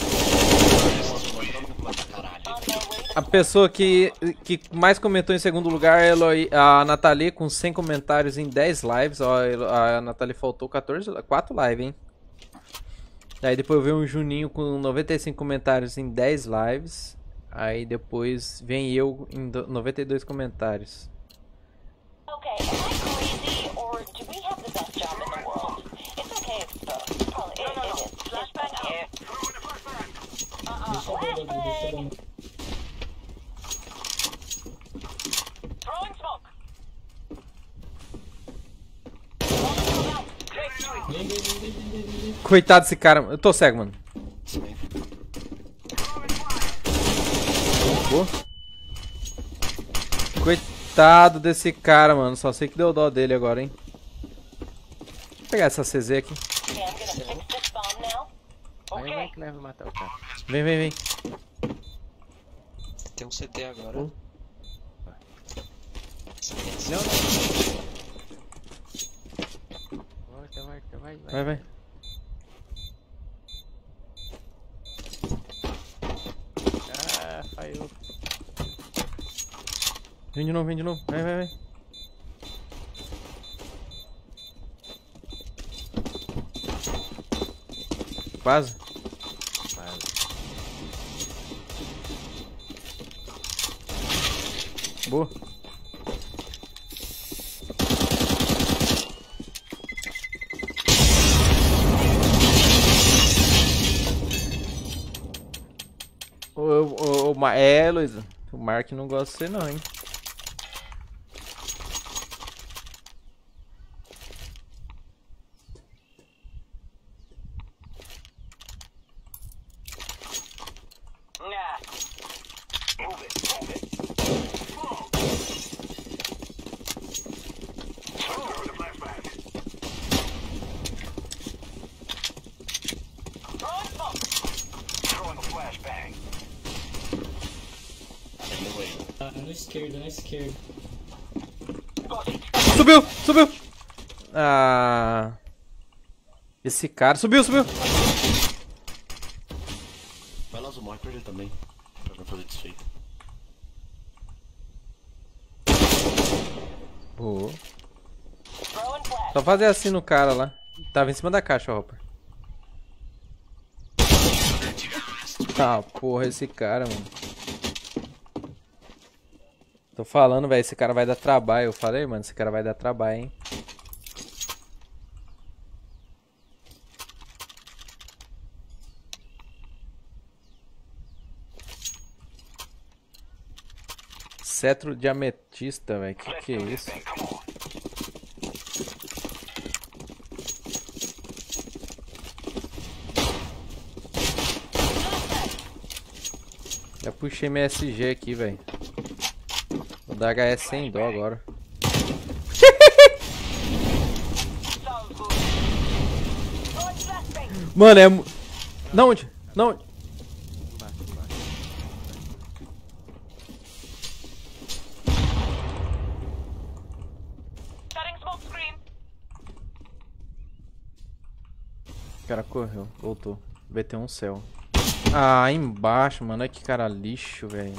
A pessoa que, que mais comentou em segundo lugar é a Nathalie, com cem comentários em dez lives. Ó, a Nathalie faltou quatorze, quatro lives, hein? Aí depois veio um Juninho com noventa e cinco comentários em dez lives. Aí depois vem eu em noventa e dois comentários. Okay, am I crazy or do we have the best job in the world? It's okay if so. Probably it, it is. Flashbang here. Uh-uh. Flashbang. Throwing smoke. Coitado desse cara. Eu tô cego, mano. Pô. Coitado desse cara, mano. Só sei que deu dó dele agora, hein. Vou pegar essa C Z aqui. Vai, vai que leva matar o cara. Vem, vem, vem. Tem um C T agora. Oh. Não, não. Volta, volta, vai, vai. Vai, vai. Ah, falhou. Vem de novo, vem de novo. Vai, vai, vai. Quase. Quase. Boa. O, o, o, o, é, Luísa. O Mark não gosta de você não, hein. Esquerda, na esquerda. Subiu, subiu. Ah. Esse cara subiu, subiu. Vai lá, Zumar, perde ele também. Pra fazer desfeito. Boa. Só fazer assim no cara lá. Tava em cima da caixa, Hopper. Ah, porra, esse cara, mano. Tô falando, velho, esse cara vai dar trabalho. Eu falei, mano, esse cara vai dar trabalho, hein. Cetro de ametista, velho. Que que é isso? Já puxei minha S G aqui, velho. Vou dar H S sem dó agora. Mano, é... Não, onde? Não. O cara correu, voltou. B T um céu. Ah, embaixo, mano. Olha que cara lixo, velho.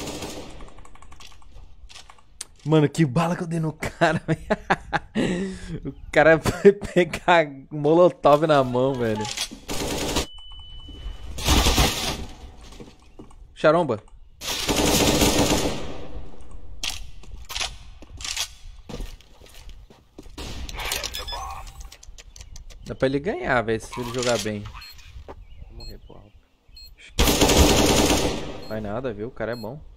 Mano, que bala que eu dei no cara, velho. O cara foi pegar molotov na mão, velho. Charomba. Dá pra ele ganhar, velho, se ele jogar bem. Vou morrer pro alto. Vai nada, viu? O cara é bom.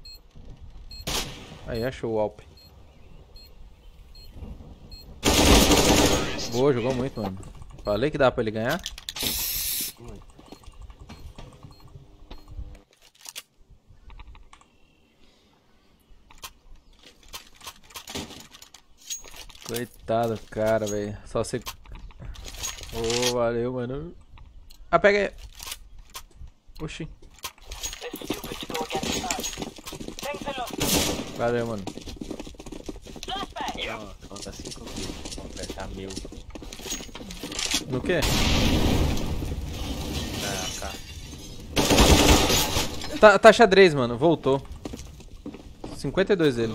Aí, achou o Alp. Boa, jogou muito, mano. Falei que dá pra ele ganhar. Coitado, cara, velho. Só você... Ô, oh, valeu, mano. Ah, pega aí. Oxi. Valeu, mano. Ó, falta cinco kills. Vou apertar mil. No quê? Ah, tá. Tá, tá xadrez, mano. Voltou. cinquenta e dois dele.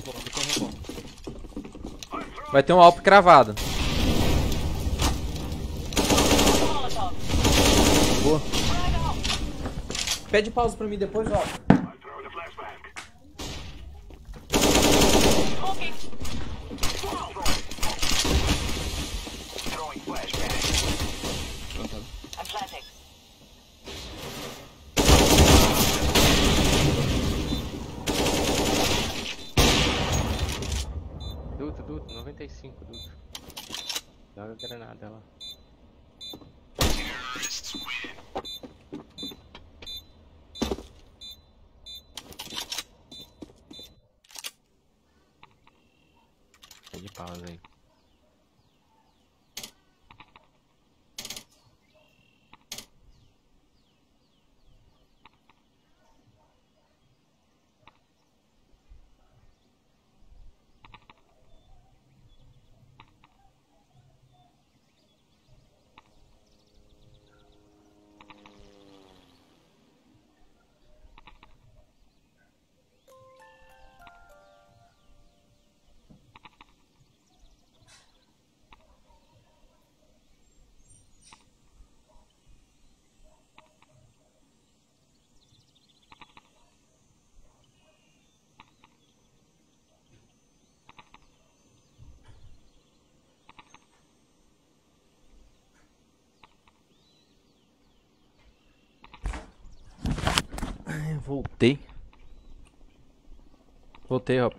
Vai ter um Alp cravado. Boa. Pede pausa pra mim depois, ó. Duto, Duto, noventa e cinco, Duto. Joga a granada lá. De pausa aí. Voltei. Voltei, ó.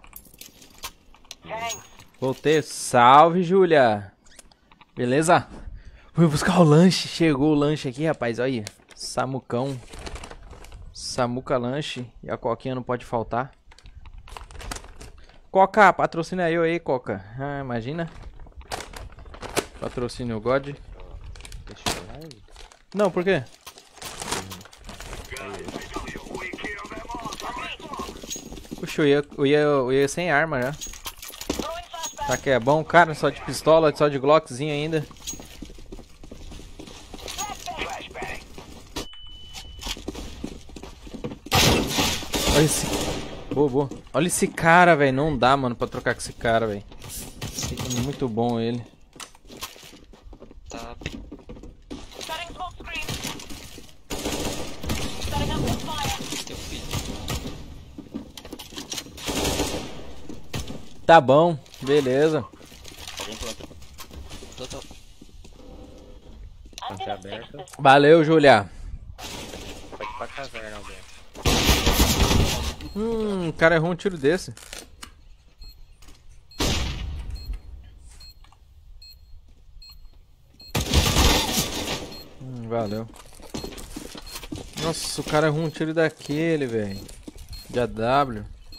Voltei. Salve, Júlia. Beleza? Fui buscar o lanche. Chegou o lanche aqui, rapaz. Olha aí. Samucão. Samuca lanche. E a coquinha não pode faltar. Coca, patrocina eu aí, Coca. Ah, imagina. Patrocínio God. Deixa eu live. Não, por quê? Puxa, eu ia, eu, ia, eu ia sem arma já. Tá que é bom, cara? Só de pistola, só de Glockzinho ainda. Olha esse... Boa, boa. Olha esse cara, velho. Não dá, mano, pra trocar com esse cara, velho. Muito bom ele. Tá. Tá bom, beleza. Ponte aberta. Valeu, Julia. Pode ir pra caverna, Alberto. Hum, o cara errou um tiro desse. Hum, valeu. Nossa, o cara errou um tiro daquele, velho. De A W.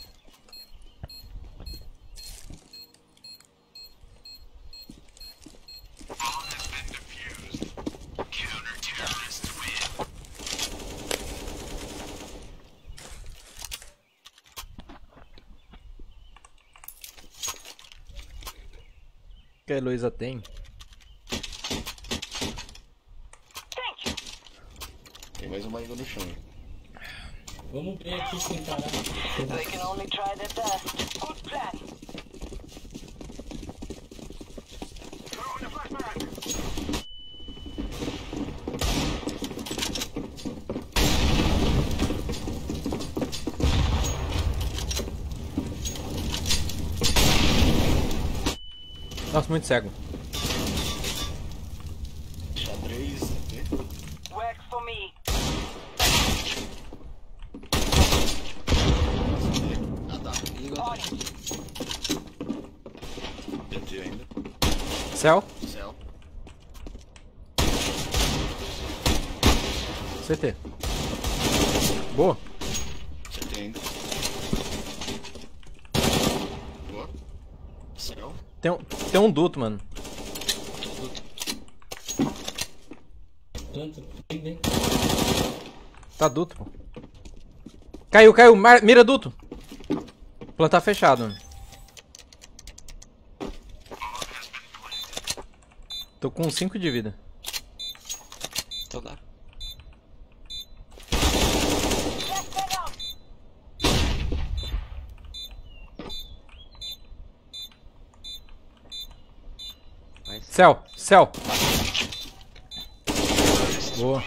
Que a Heloísa tem? Tem mais uma ainda no chão. Vamos ver aqui sem parar. They can only try their best. Good plan. Nossa, muito cego. Work for me. Ah tá, liga On atrás. Entendi ainda. Céu. Céu. C T. Boa. C T ainda. Boa. Céu. Tem um, tem um duto, mano. Tá duto, pô. Caiu, caiu. Mar- Mira duto. Plantar fechado, mano. Tô com cinco de vida. Então dá. Céu, céu. Boa.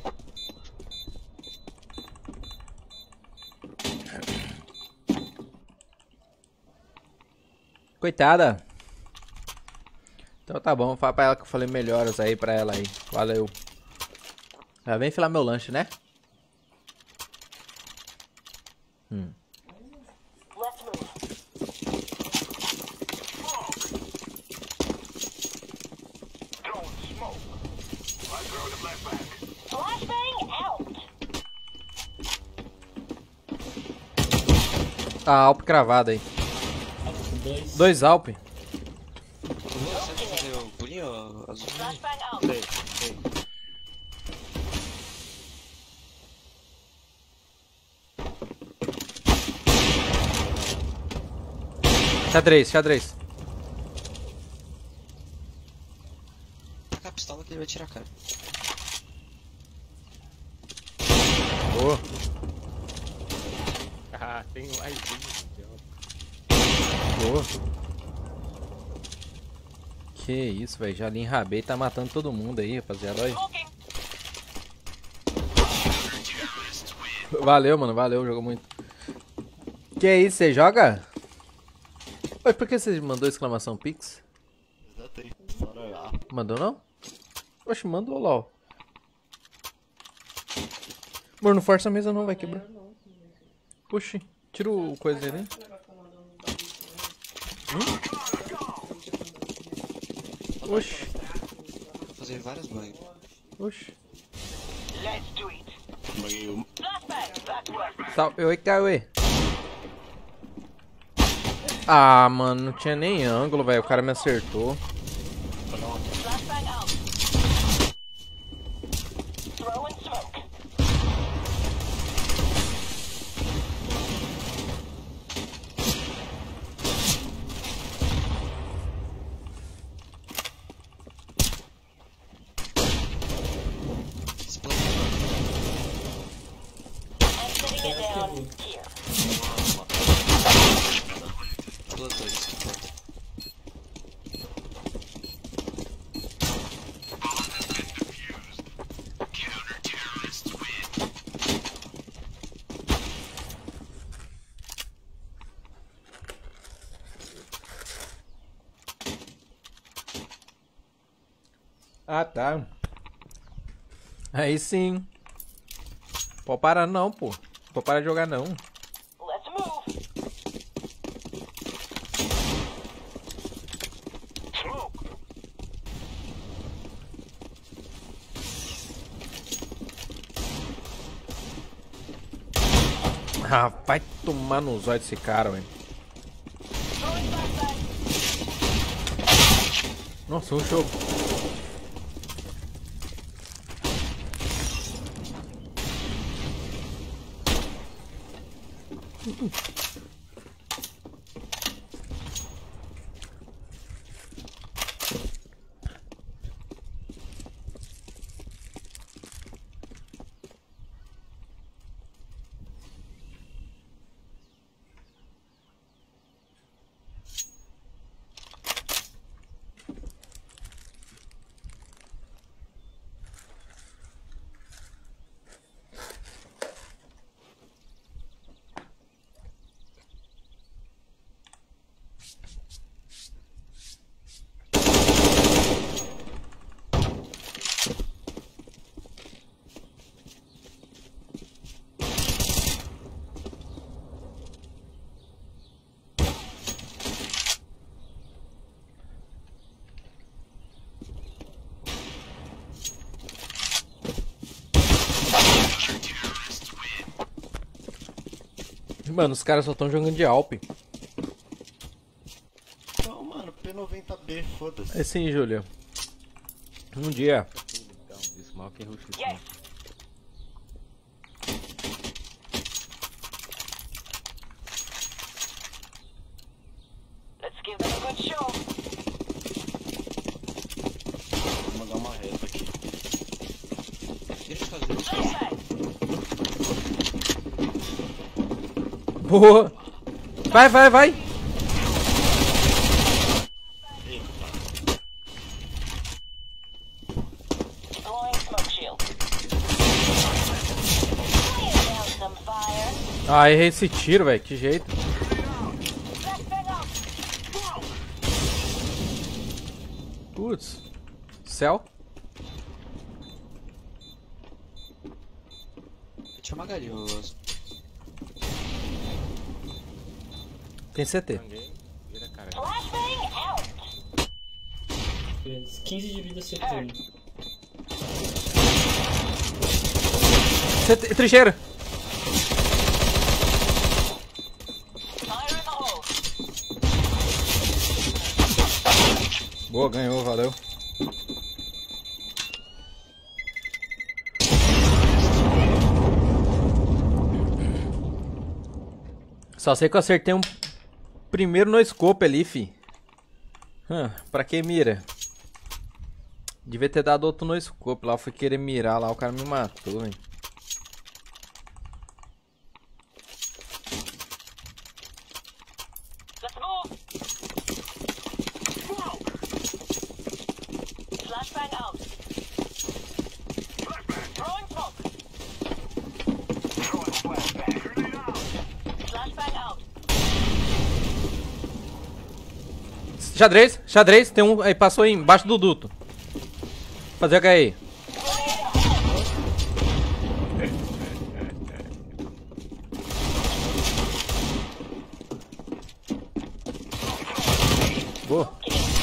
Coitada. Então tá bom, fala pra ela que eu falei melhoras aí pra ela aí. Valeu. Já vem filar meu lanche, né? Hum. Let's move. Flashbang out. A Alp cravada aí. Dois Alp. Você vai fazer o pulinho azul? Flashbang out. Sei, sei. Xadrez, xadrez. Taca a pistola que ele vai tirar a cara. Boa. Ah, tem mais um. Boa. Que isso, velho. Já enrabei, tá matando todo mundo aí, rapaziada. Olha. Valeu, mano. Valeu, jogou muito. Que isso, você joga? Oi, por que você mandou exclamação Pix? Exatamente. Bora lá. Mandou não? Oxe, mandou lá, ó. Amor, não força a mesa não, vai quebrar. Oxi, tira o coisa dele. Hum? Oxi. Vou fazer várias bugs. Oxi. Let's do it. Buguei uma. Flashbang. That works. Salve, oi, Cauê. Ah, mano, não tinha nem ângulo, velho. O cara me acertou. Flashbang out. Throw in smoke. I'm sitting it down here. Explosões, que importa. Ah, tá. Aí sim. Pode parar não, pô. Pode parar de jogar não. Let's move. Ah, vai tomar no zóio desse cara, velho. Nossa, um show. Mano, os caras só estão jogando de Alp. Não, mano, P noventa B, foda-se. É sim, Júlio. Um dia. Então, Smoke e Rush. Yes. Let's give them a good show. Vou mandar uma reta aqui. Deixa eu fazer isso. Boa! Vai, vai, vai! Ah, errei esse tiro, velho. Que jeito. Putz. Céu. Tinha uma galhosa. Tem C T. quinze de vida C T. C T, trincheira. Boa, ganhou, valeu. Só sei que eu acertei um primeiro no scope ali, fi. Hum, pra que mira? Devia ter dado outro no scope lá, eu fui querer mirar lá, o cara me matou, velho. Xadrez, xadrez, tem um aí, passou aí embaixo do duto. Fazer H I. Boa.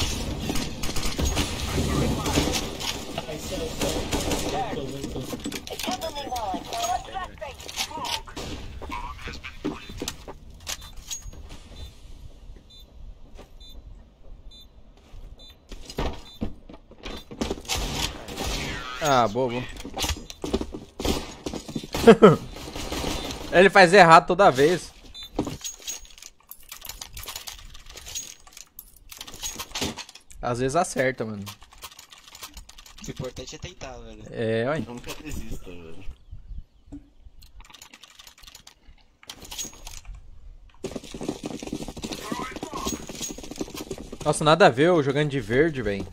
Ah, bobo. Ele faz errado toda vez. Às vezes acerta, mano. O importante é tentar, velho. É, ué. Nunca desista, velho. Nossa, nada a ver eu jogando de verde, velho.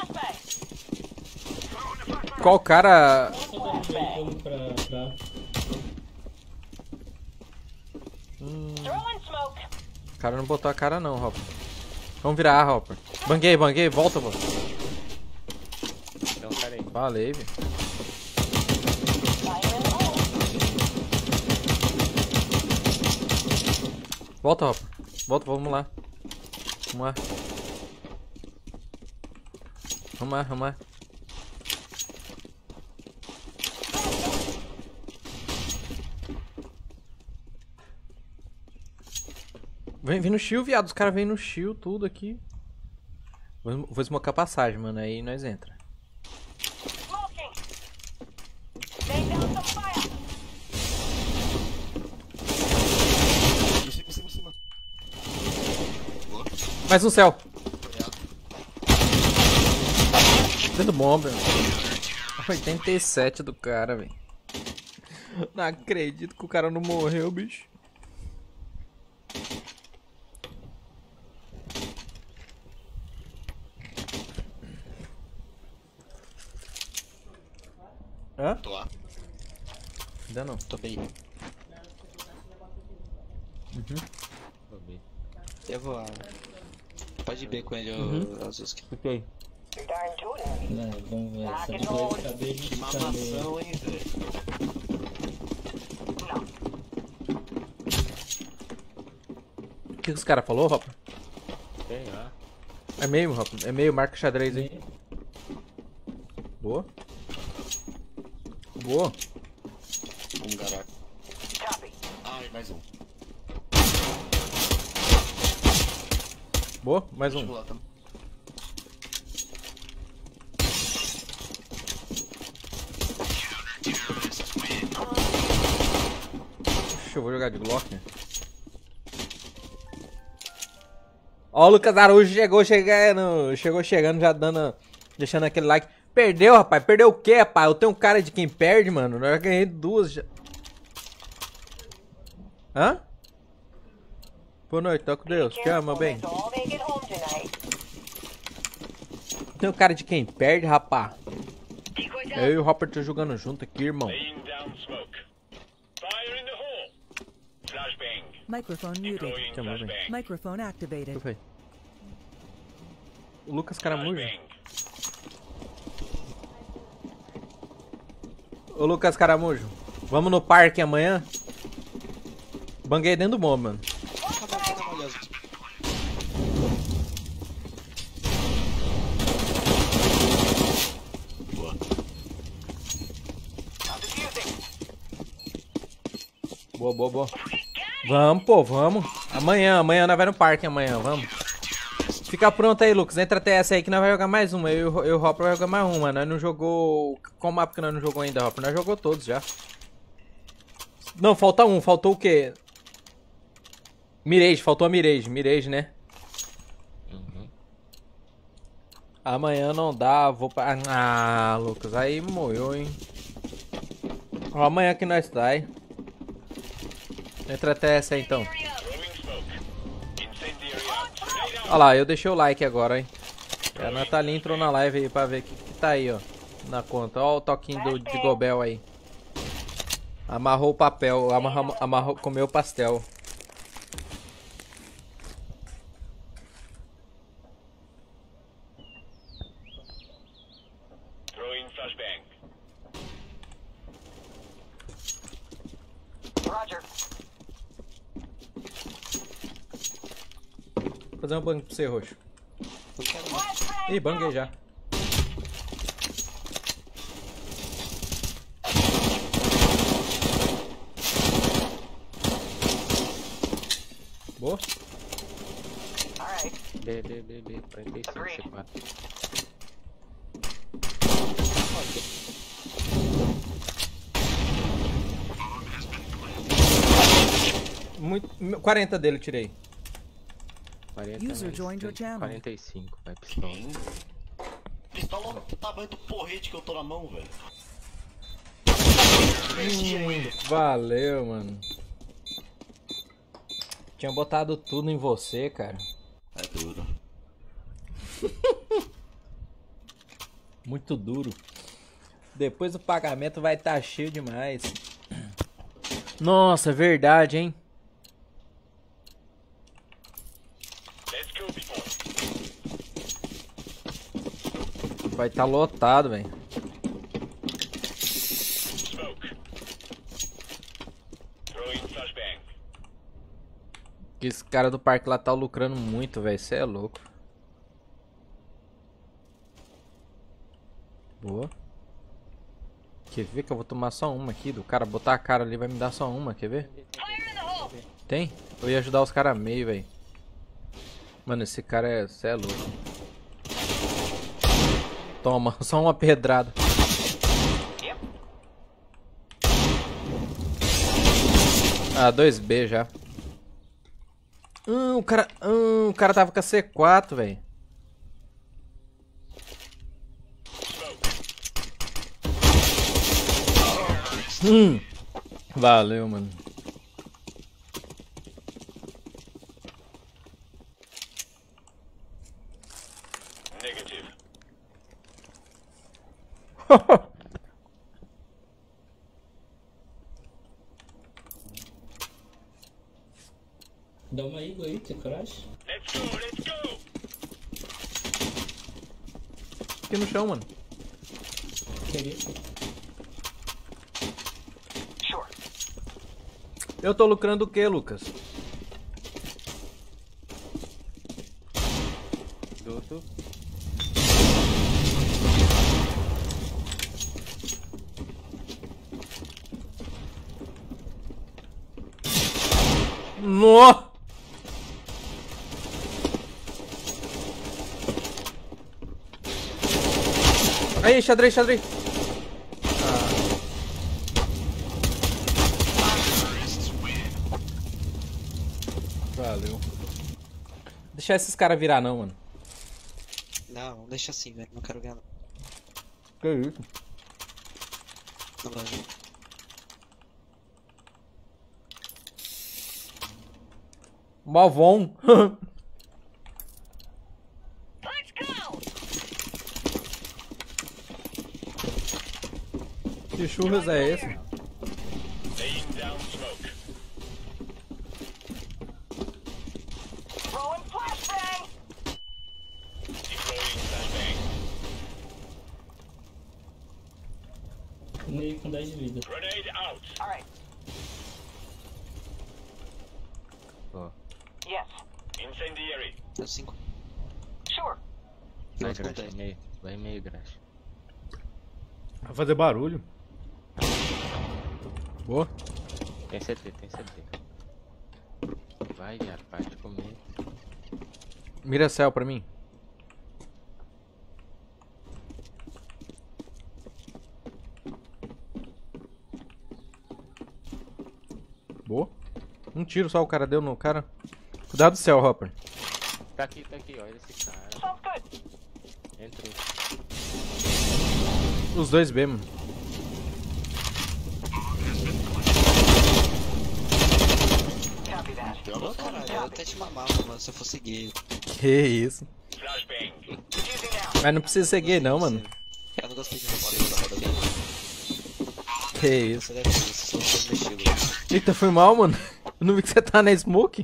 Qual cara... Hum... O cara não botou a cara não, Hopper. Vamos virar, Hopper. Banguei, banguei, volta, volta. Então, cara aí. Falei, velho. Volta, Hopper. Volta, vamos lá. Vamos lá. Vamos lá, vamos lá. Vem, vem no shield, viado. Os caras vêm no shield, tudo aqui. Vou, vou smocar a passagem, mano. Aí nós entra. Mais um céu. Dentro bomba. oitenta e sete do cara, velho. Não acredito que o cara não morreu, bicho. Hã? Tô lá. Ainda não. Tô bem. Uhum. Tô bem. Eu vou lá. Pode ir bem com ele, Uhum. o Azuski. Ok. Não, vamos ver. Essa depois saber a gente Mamação, hein, velho. O que, que os caras falaram, Hopper? Sei lá. É meio, Hopper. É meio, marca xadrez aí. Boa. Boa. Um garoto. Ai, mais um. Boa, mais um. Lá, tá? Puxa, eu vou jogar de Glock, né? Ó, o Lucas Araújo chegou chegando, chegou chegando, já dando, deixando aquele like. Perdeu, rapaz. Perdeu o quê, rapaz? Eu tenho um cara de quem perde, mano. Eu já ganhei duas já. Hã? Boa noite, tá com Deus. Te ama, bem. Tem um cara de quem perde, rapaz. Eu e o Hopper tô jogando junto aqui, irmão. Microphone muted. Microphone activated. O Lucas Caramujo. Ô Lucas Caramujo, vamos no parque amanhã? Banguei dentro do mob, mano. Boa, boa, boa. Vamos, pô, vamos. Amanhã, amanhã nós vai no parque, amanhã, vamos. Fica pronto aí, Lucas. Entra T S aí que nós vai jogar mais uma. Eu e o Hopper vai jogar mais uma. Nós não jogou... Qual mapa que nós não jogou ainda, Hopper? Nós jogou todos já. Não, falta um. Faltou o quê? Mirage, faltou a Mirage. Mirage, né? Uhum. Amanhã não dá, vou pra... Ah, Lucas, aí morreu, hein? Ó, amanhã que nós sai. Entra até essa aí, então. Olha lá, eu deixei o like agora, hein? A Natalia entrou na live aí pra ver o que, que tá aí, ó. Na conta. Ó o toquinho do, de Gobel aí. Amarrou o papel, amarrou, amarrou, comeu o pastel. Roger. Vou fazer um bang pra você, Roxo. Ih, banguei já. Boa. B, B, B, B, quarenta e cinco, C quatro. Muito, quarenta dele eu tirei. quarenta, User joined your channel. quarenta e cinco, vai pistola. Pistola olha o tamanho do porrete que eu tô na mão, velho. Hum, valeu, mano. Tinha botado tudo em você, cara. É duro. Muito duro. Depois o pagamento vai estar tá cheio demais. Nossa, é verdade, hein? Vai estar tá lotado, velho. Esse cara do parque lá tá lucrando muito, velho. Cê é louco. Boa. Quer ver que eu vou tomar só uma aqui? Do cara botar a cara ali vai me dar só uma, quer ver? Tem? Eu ia ajudar os caras meio, velho. Mano, esse cara é... Cê é louco. Toma, só uma pedrada. Ah, dois B já. Hum, o cara... Hum, o cara tava com a C quatro, velho. Hum. Valeu, mano. Negative. Dá uma igla aí, tem coragem? Let's go, let's go. Aqui no chão, mano. Queria. Eu tô lucrando o que, Lucas? Duto. No! Xadrez, xadrez, xadrez. Valeu. Deixar esses caras virar não, mano. Não, deixa assim, velho. Não quero ganhar não. Que isso? Não vai ver. Malvão. Que churras é esse? Laying down smoke. Throwing flashbang. Deploying flashbang. Meio com dez de vida. Grenade out. Alright. Ó, Yes. Incendiary. Deu cinco. Sure. vai Outro com graxa, dez. meio. Vai meio graxa. Vai fazer barulho. Boa. Tem C T, tem C T. Vai, rapaz, de comer. Mira céu pra mim. Boa. Um tiro só o cara deu no cara. Cuidado do céu, Hopper. Tá aqui, tá aqui, olha esse cara. Sounds good. Entrou. Os dois B, mano. Copy that. Ô, caralho, eu até te mamava, mano, se eu fosse gay. Que isso. Flashbang. Diffusing now. Mas não precisa ser gay não, mano. Eu não gostei de você, eu sabia. Que isso. Você deve ser, você só foi mexido. Eita, foi mal, mano. Eu não vi que você tá na smoke.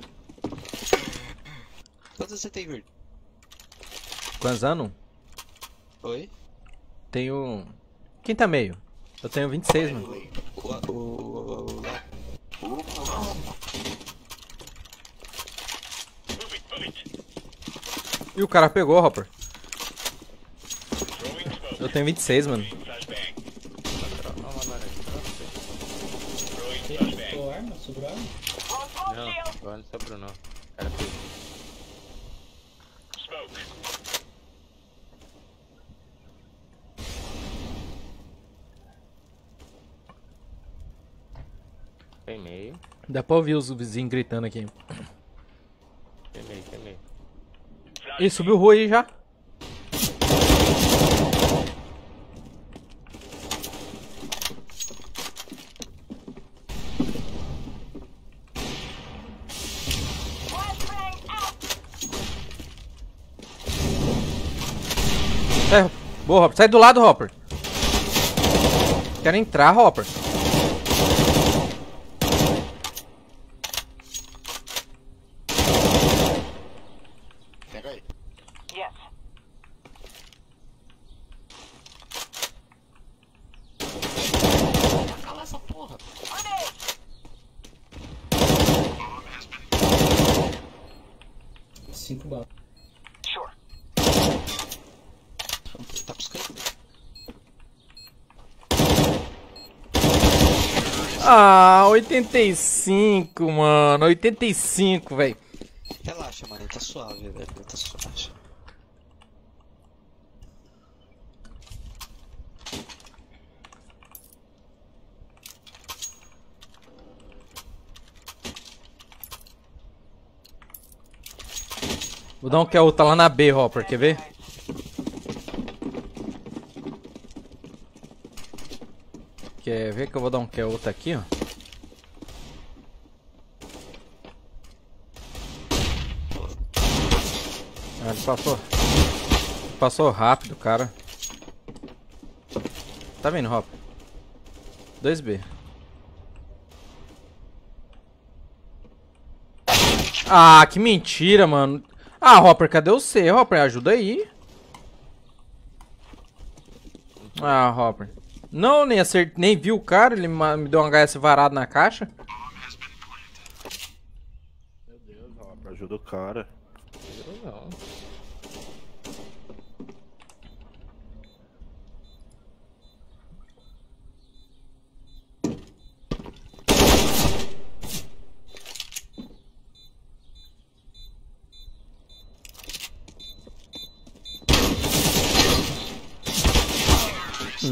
Quantos você tem, Verde? Quantos anos? Oi? Tenho... Quem tá meio? Eu tenho vinte e seis, mano. O... o... o... E o cara pegou, Hopper. Eu tenho vinte e seis, mano. Sobrou arma? Sobrou arma? Não, agora não sobrou não. O cara pegou. Smoke. Tem meio. Dá pra ouvir os vizinhos gritando aqui. Tem meio, tem meio. Ih, subiu rua aí já. É, boa, Hopper. Sai do lado, Hopper. Quero entrar, Hopper. Pega aí. Yes. Cala essa porra. Cinco balas. Sure. Tá buscando? Ah, oitenta e cinco, mano. oitenta e cinco, velho. Relaxa, mano, tá suave, velho. Tá suave. Vou dar um kill, tá lá na B, Hopper, quer ver? Quer ver que eu vou dar um kill outro aqui, ó? Ah, ele passou. Passou rápido, cara. Tá vendo, Hopper? dois B. Ah, que mentira, mano. Ah, Hopper, cadê o C? Hopper, ajuda aí. Ah, Hopper. Não, nem acertei, nem vi o cara, ele me deu um H S varado na caixa. Meu Deus, Hopper, ajuda o cara. Eu não.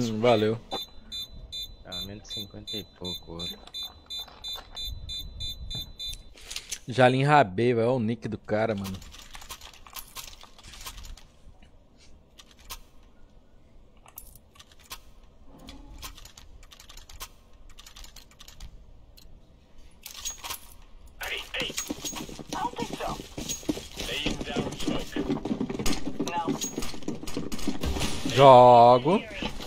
Valeu. Tá, menos cinquenta e pouco, outro. Jalim Rabei, velho. Olha o nick do cara, mano. Jogo.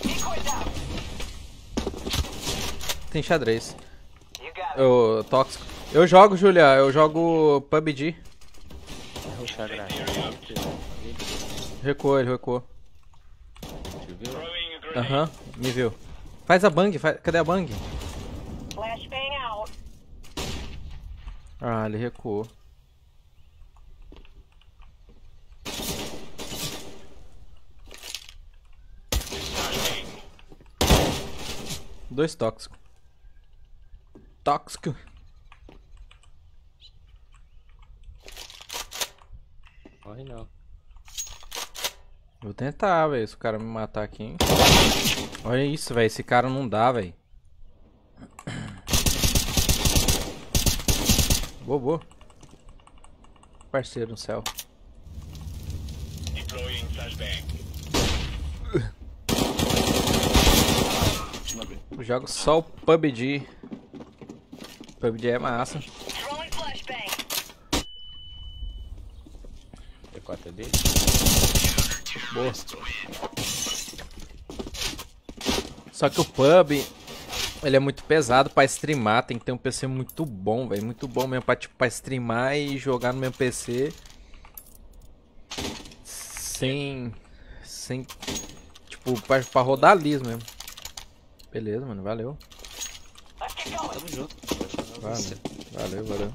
Tem xadrez. Eu, tóxico. Eu jogo, Julia. Eu jogo P U B G. Recuou, ele recuou. Aham, uhum, me viu. Faz a bang, faz... cadê a bang? Ah, ele recuou. Dois tóxicos. Tóxico. Morre não. Vou tentar, velho, se o cara me matar aqui, hein? Olha isso, velho. Esse cara não dá, velho. Boa, boa. Parceiro no céu. Eu jogo só o P U B G. P U B G é massa. P quatro D. Boa. Só que o P U B, ele é muito pesado pra streamar. Tem que ter um P C muito bom, velho. Muito bom mesmo pra, tipo, pra streamar e jogar no meu P C. Sem... Sem... Tipo, pra, pra rodar liso mesmo. Beleza, mano. Valeu. Tamo junto. Valeu, valeu. valeu.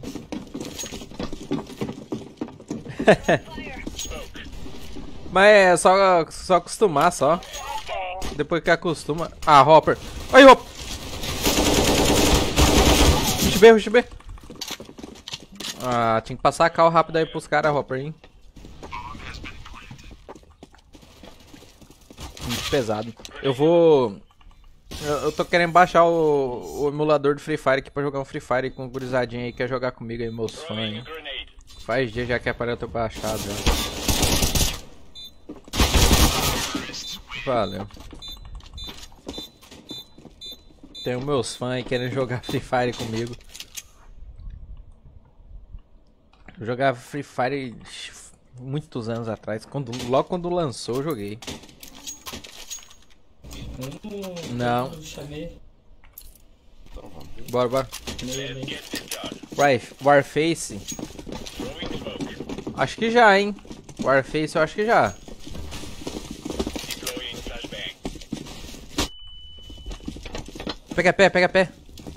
Mas é só, só acostumar, só. Depois que acostuma... Ah, Hopper. Aí, Hopper. Rush B, Rush B. Ah, tinha que passar a cal rápido aí pros caras, Hopper, hein. Muito pesado. Eu vou... Eu, eu tô querendo baixar o, o emulador do Free Fire aqui pra jogar um Free Fire com o gurizadinho aí que quer jogar comigo aí, meus fãs, hein. Faz dia já que apareceu, eu tô baixado já. Valeu. Tenho meus fãs aí querendo jogar Free Fire comigo. Eu jogava Free Fire muitos anos atrás. Quando, logo quando lançou eu joguei. Não. Bora, bora. Warface. Acho que já, hein. Warface eu acho que já. Pega pé, pega pé.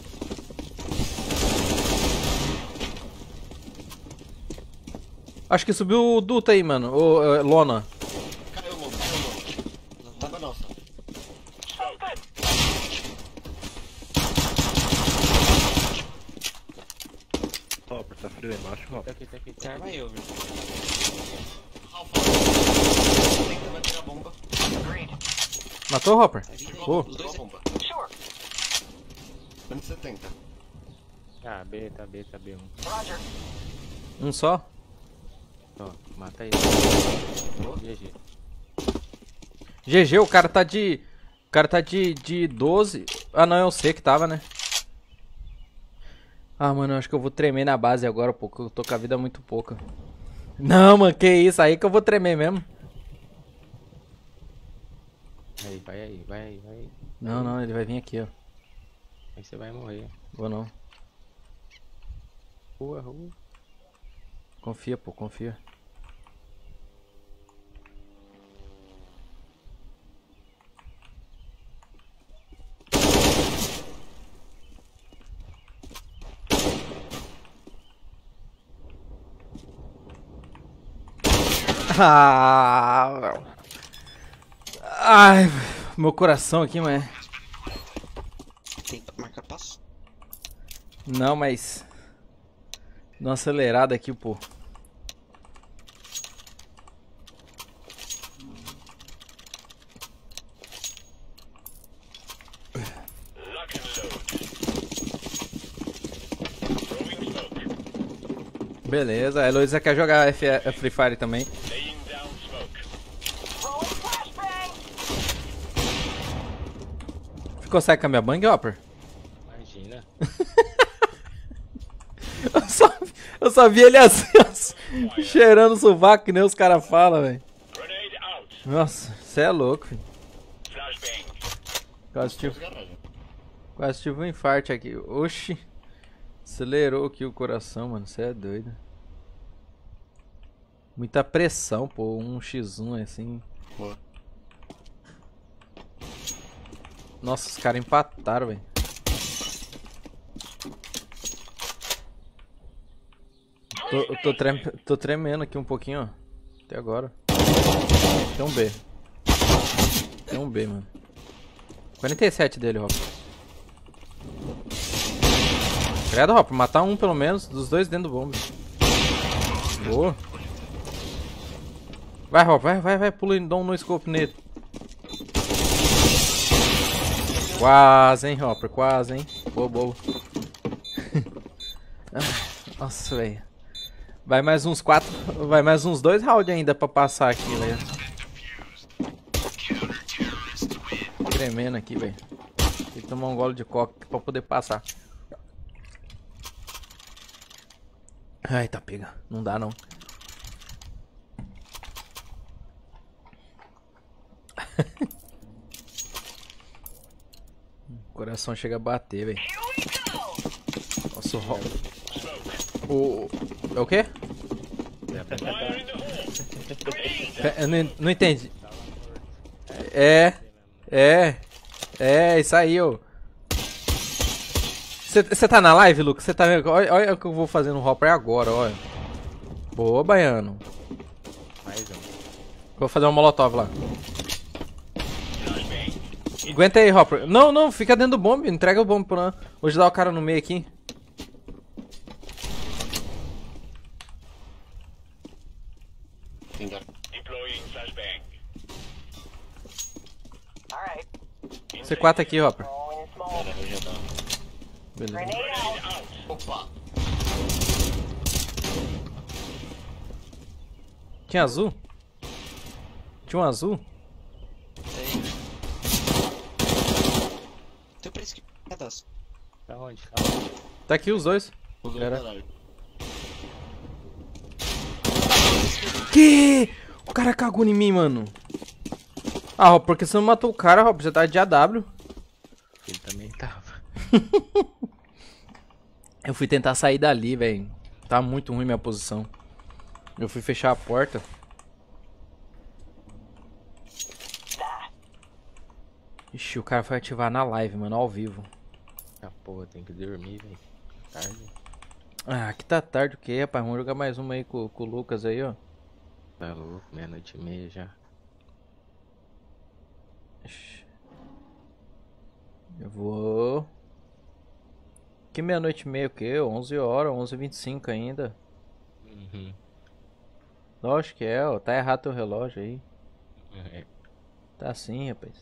Acho que subiu o Duta aí, mano. O uh, Lona. Caiu o Lona, caiu o Lona. Não tava nossa. Hopper, tá frio aí embaixo, Hopper. Tá aqui, tá aqui, tá arma eu, viu? Tem que bater a bomba. Matou o Hopper? Pô. menos setenta. Ah, B, tá B, tá B um. Um só? Ó, mata aí. G G. G G, o cara tá de... O cara tá de, de doze. Ah, não, é o C que tava, né? Ah, mano, eu acho que eu vou tremer na base agora, pô. Eu tô com a vida muito pouca. Não, mano, que isso? Aí que eu vou tremer mesmo. Aí, vai aí, vai aí, vai aí. Não, não, ele vai vir aqui, ó. Aí você vai morrer. Vou não. Rua, rua. Confia, pô, confia. Ah, ai, meu coração aqui, mas... Tem que marcar passo? Não, mas... Dá uma acelerada aqui, pô. Beleza, a Heloísa quer jogar F Free Fire também. Ficou seco com a minha bang, Hopper? Imagina. eu, só, eu só vi ele assim, ó, cheirando o sovaco, que nem os caras falam, velho. Nossa, você é louco, filho. Quase tive, quase tive um infarte aqui. Oxi. Acelerou aqui o coração, mano. Você é doido. Muita pressão, pô. Um por um assim. Pô. Nossa, os caras empataram, velho. Tô, tô, trem, tô tremendo aqui um pouquinho, ó. Até agora. Tem um B. Tem um B, mano. quarenta e sete dele, Hop. Credo, Hop. Matar um pelo menos. Dos dois dentro do bombe. Boa. Vai, Hop. Vai, vai, vai. Pula e dá um no scope nele. Quase, hein, Hopper. Quase, hein. Boa, boa. Nossa, velho. Vai mais uns quatro. Vai mais uns dois rounds ainda pra passar aqui, velho. Tremendo aqui, velho. Tem que tomar um gole de coca pra poder passar. Ai, tá pega. Não dá, não. O coração chega a bater, velho. Nossa, o rol. O... É o quê? Eu não, não entendi. É... É... É, isso aí, ô. Você tá na live, Lucas? Você tá vendo? Olha, olha o que eu vou fazer no Hopper agora, olha. Boa, baiano. Mais um. Vou fazer uma molotov lá. Aguenta aí, Hopper. Não, não, fica dentro do bombe. Entrega o bombe pra... Vou ajudar o cara no meio aqui. C quatro aqui, Hopper. Beleza. Opa. Tinha azul? Tinha um azul? Tem. Tem pra esquerda. Pra onde? Tá aqui os dois. Os Cara. dois, Que? O cara cagou em mim, mano. Ah, Rob, porque você não matou o cara, Rob? Você tá de A W. Ele também tava. Eu fui tentar sair dali, velho. Tá muito ruim minha posição. Eu fui fechar a porta. Ixi, o cara foi ativar na live, mano, ao vivo. Ah, porra, tem que dormir, velho. Tarde. Ah, que tá tarde o que, rapaz? Vamos jogar mais uma aí com, com o Lucas aí, ó. Tá louco, meia-noite e meia já. Ixi. Eu vou... Que meia-noite e meia o quê? onze horas, onze e vinte e cinco ainda. Uhum. Lógico que é, ó. Tá errado teu relógio aí. É. Tá sim, rapaz.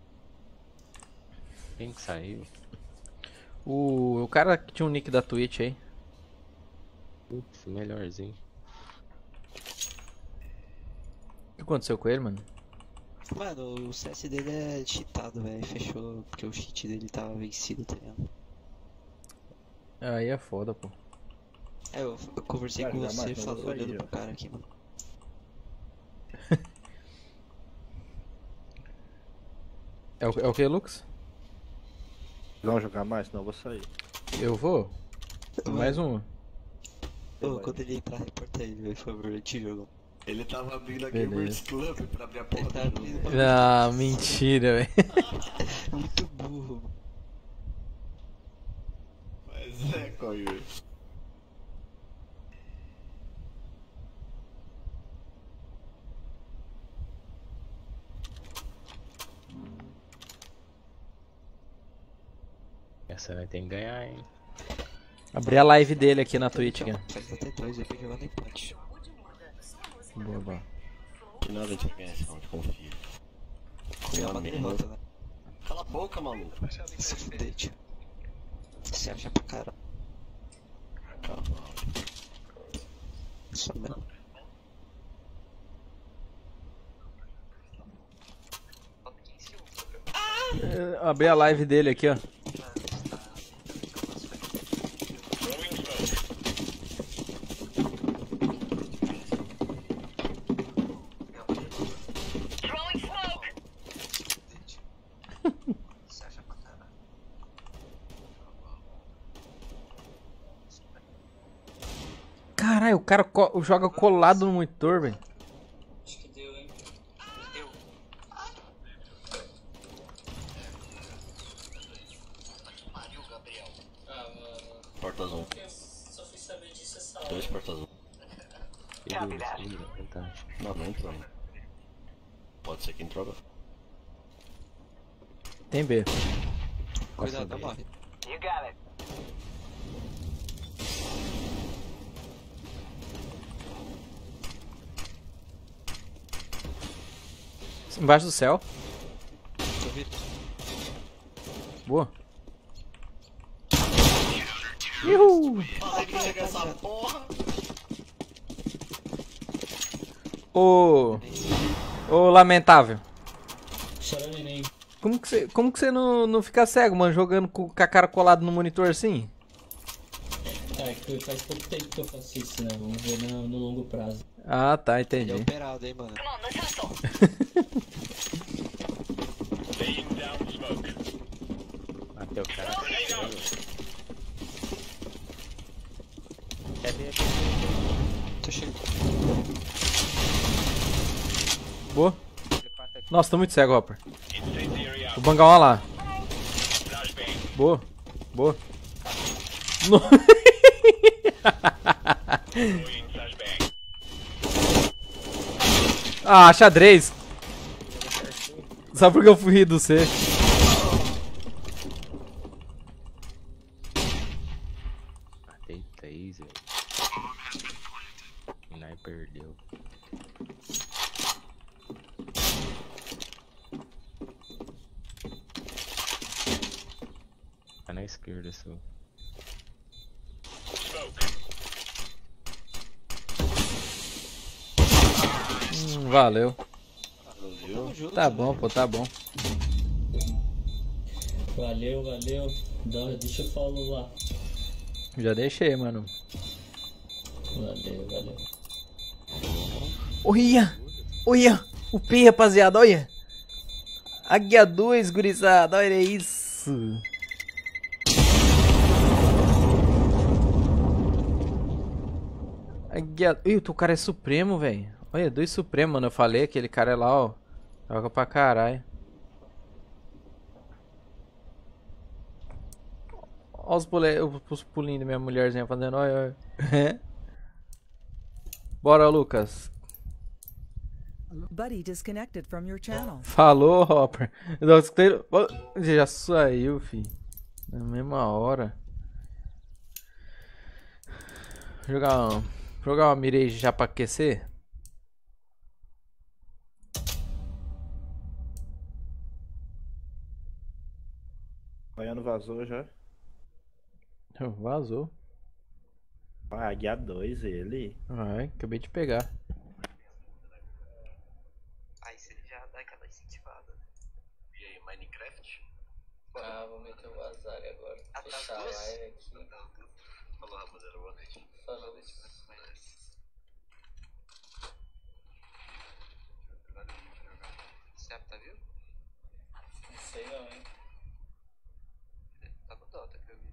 Quem que saiu? O, o cara que tinha um nick da Twitch aí. Putz, melhorzinho. O que aconteceu com ele, mano? Mano, o C S dele é cheatado, velho. Fechou porque o cheat dele tava vencido, tá ligado? Aí é foda, pô. É, eu, eu conversei Cara, com já você matou falando, isso aí, olhando ó. pro cara aqui, mano. É o, é o que, Lucas? Vamos jogar mais? Senão eu vou sair. Eu vou. Mais um. Ô, quando ele entrar, reporta ele, velho, por favor, eu te jogo. Ele tava abrindo a Beleza. Gamers Club pra abrir a porta. Ele tá abrindo pra Ah, mentira, velho. Muito burro. Mas é, Coiô. Essa vai ter que ganhar, hein? Abri a live dele aqui na Twitch. Aqui. Faz até dois, eu vou jogar no empate. Boa, boa. Que nada de ganhar esse round, confia. É uma derrota, né? Cala a boca, maluco. Se fuder, tio. Você acha pra caralho. Só mesmo. É, abri a live dele aqui, ó. Caralho, o cara co joga colado no monitor, velho. Acho que deu, hein? Deu. Pariu, Gabriel. Ah, mano. Porta azul. Eu só fui saber disso essa hora. Dois porta azul. Não, não entrou. Pode ser quem entrou. Tem B. Cuidado da barra. You got it. Embaixo do céu. Boa. Uhul. Essa porra. Ô. Ô, lamentável. Chora neném. Como que você, como que você não, não fica cego, mano, jogando com, com a cara colada no monitor assim? É que faz pouco tempo que eu faço isso, né? Vamos ver no, no longo prazo. Ah, tá, entendi. Ele é operado, hein, mano. Matei o cara. É bem aqui. Tô chegando. Boa. Nossa, tô muito cego, Hopper. Vou bangar uma lá. Boa. Boa. No... Ah, xadrez. Sabe por que eu fui do C? Matei três, velho. O Nai perdeu. Tá na esquerda, sua. Hum, valeu. Valeu. Tá bom, pô, tá bom. Valeu, valeu. Dá- Deixa eu falar lá. Já deixei, mano. Valeu, valeu. Olha! Olha! O P, rapaziada, olha! Águia dois, gurizada, olha isso! Águia... Ih, o cara é supremo, velho. Olha, dois supremos, mano. Eu falei, aquele cara é lá, ó. Joga pra caralho. Olha os, pule... os pulinhos da minha mulherzinha fazendo, olha, olha. Bora, Lucas. Buddy disconnected from your channel. Falou, Hopper. Eu escutei... Já saiu, fi. Na mesma hora. Jogar uma... Jogar uma Mirage já pra aquecer? Baiano vazou já. Vazou. Ah, Águia dois ele. Vai, acabei de pegar. Aí você já dá aquela incentivada. E aí, Minecraft? Ah, vou meter o azar agora. Ah, tá Fechar a duas? live aqui. Falou, rapaziada, boa noite. Falou. Você tá viu? Não sei não, hein? Tá no Dota que eu vi.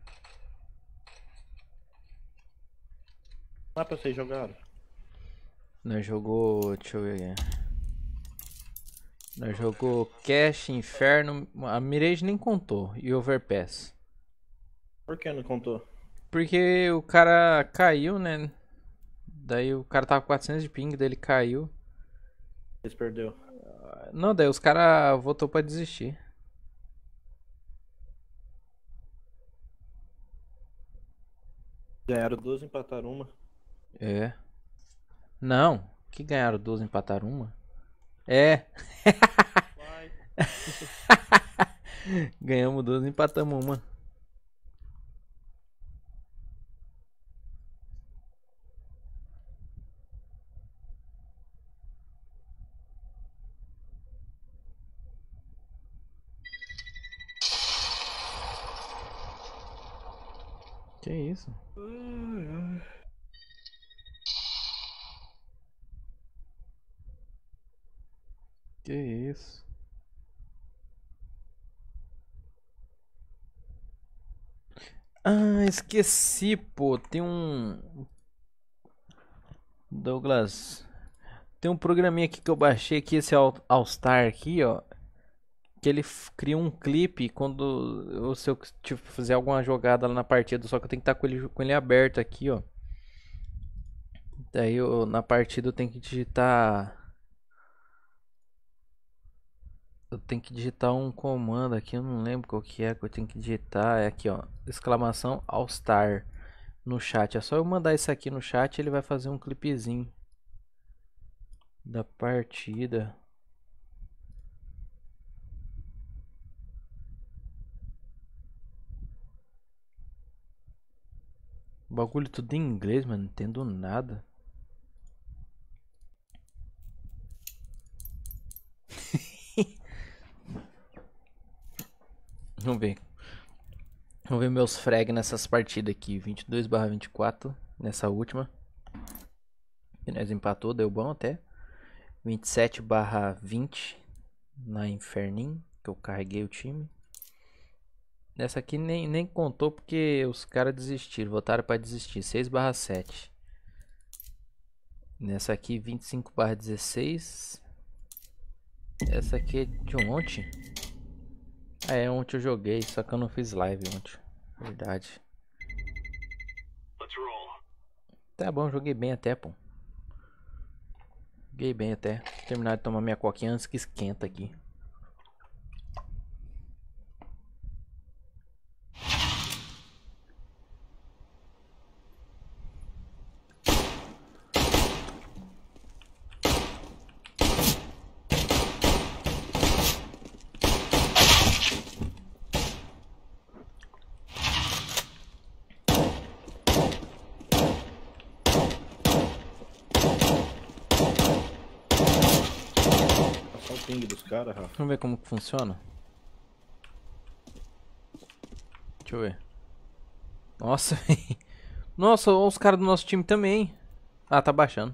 Lá pra vocês jogaram. Nós jogou... Deixa eu ver aqui. Nós jogou Cash, Inferno... A Mirage nem contou. E Overpass. Por que não contou? Porque o cara caiu, né? Daí o cara tava com quatrocentos de ping, daí ele caiu. Eles perdeu. Não, daí os caras voltou pra desistir. Ganharam duas, empataram uma. É. Não. Que ganharam duas, empataram uma? É. Ganhamos duas, empatamos uma. Que isso? Que isso? Ah, esqueci, pô. Tem um. Douglas. Tem um programinha aqui que eu baixei aqui, esse All, All Star aqui, ó. Que ele f- cria um clipe quando eu, se eu tipo, fazer alguma jogada lá na partida. Só que eu tenho que estar com ele, com ele aberto aqui, ó. Daí eu, na partida eu tenho que digitar. Eu tenho que digitar um comando aqui, eu não lembro qual que é que eu tenho que digitar. É aqui, ó, exclamação All Star no chat. É só eu mandar isso aqui no chat, ele vai fazer um clipezinho da partida. Bagulho tudo em inglês, mano, não entendo nada. Vamos ver. Vamos ver meus frag nessas partidas aqui. vinte e dois barra vinte e quatro nessa última. E nós empatou, deu bom até. vinte e sete barra vinte na Infernim, que eu carreguei o time. Nessa aqui nem, nem contou porque os caras desistiram, votaram para desistir. seis barra sete. Nessa aqui vinte e cinco barra dezesseis. Essa aqui é de ontem. Ah, é, ontem eu joguei, só que eu não fiz live ontem. Verdade. Tá bom, joguei bem até, pô. Joguei bem até. Terminar de tomar minha coquinha antes que esquenta aqui. Dos caras, Rafa. Vamos ver como que funciona. Deixa eu ver. Nossa, véi. Nossa, os caras do nosso time também. Ah, tá baixando.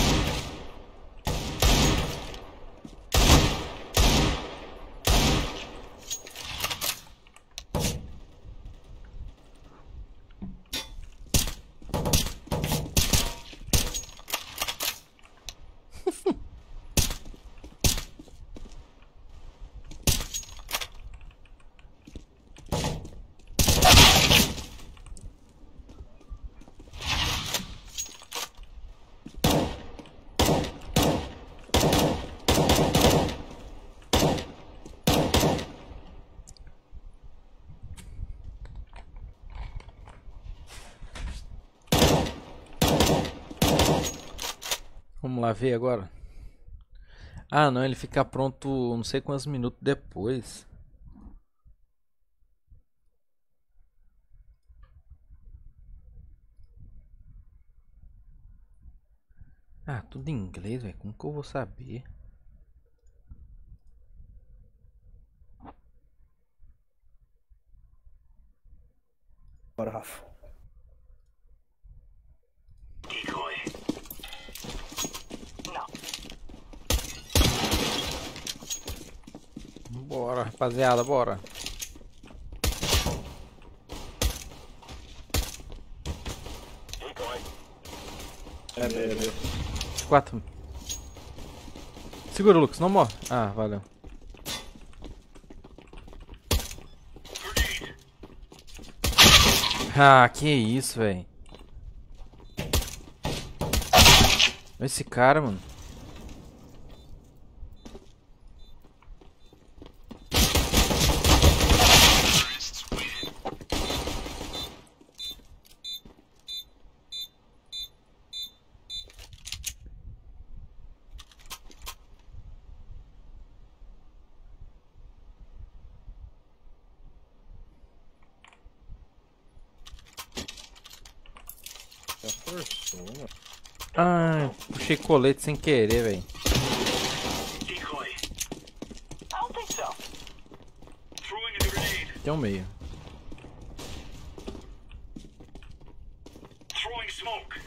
Vamos lá ver agora. Ah, não, ele fica pronto não sei quantos minutos depois. Ah, tudo em inglês, velho. Como que eu vou saber? Bora, Rafa. Bora, rapaziada, bora. É, beleza. Quatro. Segura, Lucas, não morre. Ah, valeu. Ah, que isso, velho. Esse cara, mano. Forçou, mano. Ai, puxei colete sem querer, velho. Decoy. I don't think so. Throwing a grenade. Tem um meio. Throwing smoke.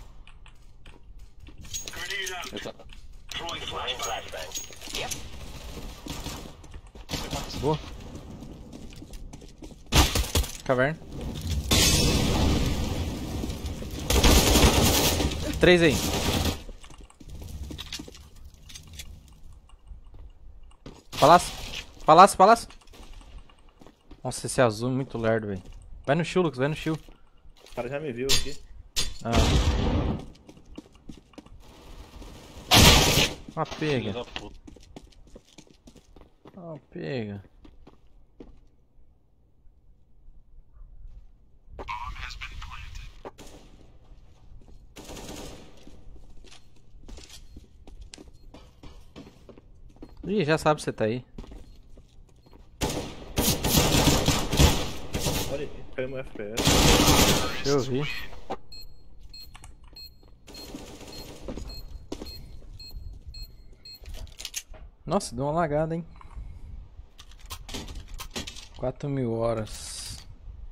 Grenade out. Throwing flashbang. Yep. Boa. Caverna. Três aí. Palácio. Palácio, palácio. Nossa, esse azul é muito lerdo, velho. Vai no shield, Lucas, vai no shield. O cara já me viu aqui. Ah. Ah, pega. Ah, pega. Ih, já sabe que você tá aí. Olha aí, caiu no F P S. Eu vi. Nossa, deu uma lagada, hein? Quatro mil horas.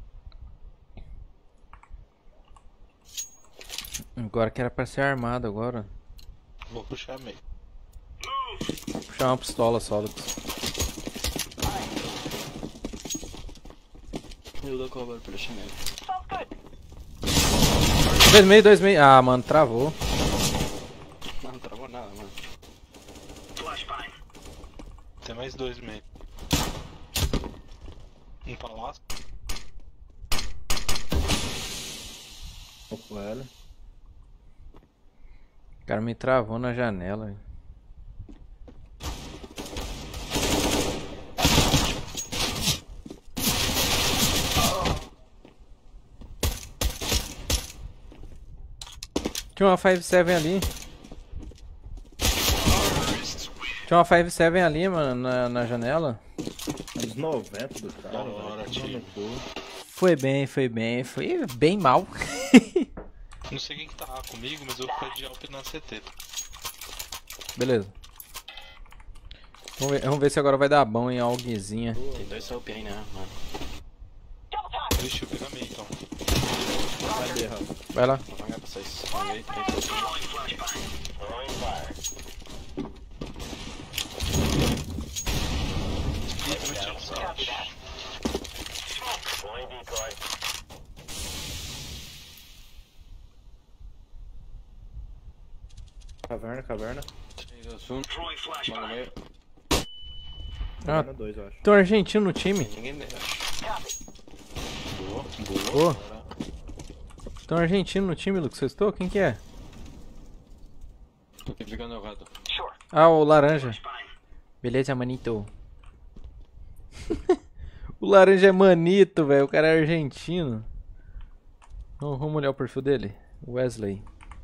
Agora que era pra ser armado agora. Vou puxar meio. Vou puxar uma pistola só, Lucas. Eu dou cover pelo chinelo. Dois meio, dois meio. Ah, mano, travou. Não, não travou nada, mano. Flashbang. Tem mais dois meio. Um palácio. Opa, velho. O cara me travou na janela, velho. Tinha uma cinco sete ali. Tinha uma cinco sete ali, mano, na, na janela. Uns noventa do cara. Hora, tio. Foi bem, foi bem, foi bem mal. Não sei quem que tá comigo, mas eu fui de Alp na C T. Beleza. Vamos ver, vamos ver se agora vai dar bom em alguezinha. Tem dois Alp aí, né, mano? Deixa eu pegar meio então. Cadê, Rafa? Vai lá. Vou pagar pra vocês. Vamos ver, tem dois Caverna, caverna. Throwing flashbang. Ah, Caverna dois, eu acho. tem um argentino no time. Ninguém me Boa, Boa. Tem um argentino no time, Lucas. Você estou? Quem que é? Tô aqui pegando o rato. Ah, o laranja. Beleza, manito. O laranja é manito, velho. O cara é argentino. Vamos, vamos olhar o perfil dele. Wesley.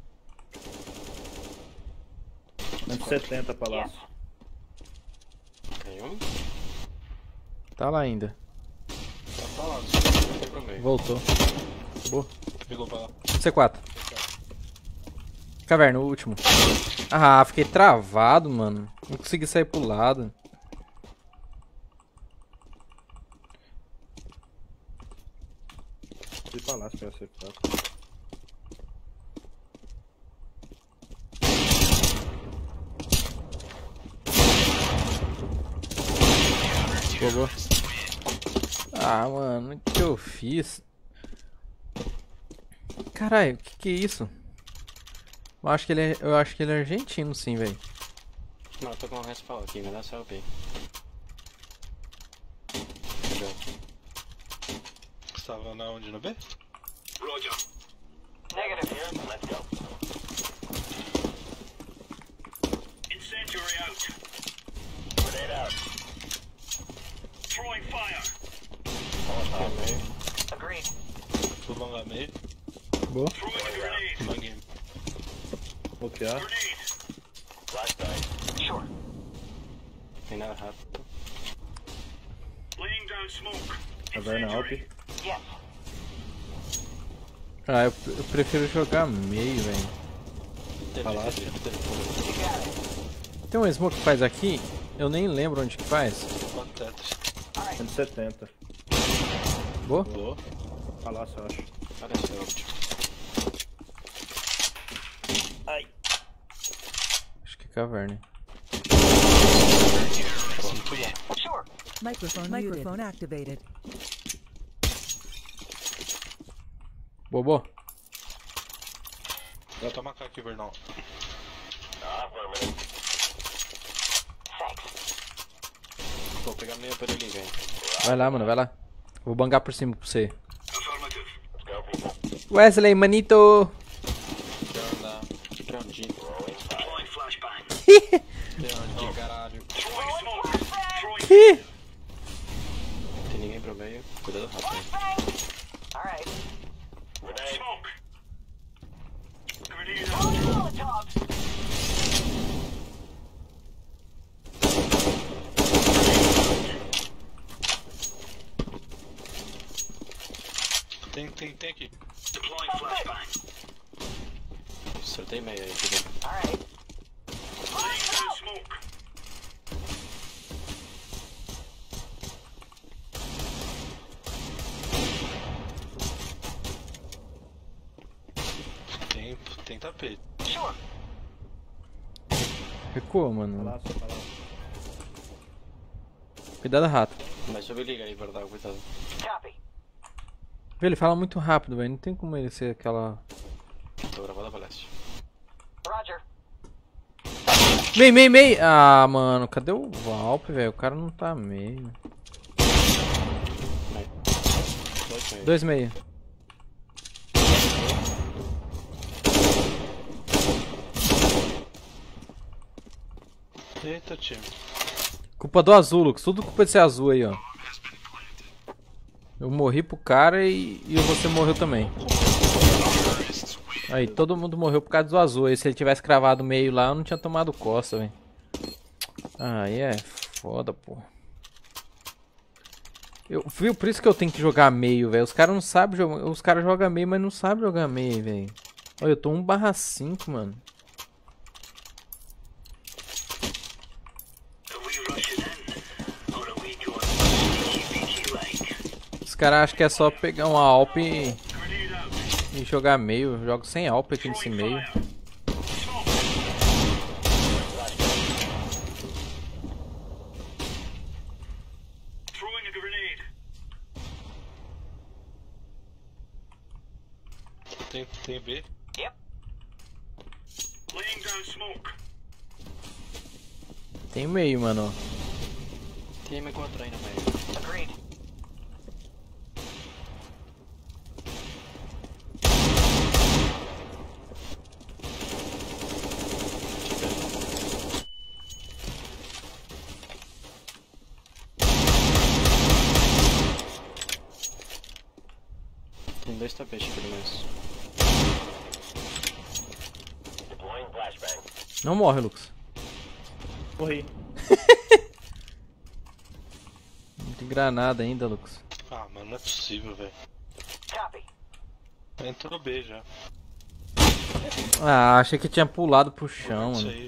cento e setenta palácio. Tem um? Tá lá ainda. Tá falando, só pro meio. Voltou. Boa. Pegou pra lá. C quatro. Caverna, o último. Ah, fiquei travado, mano. Não consegui sair pro lado. Fui palácio pra C quatro. Pegou. Ah, mano, o que eu fiz? Caralho, o que que é isso? Eu acho que ele é, eu acho que ele é argentino, sim, velho. Não, eu tô com um respawn aqui, me dá seu L P. Você tava na onde, no B? Roger. Negative here. Let's go. Incendiary out. Grenade out. Throwing fire. Agreed. Vou longar meio. Boa. Throwing a grenade. Manguei. Bloquear. Grenade. Flashbang. Sure. Tem nada rápido. Laying down smoke. Caverna Alp. Yes. Ah, eu, eu prefiro jogar meio, velho. Palácio. Tem um smoke que faz aqui, eu nem lembro onde que faz. cento e setenta. Boa? Boa. Palácio, eu acho. Parece ótimo. Ai. Acho que é caverna. Microphone, Microphone activated. Bobo. Vai tomar cá aqui, Vernal. Vou pegar meia pra ele, velho. Vai lá, mano, vai lá. Vou bangar por cima pra você. Wesley, manito! Grandinho. Grandinho, caralho. Que? Tem ninguém pro meio. Cuidado rápido. Alright. Smoke. Tem, tem, tem aqui. Deploying flashbang. Acertei meia aí, tudo. Alright. Laying down smoke. Tem, tem tapete. Sure. Recua, mano. Palácio, palácio. Cuidado, rato. Mas sobe liga aí, verdade, cuidado. Copy. Vê, ele fala muito rápido, velho. Não tem como ele ser aquela... Tô gravando pra leste. Roger. Meio, meio, meio! Ah, mano, cadê o Valp, velho? O cara não tá meio. Dois meio. Dois meio. Eita, time. Culpa do azul, Lucas. Tudo culpa desse azul aí, ó. Eu morri pro cara e, e você morreu também. Aí, todo mundo morreu por causa do azul. Aí, se ele tivesse cravado meio lá, eu não tinha tomado costa, velho. Aí é foda, pô. Eu, viu? Por isso que eu tenho que jogar meio, velho. Os caras não sabem jogar. Os caras jogam meio, mas não sabem jogar meio, velho. Olha, eu tô um barra cinco, mano. Os caras acham que é só pegar uma Alp e, e jogar meio. Eu jogo sem Alp aqui nesse meio. Tem, tem B? Yep. Laying down smoke. Tem meio, mano. Tem M quatro aí no meio. Agreed. Tem dois tapetes pelo menos. Deploying flashbang. Não morre, Lucas. Morri. Não tem granada ainda, Lucas. Ah, mano, não é possível, velho. Copy. Entrou B já. Ah, achei que tinha pulado pro chão, Isso mano. aí.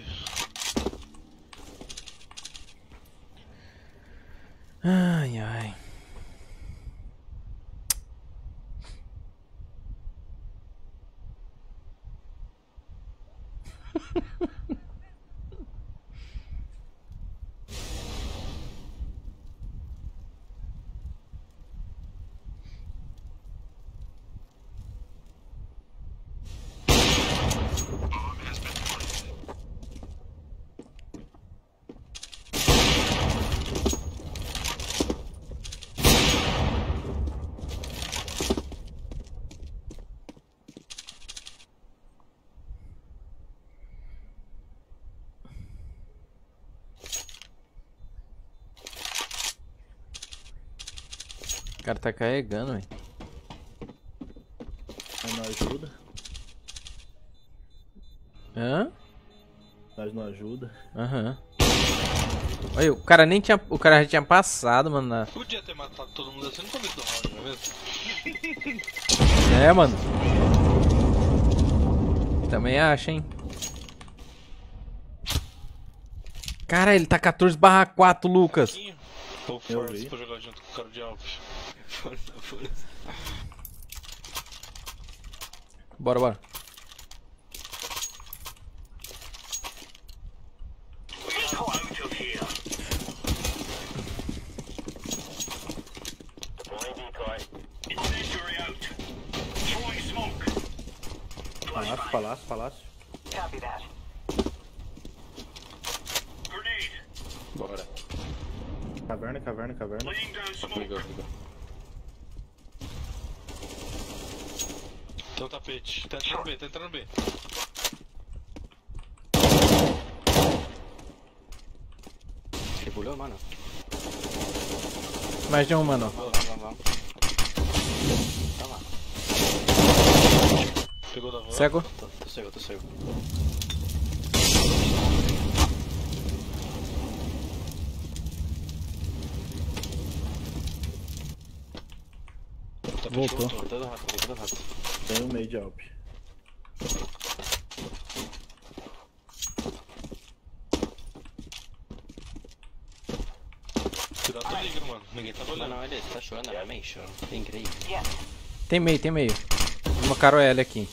Ai, ai. O cara tá carregando, velho. Mas não ajuda. Hã? Mas não ajuda. Aham. Olha, o cara nem tinha. O cara já tinha passado, mano. Na... Podia ter matado todo mundo assim no começo do round, não é mesmo? É, mano. Também acho, hein. Cara, ele tá quatorze barra quatro, Lucas. Ou força pra jogar junto com o cara de Alves. Força, força. Bora, bora. Palácio, palácio, palácio. Bora. Caverna, caverna, caverna. Ligou, ligou. Tem um tapete. Tá entrando no B, tá entrando no B. Ele pulou, mano. Mais de um, mano. Vamos, vamos, vamos. Toma. Pegou da volta. Cego. Tô, tô cego, tô cego. Voltou. Voltou, todo rato, todo rato. Tem um meio de Alp. Cuidado do ligro, mano. Ninguém tá olhando. Não, não, ele tá chorando, é meio chorando. É incrível. Tem meio, tem meio. Uma L aqui.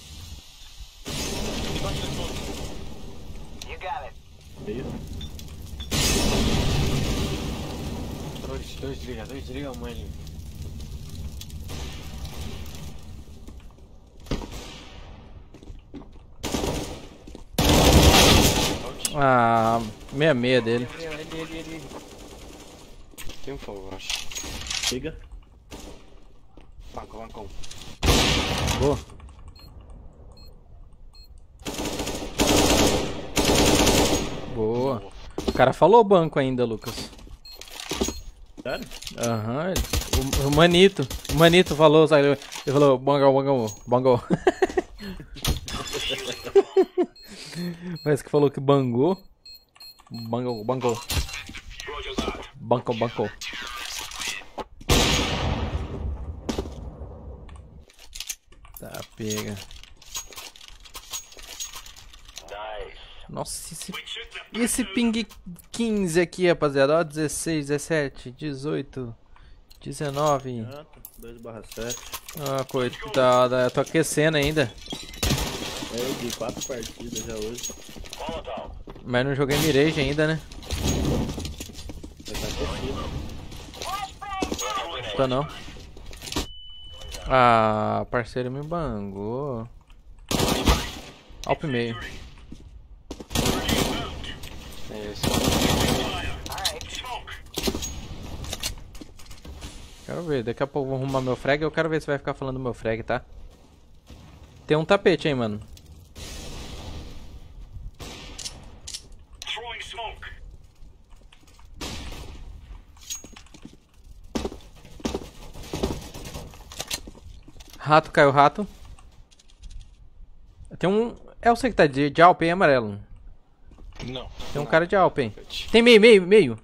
Meio. Dois, dois, desliga, dois, desliga uma ali. Ah, meia meia dele. Ele, ele, ele. Tem um fogo, eu acho. Liga. Banco, banco. Boa. Boa. O cara falou banco ainda, Lucas. Sério? Aham, ele- o, o Manito. O Manito falou, sabe? Ele falou bango, bango, bango. Parece que falou que bangou. Bango, bango. Banco, banco. Tá, pega. Nossa, esse, e esse ping quinze aqui, rapaziada. Ó, dezesseis, dezessete, dezoito, dezenove. dois barra sete. Ah, coitada, eu tô aquecendo ainda. É, eu vi quatro partidas já hoje. Mas não joguei Mirage ainda, né? Já tá aquecido. Tô não. Ah, parceiro me bangou. Alp meio. Quero ver, daqui a pouco eu vou arrumar meu frag. Eu quero ver se vai ficar falando do meu frag, tá? Tem um tapete aí, mano. Rato, caiu rato. Tem um... É você que tá de, de Alpen amarelo. Não. Tem um cara de Alpen. Tem meio, meio, meio.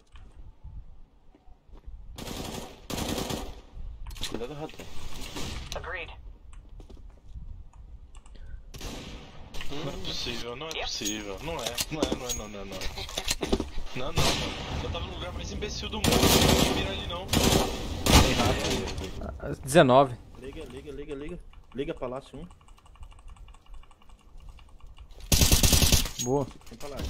Cuidado, rato. Agreed. Não é possível, não é possível. Não é, não é, não é, não, não, não. Não, não, mano. Eu tava no lugar mais imbecil do mundo. Não tinha mira ali, não. dezenove. Liga, liga, liga, liga. Liga palácio um. Boa. Tem palácio.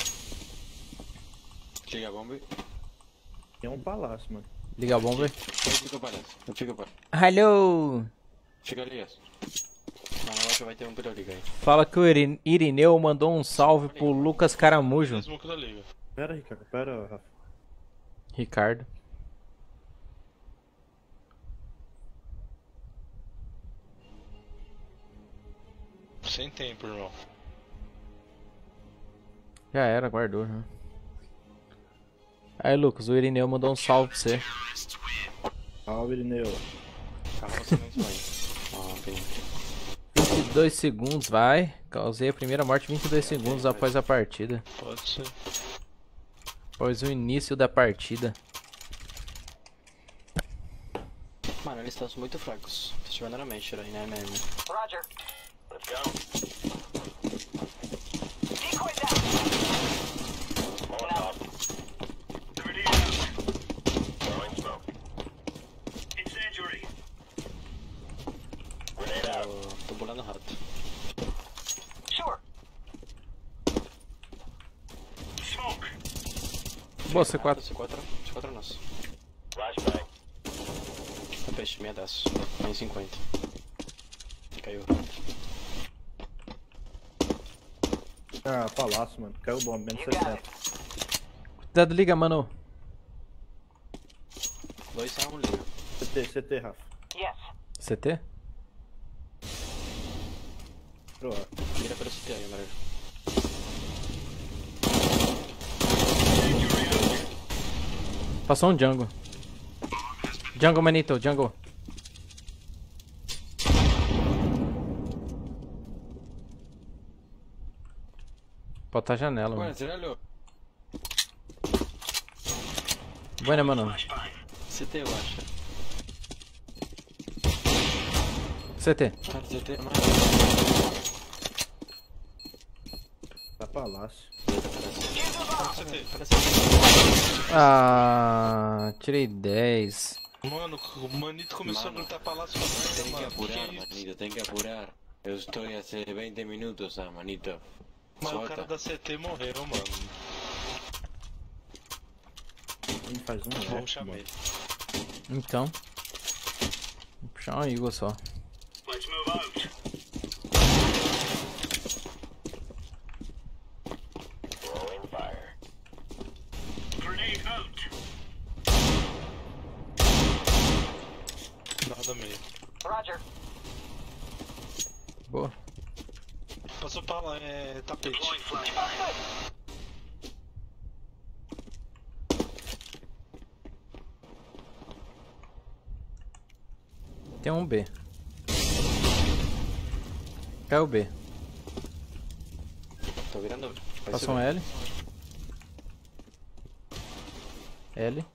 Liga a bomba. Tem um palácio, mano. Liga a bomba aí. Eu fico palácio. Eu fico palácio. Hello. Fica ali, Não, eu acho que vai ter um pra liga aí. Fala que o Irin- Irineu mandou um salve pro Lucas Caramujo. Pera, Ricardo, pera, Rafa. Ricardo. Sem tempo, irmão. Já era, guardou, né? Aí, Lucas, o Irineu mandou um salve pra você. Salve, Irineu. vinte e dois segundos, vai. Causei a primeira morte vinte e dois segundos após a partida. Pode ser. Pois o início da partida. Mano, eles estão muito fracos. Se estiver na mente aí, né, mesmo? Roger. Let's go. Decoy down. Molotov. Grenade out. Throwing smoke. Incendiary. Grenade out. Tô, tô bolando rato. Sure. Smoke. Boa, C quatro. C quatro, C quatro é nosso. Flashbang. Peixe, meia daço. Em cinquenta. Caiu. Ah, palácio, mano. Caiu bom, menos sessenta. Cuidado, liga, mano. dois a um, liga. C T, C T, Rafa. Yes. C T? Pro ar. Vira para o C T aí, amarelo. Passou um jungle. Jungle, manito, jungle. Pode estar janela, mano. Boa, mano. C T, eu acho. C T. Cara, C T, mano. Tá palácio. Ah, tirei dez. Mano, o manito começou Mano, a gritar palácio com a Tem que mano. apurar, Que isso? manito, tem que apurar. Eu estou hace veinte minutos, ah, manito. Mas o Solta. cara da C T morreu, mano. Ele faz um Vamos reto, chamar mano. ele. Então. Vou puxar um Eagle só. Let's move out. Throwing fire. Grenade out. Nada meio. Roger. Boa. Passou pra lá, é tapete. Deploying flashbang. Tem um B. Caiu o B. Tô virando. Vai Passou um ser L. L.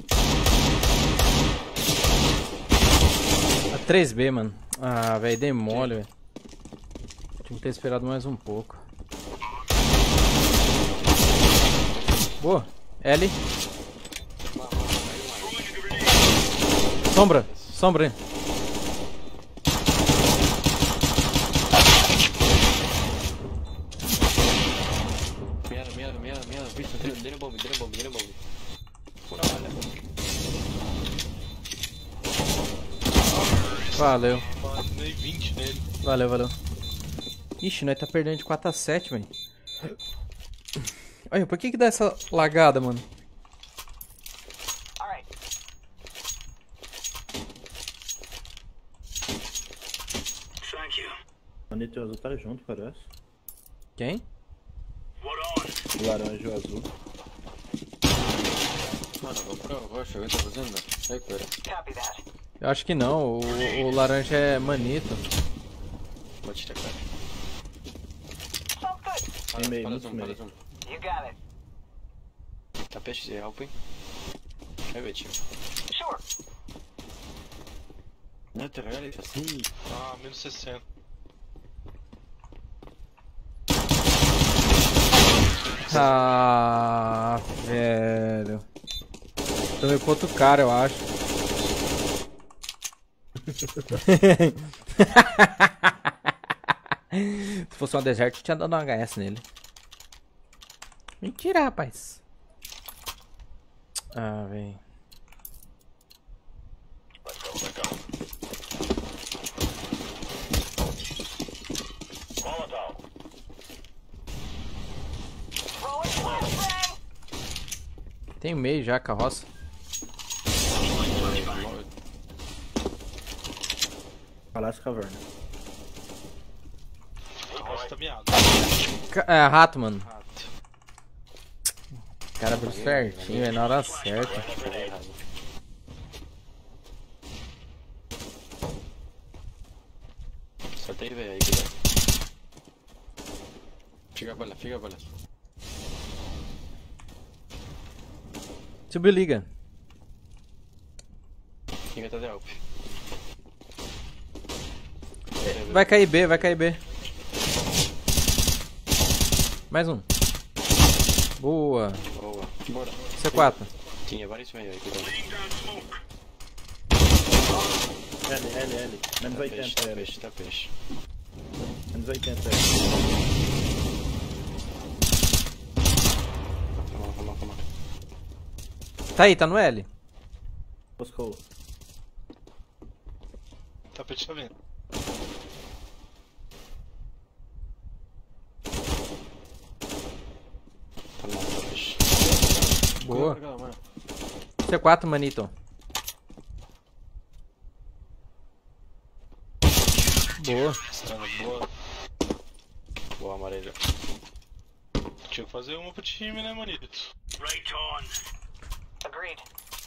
A três B, mano. Ah, velho, dei mole, velho. Tinha que ter esperado mais um pouco. Boa. L. Sombra. Sombra aí. Miado, miado, miado, miado. Visto, dele um bombe, dele um bombe, dele um bombe. Pura malha. Valeu. Dei vinte nele. Valeu, valeu. Ixi, nós tá perdendo de quatro a sete, velho. Olha, por que que dá essa lagada, mano? All right. Thank you. Manito e o azul tá junto, parece. Quem? What on? O laranja e o azul. Mano, comprou o roxo, o que tá fazendo? Sai, cara. Copy that. Eu acho que não, o, o laranja é manito. Vou te tacar. Sounds good. Fala, meio, fala muito zoom, meio. fala zoom. You got it. Tá peixe de help, hein? Quer ver, tio? Sure. Não te regales assim. Ah, menos sessenta. Ah, velho. Tomei pro outro cara, eu acho. Se fosse uma deserto, eu tinha dado um H S nele. Mentira, rapaz. Ah, velho. Let's go, let's go. Molotov. Throwing flashbang. Tem meio já, carroça. Palácio Caverna. Nossa, tá miado. Ca- É, rato, mano. O cara abriu certinho, é na hora certa. Soltei, velho, aí, cuidado. Fica a bola, fica a bola. Subiu, liga. Inventa de alp. Vai cair B, vai cair B. Mais um. Boa. Boa. Bora. C quatro. Tinha vários meio aí, cuidado. L, L, L. Menos Tá oitenta, peixe, tá L. peixe, tá peixe. Menos oitenta, L. Calma, calma, calma. Tá aí, tá no L. Buscou. Tá peixe, tá vendo? Tá bom, tá peixe. Boa. Cuidado, mano. C quatro, manito. Boa. Estrada boa. Boa, amarelo. Tinha que fazer uma pro time, né, manito? Right on. Agreed.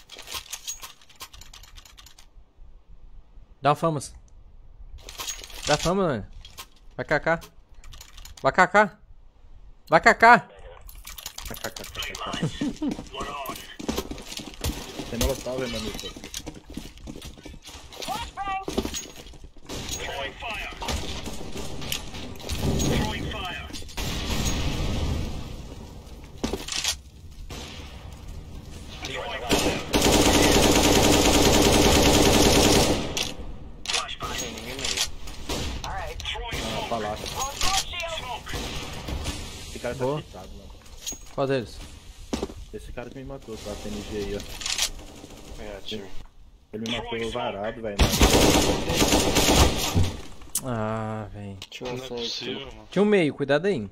Dá um famas. Dá fama, mano. Vai Kaká. Vai Kaká. Vai Kaká. Tem molotov, hein, manito. Throwing fire. Throwing fire. Throwing fire. Flashbang. Tem ninguém meio. Alright. Throwing Ah, palácio. smoke. Esse cara tá Boa. cheatado, mano. Qual deles? Esse cara que me matou, tá? T N G aí, ó. É, time. Ele me matou varado, velho. Ah, velho. Deixa eu Não é possível, mano. Tinha um meio, cuidado aí.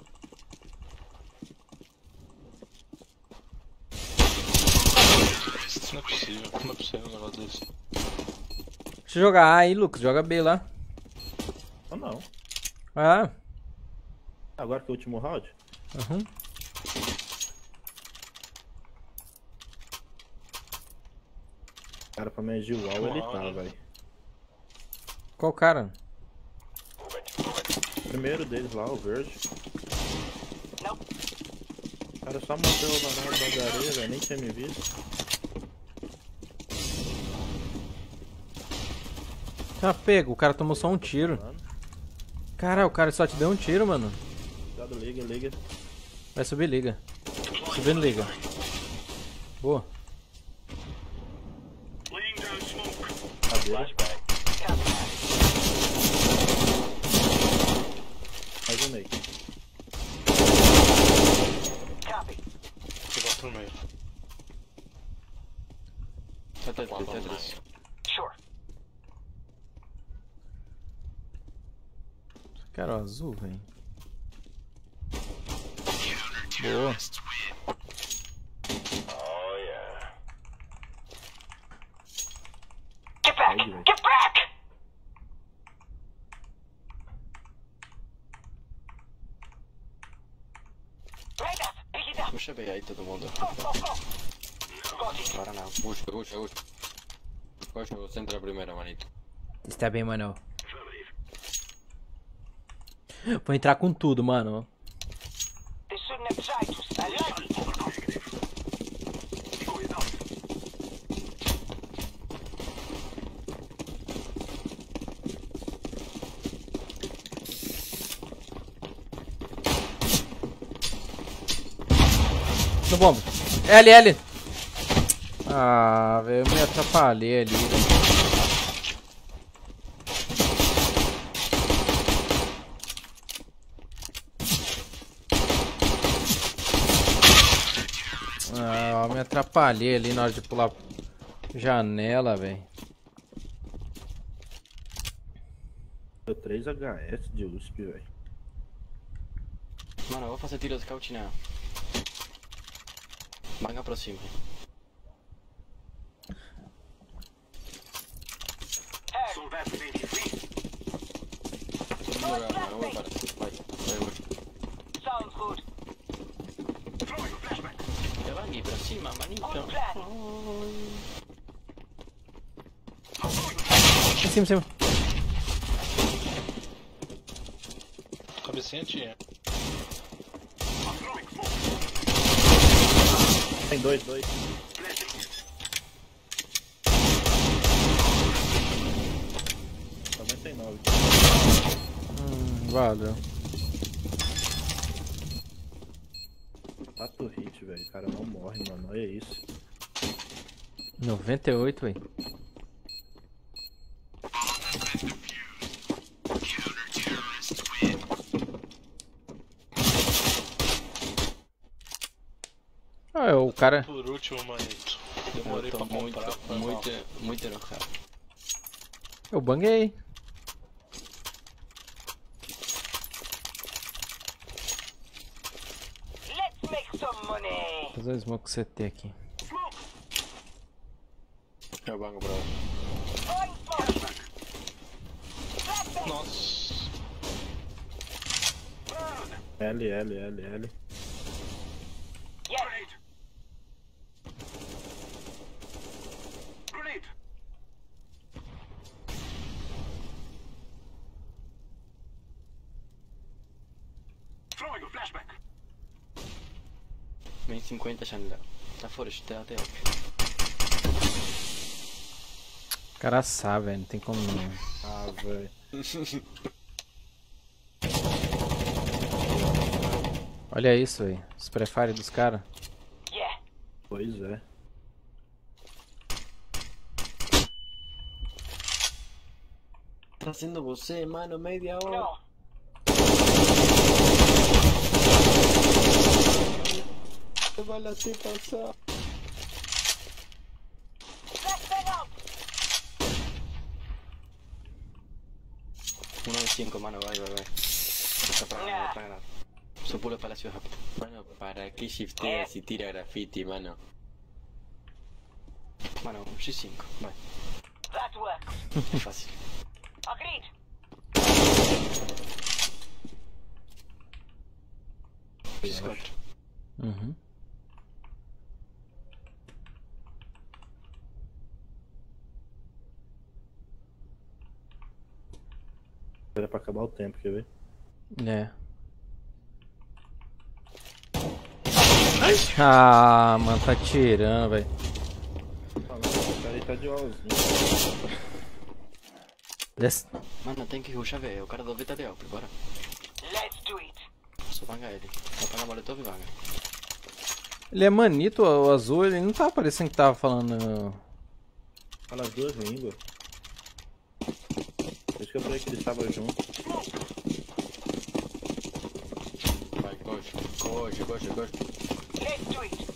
Não é possível, não é possível um negócio desse. Deixa eu jogar A aí, Lucas. Joga B lá. Ou não. Ah. Agora que é o último round? Uhum. Cara, pra mim é Gilwall, ele tá, né? velho. Qual cara? Primeiro deles lá, o verde. O cara só matou o varado da areia, velho. Nem tinha me visto. Tá pego, o cara tomou só um tiro. Cara, o cara só te deu um tiro, mano. Cuidado, liga, liga. Vai subir, liga. Subindo, liga. Boa. Cadê? Mais um meio. Eu vou pro meio. Tá três, tá três. Sure. Cara, o azul, velho. Boa. Oh yeah. Get back! Get back! Right up! Pick it up! Puxa bem aí todo mundo. Go, go, go! Got it! Agora não. Puxa, puxa, puxa. Puxa, você entra primeiro, manito. Está bem, mano. Vou entrar com tudo, mano. They shouldn't have tried to. I like it. No bomba. L, L. Ah, velho, eu me atrapalhei ali. Ah, eu me atrapalhei ali na hora de pular janela, velho. Deu três H S de U S P, velho. Mano, eu vou fazer tiro de scout na. Manga pra cima. Vou jogar, mano, eu vou parar. Vai, vai, vai. Sounds good. Eu larguei pra cima, mas então. Em cima, em cima. Cabecinha tinha. Tem dois, dois. noventa e nove. Hum, valeu. quatro hits, velho. O cara não morre, mano. Olha isso. noventa e oito, velho. Ah, é o cara. Por último, manito. Demorei pra muito, comprar. foi mal. muito, muito enojado. Eu banguei. Let's make some money. Vou fazer o smoke C T aqui. Eu bango, bro. Nossa. L, L, L, L. Yes. Grenade. Throwing a flashback. Main cinquenta janela. Tá fora, chutei até óbvio. Cara sabe, velho. Não tem como não. Ah, velho. Olha isso, velho. Os prefire dos caras. Yeah. Pois é. Tá sendo você, mano, meia hora. No. Vai lá te passar. Flashbang out. uno de cinco, mano, vai, vai, vai. Está para ganar, está para ganar. Su puro palacio rápido. Mano, ¿para qué shiftea si tira graffiti, mano? Mano, un G cinco, vai. That works. Es fácil. Agreed. X cuatro. Uhum. Era pra acabar o tempo, quer ver? É. Ah, mano, tá tirando, velho. O cara aí tá de olzinho. Des... Mano, tem que rushar, velho. O cara do V tá de alto, bora. Let's do it. Só vanga ele. Só paga molotov e vanga. Ele é manito, o azul, ele não tava parecendo que tava falando. Fala as duas línguas. Por isso que eu falei que eles estavam juntos. Vai, coxa, coxa, coxa, coxa. Let's do it.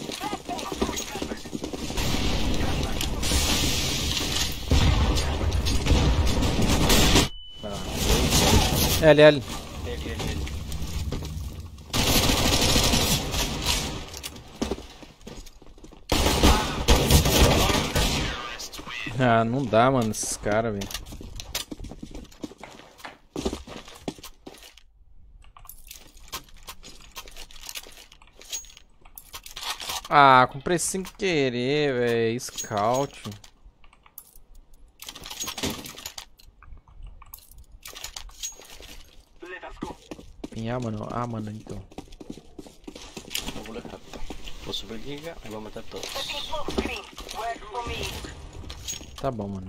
L, L. L, L, L. Ah, não dá, mano, esses caras, velho. Ah, comprei sem querer, velho. Scout. Ah, mano. Ah, mano, então. Vou pular rápido. Vou subir giga e vou matar todos. Tá bom, mano.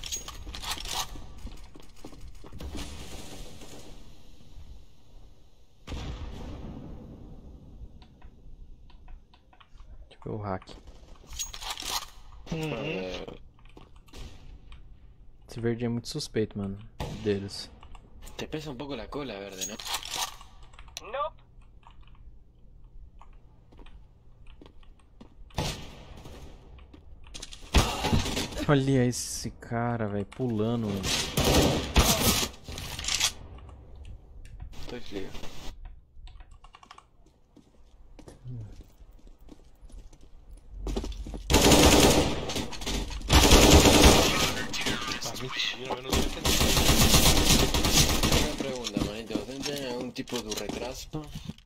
Deixa eu ver o hack. Uhum. Esse verde é muito suspeito, mano. Deles. Te pesa un poco la cola verde, ¿no? Nope. Olha esse cara, velho, pulando. Estoy frío. Ah, mentira, eu não sei o que Una pregunta, manito. ¿Tienen algún tipo de retraso?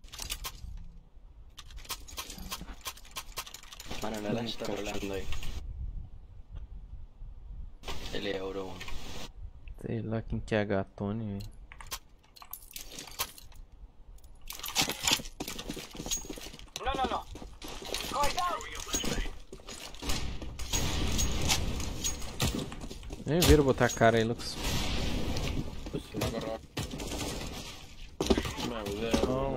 Mano, la lancha está rolando ahí. Ele é Euro um. Sei lá quem que é a Gatone, velho. No, no, no. Going down. Vira botar a cara aí, Lucas. Não.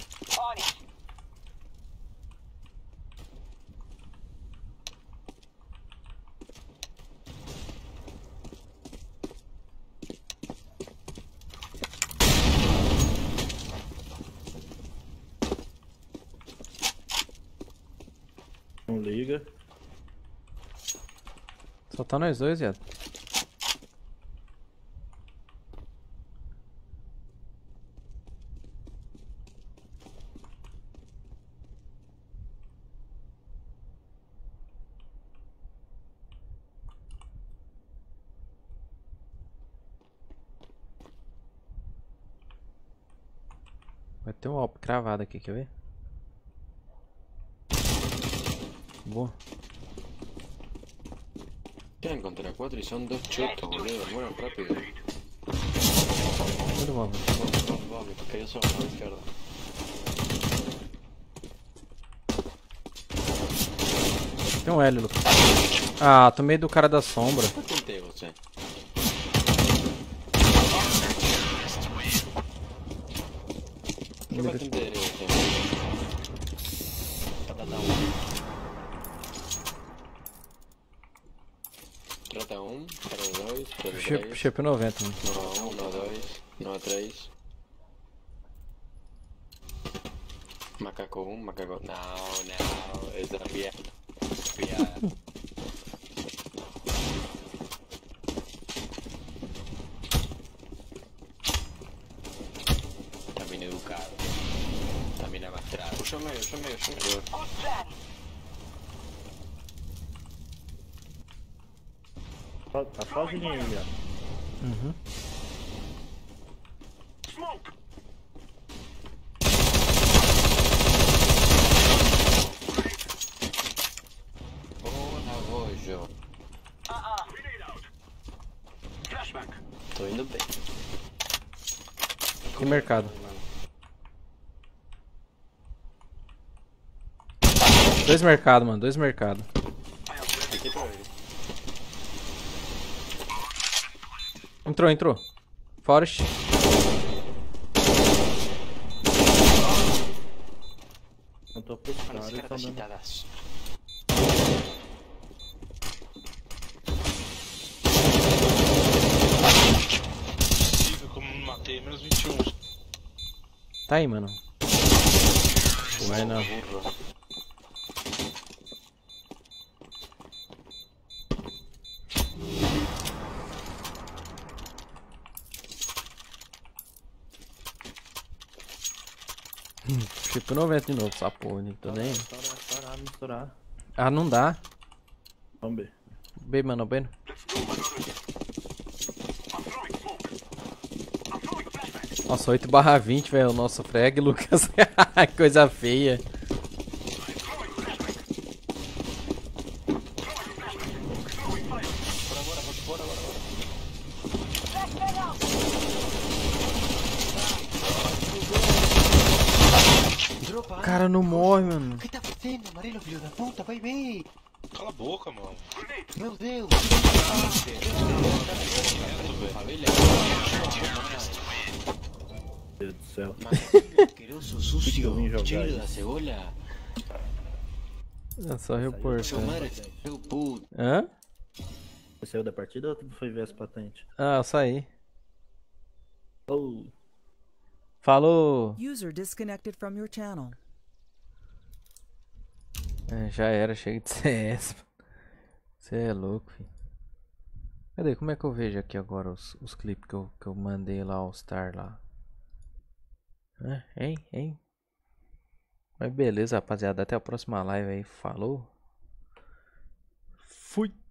Não liga. Só tá nós dois, viado. Vai ter um alpo cravado aqui, quer ver? Boa. Quedan contra cuatro y son dos chotos, boludo. Bueno, rápido. Muito bom, velho. Vamos, vamos, vamos. Me cayó solo a la izquierda. Tem um L, Lucas. Ah, tomei do cara da sombra. Eu tentei você. Eu tentei você. Trata um. Trata um, para dois, para Shape, três. shape noventa, mano. No um, no dois, no três. Macaco um, macaco... Não, não, essa é piada. Piada. También educado. También amastrado. Yo medio, yo medio, yo medio. Tá sozinho aí, ó. Uhum. Porra, Rojo. Tô indo bem. E mercado. Dois mercados, mano. Dois mercados. Aqui pra ele. Entrou, entrou. Forest. Eu tô pro cara e tá dando. Possível, como não matei, menos vinte e um. Tá aí, mano. Vai não. Chip noventa de novo, essa porra, nem tô nem. Estourar, estourar, misturar. Ah, não dá. Vamos ver. B, mano, B. Nossa, oito barra vinte, velho. Nosso frag, Lucas. Coisa feia. O cara não morre, mano. O que tá fazendo, amarelo, filho da puta? Vai ver. Cala a boca, mano. Meu Deus. Meu Deus do céu. Asqueroso, sucio, cheiro da cebola. É só reportar. Seu mano, seu puto. Hã? Você saiu da partida ou tu foi ver as patentes? Ah, eu saí. Oh. Falou. User disconnected from your channel. É, já era, chega de C S. Você é louco, filho. Cadê? Como é que eu vejo aqui agora os, os clipes que eu, que eu mandei lá ao Star lá? É, hein, hein? Mas beleza, rapaziada. Até a próxima live aí. Falou. Fui.